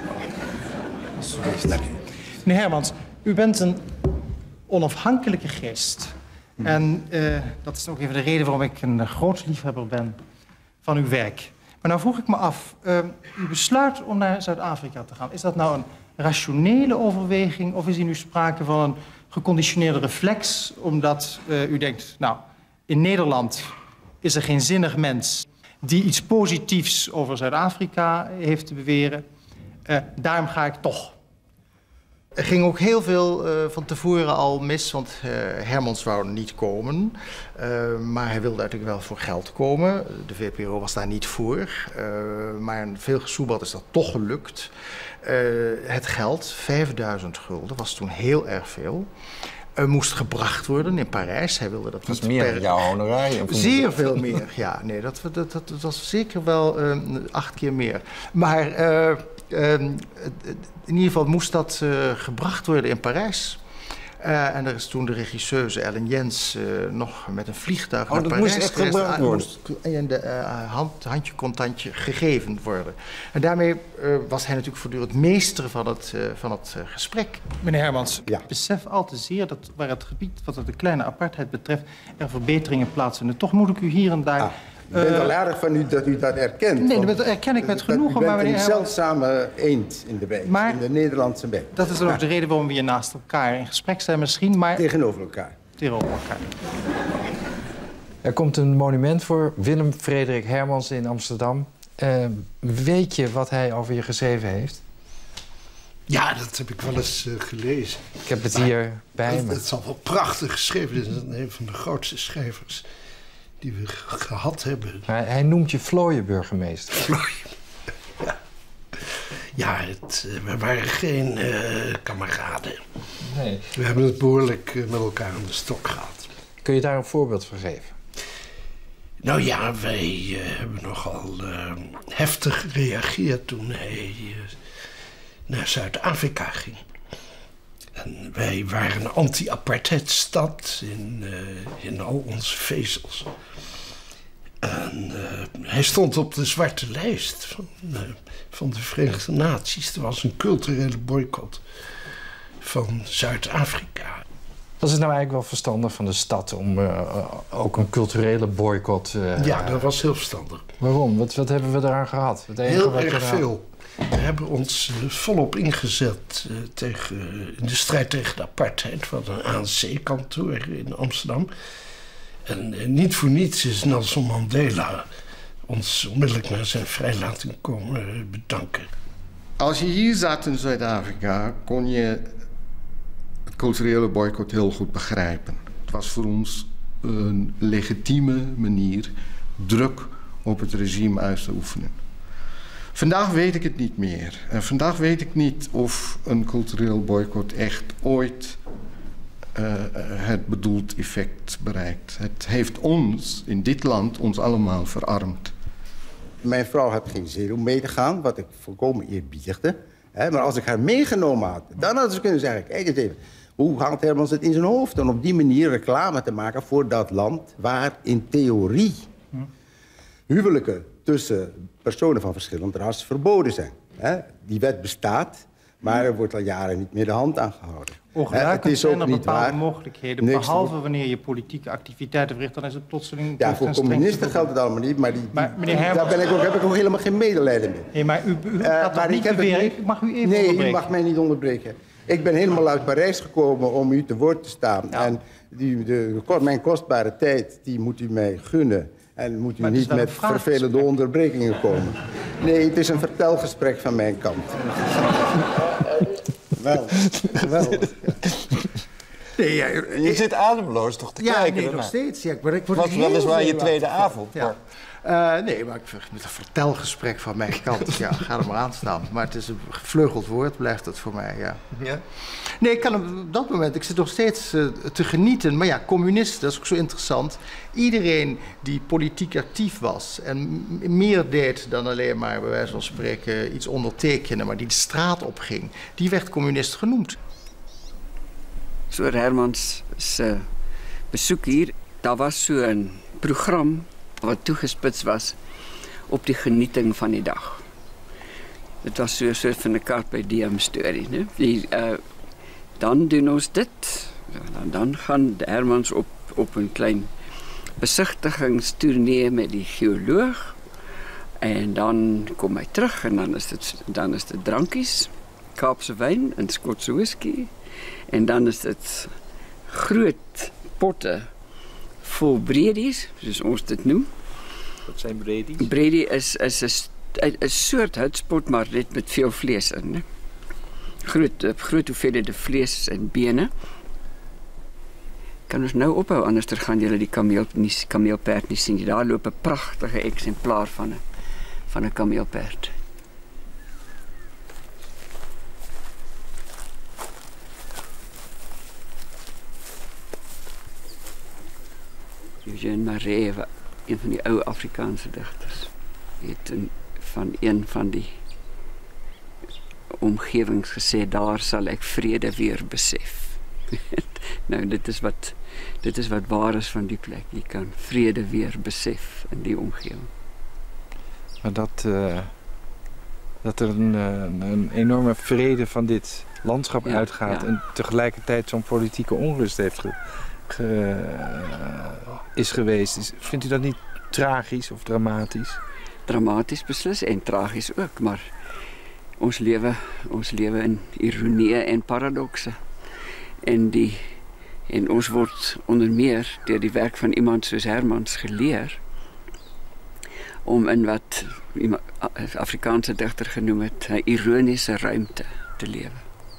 Dank u. Meneer Hermans, u bent een onafhankelijke geest. En uh, dat is ook even de reden waarom ik een groot liefhebber ben van uw werk. Maar nou vroeg ik me af, uh, u besluit om naar Zuid-Afrika te gaan. Is dat nou een rationele overweging of is hier nu sprake van een geconditioneerde reflex? Omdat uh, u denkt, nou, in Nederland is er geen zinnig mens die iets positiefs over Zuid-Afrika heeft te beweren. Uh, daarom ga ik toch. Er ging ook heel veel uh, van tevoren al mis, want uh, Hermans wou niet komen. Uh, maar hij wilde natuurlijk wel voor geld komen. De V P R O was daar niet voor. Uh, maar veel gesoebeld is dat toch gelukt. Uh, het geld, vijfduizend gulden, was toen heel erg veel. Uh, moest gebracht worden in Parijs. Hij wilde dat, dat niet meer per... dan jouw honorarium. Zeer veel meer, ja. Nee, dat, dat, dat, dat was zeker wel uh, acht keer meer. Maar uh, uh, in ieder geval moest dat uh, gebracht worden in Parijs. Uh, en er is toen de regisseuse Ellen Jens uh, nog met een vliegtuig oh, naar dat Parijs moest echt gereisd. gebracht worden? Moest en de uh, hand, handje contantje gegeven worden. En daarmee uh, was hij natuurlijk voortdurend meester van het, uh, van het uh, gesprek. Meneer Hermans, ja. Besef al te zeer dat waar het gebied wat de kleine apartheid betreft er verbeteringen plaatsvinden. Toch moet ik u hier en daar... Ah. Ik ben wel uh, erg van u dat u dat erkent. Nee, dat erken ik met genoegen. U bent maar een zeldzame eend in de wijk, maar, in de Nederlandse wijk. Dat is dan ook ja. de reden waarom we hier naast elkaar in gesprek zijn misschien, maar... Tegenover elkaar. Tegenover elkaar. Er komt een monument voor Willem Frederik Hermans in Amsterdam. Uh, weet je wat hij over je geschreven heeft? Ja, dat heb ik wel eens uh, gelezen. Ik heb het maar hier bij het, me. Het is al wel prachtig geschreven. Het is een van de grootste schrijvers die we gehad hebben. Maar hij noemt je Vlooienburgemeester. Vlooien. Ja, ja het, we waren geen uh, kameraden. Nee. We hebben het behoorlijk uh, met elkaar aan de stok gehad. Kun je daar een voorbeeld van geven? Nou ja, wij uh, hebben nogal uh, heftig gereageerd toen hij uh, naar Zuid-Afrika ging. En wij waren een anti-apartheidstad in, uh, in al onze vezels. En uh, hij stond op de zwarte lijst van, uh, van de Verenigde Naties. Er was een culturele boycott van Zuid-Afrika. Was het nou eigenlijk wel verstandig van de stad om uh, ook een culturele boycott... Uh, ja, dat was heel verstandig. Waarom? Wat, wat hebben we eraan gehad? Het heel wat erg veel. We hebben ons uh, volop ingezet uh, tegen, uh, in de strijd tegen de apartheid. We hadden een A N C-kantoor in Amsterdam. En uh, niet voor niets is Nelson Mandela ons onmiddellijk na zijn vrijlating komen uh, bedanken. Als je hier zat in Zuid-Afrika, kon je het culturele boycott heel goed begrijpen. Het was voor ons een legitieme manier druk op het regime uit te oefenen. Vandaag weet ik het niet meer. En vandaag weet ik niet of een cultureel boycott echt ooit uh, het bedoeld effect bereikt. Het heeft ons, in dit land, ons allemaal verarmd. Mijn vrouw had geen zin om mee te gaan, wat ik volkomen eerbiedigde. Hè, maar als ik haar meegenomen had, dan had ze kunnen zeggen, kijk eens even, hoe haalt Hermans het in zijn hoofd om op die manier reclame te maken voor dat land waar in theorie huwelijken tussen personen van verschillend ras verboden zijn. Hè? Die wet bestaat, maar er wordt al jaren niet meer de hand aan gehouden. Ongebruikelijk zijn er bepaalde mogelijkheden, Niks behalve te... wanneer je politieke activiteiten verricht, dan is het plotseling... Ja, voor communisten geldt het allemaal niet, maar, die, maar die, Hermans... daar ben ik ook, heb ik ook helemaal geen medelijden mee. Nee, maar u, u uh, gaat toch niet beweren? Ik mag u even nee, onderbreken. Nee, u mag mij niet onderbreken. Ik ben helemaal uit Parijs gekomen om u te woord te staan. Ja. En die, de, mijn kostbare tijd, die moet u mij gunnen. En moet u niet met vervelende onderbrekingen komen. Nee, het is een vertelgesprek van mijn kant. Wel, wel. Nee, ja, je, je zit ademloos toch te ja, kijken? Ja, nee, nog steeds. Ja, ik word, ik word was weliswaar je tweede avond. Ja. Uh, nee, maar ik met een vertelgesprek van mijn kant. Ja, ga er maar aan staan. Maar het is een gevleugeld woord, blijft het voor mij, ja. Ja? Nee, ik kan op dat moment, ik zit nog steeds uh, te genieten. Maar ja, communisten, dat is ook zo interessant. Iedereen die politiek actief was en meer deed dan alleen maar, bij wijze van spreken, iets ondertekenen, maar die de straat opging, die werd communist genoemd. Zo'n Hermans uh, bezoek hier, daar was zo'n programma wat toegespitst was op die genieting van die dag. Het was zo'n soort van een carpe diem story. Die, uh, dan doen ons dit. Dan gaan de Hermans op, op een klein bezichtigingstournee met die geoloog. En dan kom hy terug en dan is dit, dan is dit drankies, Kaapse wyn en Skotse whisky. En dan is dit groot potte vol bredies, soos ons dit noem. Wat zijn bredies? Bredi is, is een, een soort hutspot, maar dit met veel vlees in. Hè? Groot, groot hoeveelhede vlees en bene. Kan ons nou ophou, anders gaan julle die kameel, nie, kameelperd nie sien. Daar loop 'n pragtige exemplaar van 'n van 'n kameelperd. Eugène Marais, een van die ou Afrikaanse digters, het in, van een van die omgewings gesê, daar sal ek vrede weer besef. Nou, dit is wat dit is wat waar is van die plek. Je kan vrede weer besef in die omgeving. Maar dat, uh, dat er een, een enorme vrede van dit landschap ja, uitgaat ja. en tegelijkertijd zo'n politieke onrust heeft ge, ge, is geweest. Is, vindt u dat niet tragisch of dramatisch? Dramatisch beslis en tragisch ook, maar ons lewe, ons lewe in ironie en paradokse. En, die, en ons word onder meer deur die werk van iemand soos Hermans geleer om in wat iemand, Afrikaanse digter genoem het, 'n ironiese ruimte te lewe.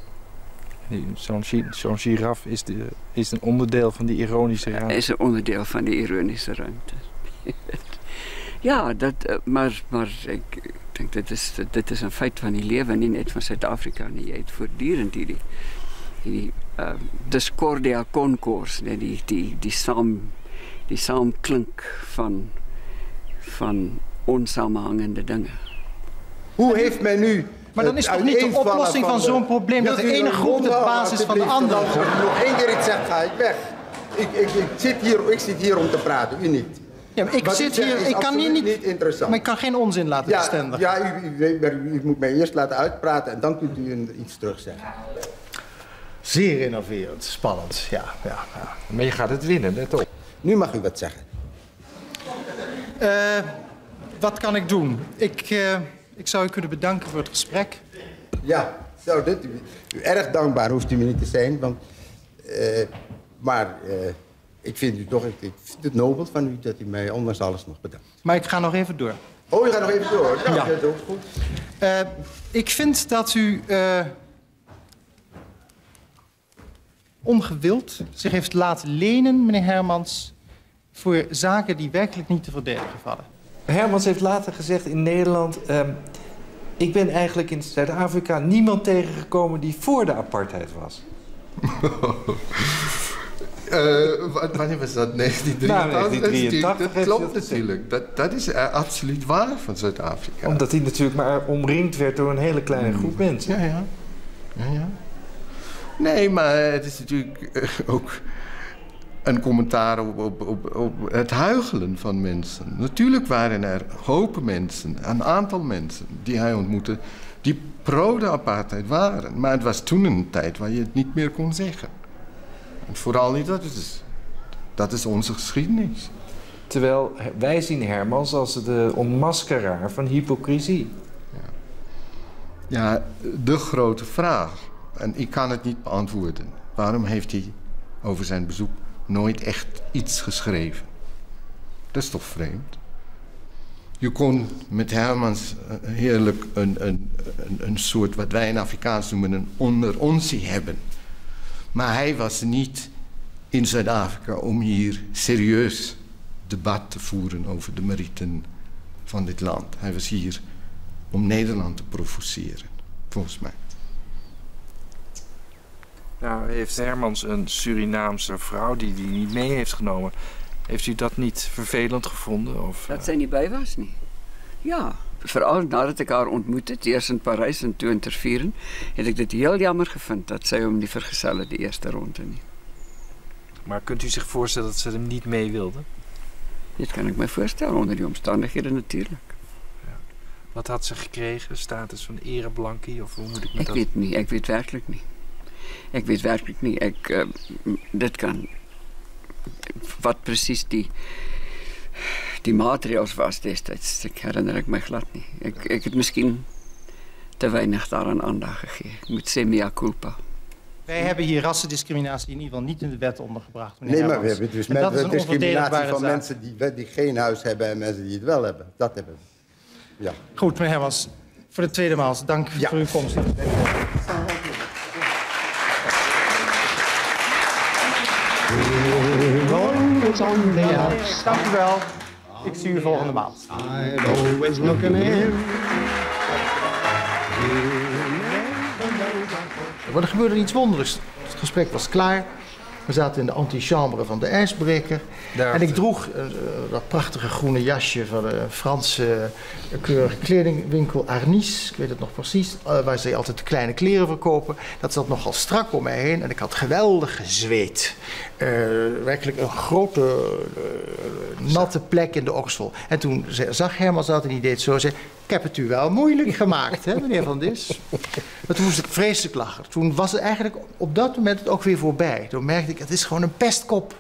Zo'n zo giraf is, de, is een onderdeel van die ironische ruimte. Is een onderdeel van die ironische ruimte. Ja, dat, maar, maar ik denk dat is, dit is een feit van die leven, niet net van Zuid-Afrika. Je hebt voortdurend die, die uh, discordia concours, die, die, die, die, saam, die saamklink van, van onsamenhangende dingen. Hoe heeft men nu... Maar dan is toch niet de oplossing van, van zo'n probleem dat de ene groep de basis van de andere... Als ik nog één keer iets zeg, ga ik weg. Ik, ik, ik, zit hier, ik zit hier om te praten, u niet. Ja, maar ik Wat zit hier, ik kan hier niet, niet interessant. Maar ik kan geen onzin laten ja, bestendigen. Ja, u, u, u, u moet mij eerst laten uitpraten en dan kunt u iets terugzeggen. Zeer innoverend, spannend, ja, ja, ja. Maar je gaat het winnen, let op. Nu mag u wat zeggen. Uh, wat kan ik doen? Ik, uh, ik zou u kunnen bedanken voor het gesprek. Ja, nou, dit, u, u erg dankbaar hoeft u me niet te zijn, want... Uh, maar... Uh, Ik vind, u toch, ik, ik vind het nobel van u dat u mij ondanks alles nog bedankt. Maar ik ga nog even door. Oh, u gaat nog even door? Nou, ja. Dat is ook goed. Uh, ik vind dat u uh, ongewild zich heeft laten lenen, meneer Hermans, voor zaken die werkelijk niet te verdedigen vallen. Hermans heeft later gezegd in Nederland... Um, ik ben eigenlijk in Zuid-Afrika niemand tegengekomen die voor de apartheid was. Uh, wanneer was dat? negentien drieëntachtig? Nou, negentien drieëntachtig dat klopt natuurlijk. Dat, dat is uh, absoluut waar van Zuid-Afrika. Omdat hij natuurlijk maar omringd werd door een hele kleine groep mensen. Ja, ja. ja, ja. Nee, maar het is natuurlijk uh, ook een commentaar op, op, op, op het huichelen van mensen. Natuurlijk waren er hopen mensen, een aantal mensen die hij ontmoette, die pro de apartheid waren. Maar het was toen een tijd waar je het niet meer kon zeggen. Vooral niet, dat is, dat is onze geschiedenis. Terwijl wij zien Hermans als de ontmaskeraar van hypocrisie. Ja. ja, de grote vraag. En ik kan het niet beantwoorden. Waarom heeft hij over zijn bezoek nooit echt iets geschreven? Dat is toch vreemd? Je kon met Hermans heerlijk een, een, een, een soort, wat wij in Afrikaans noemen, een onder onsie hebben. Maar hij was niet in Zuid-Afrika om hier serieus debat te voeren over de merieten van dit land. Hij was hier om Nederland te provoceren, volgens mij. Nou, heeft Hermans een Surinaamse vrouw die hij niet mee heeft genomen. Heeft u dat niet vervelend gevonden? Of, dat zij niet bij was, niet. Ja, vooral nadat ik haar ontmoet het, eerst in Parijs en toen in Tervuren, heb ik dit heel jammer gevonden dat zij hem niet vergezellen de eerste ronde niet. Maar kunt u zich voorstellen dat ze hem niet mee wilde? Dit kan ik me voorstellen, onder die omstandigheden natuurlijk. Ja. Wat had ze gekregen? Status van ereblankie? Of hoe moet ik me ik dat... weet niet, ik weet werkelijk niet. Ik weet werkelijk niet. Ik, uh, dit kan... Wat precies die... die maatregels was destijds, ik herinner ik mij glad niet. Ik, ik heb misschien te weinig daaraan aandacht gegeven. Ik moet zeggen, mea culpa. Wij hebben hier rassendiscriminatie in ieder geval niet in de wet ondergebracht. Nee, maar we hebben dus met de discriminatie van zaak. mensen die, die geen huis hebben en mensen die het wel hebben. Dat hebben we. Ja. Goed, meneer Hermans. Voor de tweede maal, dank ja. voor uw komst. Dank u wel. Ik zie u volgende maand. Maar er gebeurde iets wonderlijks. Het gesprek was klaar. We zaten in de antichambre van de ijsbreker. Daar en ik droeg uh, dat prachtige groene jasje van de Franse uh, keurige kledingwinkel Arnis. Ik weet het nog precies. Uh, waar ze altijd de kleine kleren verkopen. Dat zat nogal strak om mij heen. En ik had geweldig gezweet. Uh, werkelijk een grote uh, natte plek in de oksel. En toen zag Hermans dat en die deed zo. Zei, ik heb het u wel moeilijk gemaakt, hè, meneer Van Dis. Maar toen moest ik vreselijk lachen. Toen was het eigenlijk op dat moment ook weer voorbij. Toen merkte ik, het is gewoon een pestkop.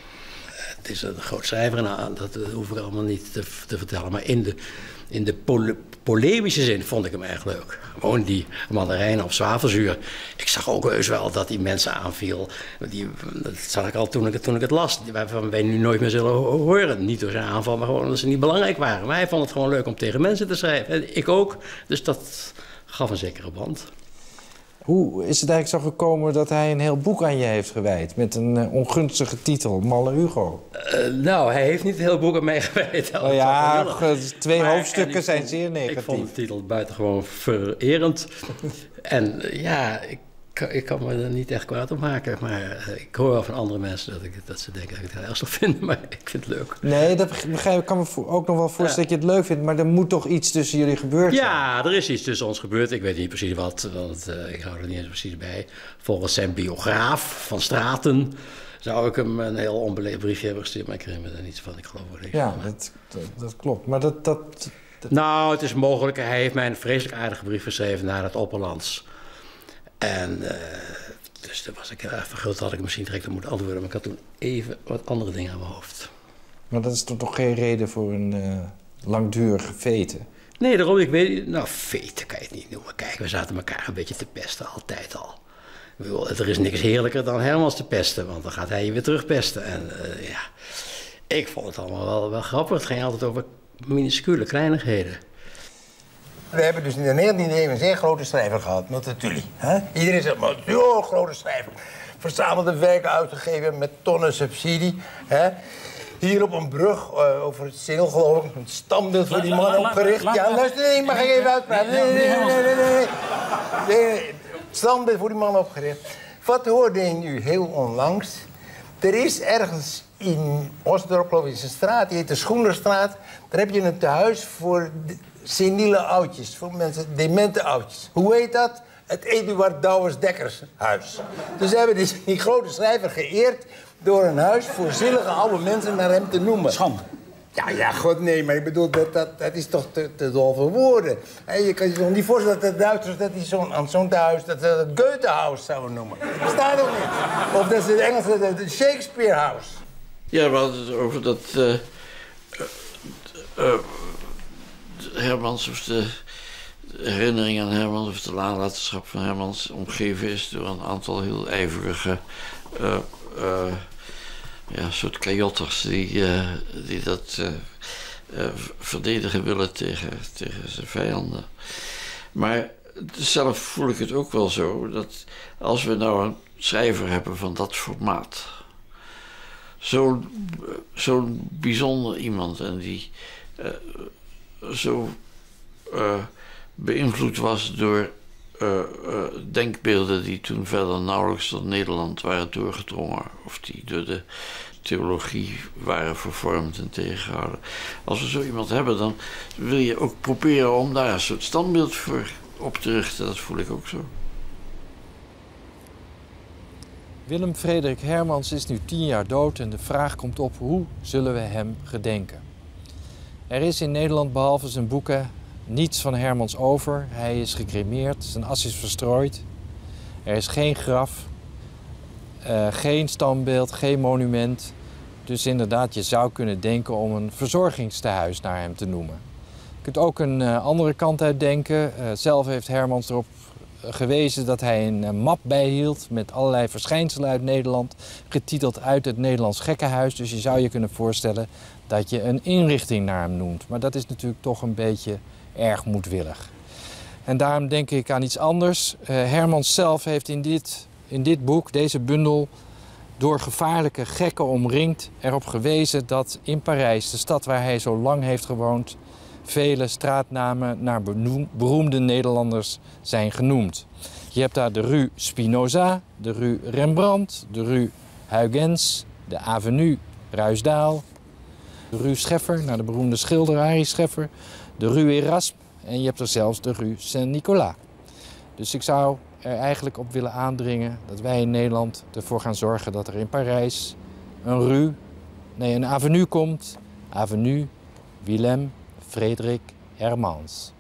Het is een groot cijfer en dat hoef ik allemaal niet te, te vertellen. Maar in de, in de pole, polemische zin vond ik hem erg leuk. Gewoon die mandarijnen op zwavelzuur. Ik zag ook heus wel dat die mensen aanviel. Die, dat zag ik al toen ik, toen ik het las. Waarvan wij nu nooit meer zullen horen. Niet door zijn aanval, maar gewoon omdat ze niet belangrijk waren. Maar hij vond het gewoon leuk om tegen mensen te schrijven. En ik ook. Dus dat gaf een zekere band. Hoe is het eigenlijk zo gekomen dat hij een heel boek aan je heeft gewijd... met een uh, ongunstige titel, Malle Hugo? Uh, nou, hij heeft niet een heel boek aan mij gewijd. Oh ja, twee maar, hoofdstukken zijn vond, zeer negatief. Ik vond de titel buitengewoon vererend. En uh, ja, ik, ik kan me er niet echt kwaad op maken. Maar uh, ik hoor wel van andere mensen dat, ik, dat ze denken dat ik het heel ernstig vind. Maar ik vind het leuk. Nee, dat begrijp ik. kan me ook nog wel voorstellen ja. dat je het leuk vindt. Maar er moet toch iets tussen jullie gebeurd zijn? Ja, er is iets tussen ons gebeurd. Ik weet niet precies wat, want uh, ik hou er niet eens precies bij. Volgens zijn biograaf Van Straten zou ik hem een heel onbeleefd briefje hebben gestuurd. Maar ik herinner me er niets van. Ik geloof het niet. Ja, dat, dat, dat klopt. Maar dat, dat, dat... Nou, het is mogelijk. Hij heeft mij een vreselijk aardige brief geschreven naar het Opperlands. En uh, dus daar was ik heel erg verguld. Had ik hem misschien direct op moeten antwoorden. Maar ik had toen even wat andere dingen aan mijn hoofd. Maar dat is toch toch geen reden voor een uh, langdurige vete? Nee, daarom, ik weet... Nou, vete kan je het niet noemen. Kijk, we zaten elkaar een beetje te pesten, altijd al. Ik bedoel, er is niks heerlijker dan Hermans te pesten. Want dan gaat hij je weer terugpesten. En uh, ja, ik vond het allemaal wel, wel grappig. Het ging altijd over minuscule kleinigheden. We hebben dus in de negentiende eeuw een zeer grote schrijver gehad, Multatuli. Iedereen zegt, maar zo'n grote schrijver. Verzamelde werken uitgegeven met tonnen subsidie. Hè? Hier op een brug uh, over het Seel, geloof ik, een standbeeld voor die man opgericht. Ja, luister, nee, mag ik even uitpraten? Nee, nee, nee, nee, nee, nee. nee, nee. Standbeeld voor die man opgericht. Wat hoorde je nu heel onlangs? Er is ergens in Osdorp, geloof ik, is een straat, die heet de Schoenerstraat. Daar heb je een tehuis voor seniele oudjes, voor mensen, demente oudjes. Hoe heet dat? Het Eduard Douwers Dekkers huis. Dus ze hebben die, die grote schrijver geëerd door een huis voor zielige oude mensen naar hem te noemen. Schande. Ja, ja, god nee, maar ik bedoel, dat, dat, dat is toch te, te dol voor woorden. He, je kan je toch niet voorstellen dat de Duitsers dat die zo'n, aan zo'n thuis dat ze het Goethe-huis zouden noemen. Dat bestaat ook niet. Of dat ze het Engelse de Shakespeare-huis. Ja, we hadden het over dat uh, uh, Hermans of de herinnering aan Hermans of de nalatenschap van Hermans omgeven is door een aantal heel ijverige uh, uh, ja, soort kajotters die, uh, die dat uh, uh, verdedigen willen tegen, tegen zijn vijanden. Maar zelf voel ik het ook wel zo dat als we nou een schrijver hebben van dat formaat, zo'n zo'n bijzonder iemand en die uh, zo uh, beïnvloed was door uh, uh, denkbeelden die toen verder nauwelijks tot Nederland waren doorgedrongen of die door de theologie waren vervormd en tegengehouden. Als we zo iemand hebben, dan wil je ook proberen om daar een soort standbeeld voor op te richten. Dat voel ik ook zo. Willem Frederik Hermans is nu tien jaar dood en de vraag komt op: hoe zullen we hem gedenken? Er is in Nederland behalve zijn boeken niets van Hermans over. Hij is gecremeerd, zijn as is verstrooid. Er is geen graf, uh, geen standbeeld, geen monument. Dus inderdaad, je zou kunnen denken om een verzorgingstehuis naar hem te noemen. Je kunt ook een uh, andere kant uitdenken. Uh, zelf heeft Hermans erop gewezen dat hij een uh, map bijhield met allerlei verschijnselen uit Nederland, getiteld Uit het Nederlands Gekkenhuis. Dus je zou je kunnen voorstellen dat je een inrichting naar hem noemt. Maar dat is natuurlijk toch een beetje erg moedwillig. En daarom denk ik aan iets anders. Uh, Hermans zelf heeft in dit, in dit boek, deze bundel, door gevaarlijke gekken omringd, erop gewezen dat in Parijs, de stad waar hij zo lang heeft gewoond, vele straatnamen naar beroemde Nederlanders zijn genoemd. Je hebt daar de Rue Spinoza, de Rue Rembrandt, de Rue Huygens, de Avenue Ruisdael, de Rue Scheffer, naar de beroemde schilder Arie Scheffer, de Rue Erasme en je hebt er zelfs de Rue Saint-Nicolas. Dus ik zou er eigenlijk op willen aandringen dat wij in Nederland ervoor gaan zorgen dat er in Parijs een rue, nee een avenue komt, Avenue Willem Frederik Hermans.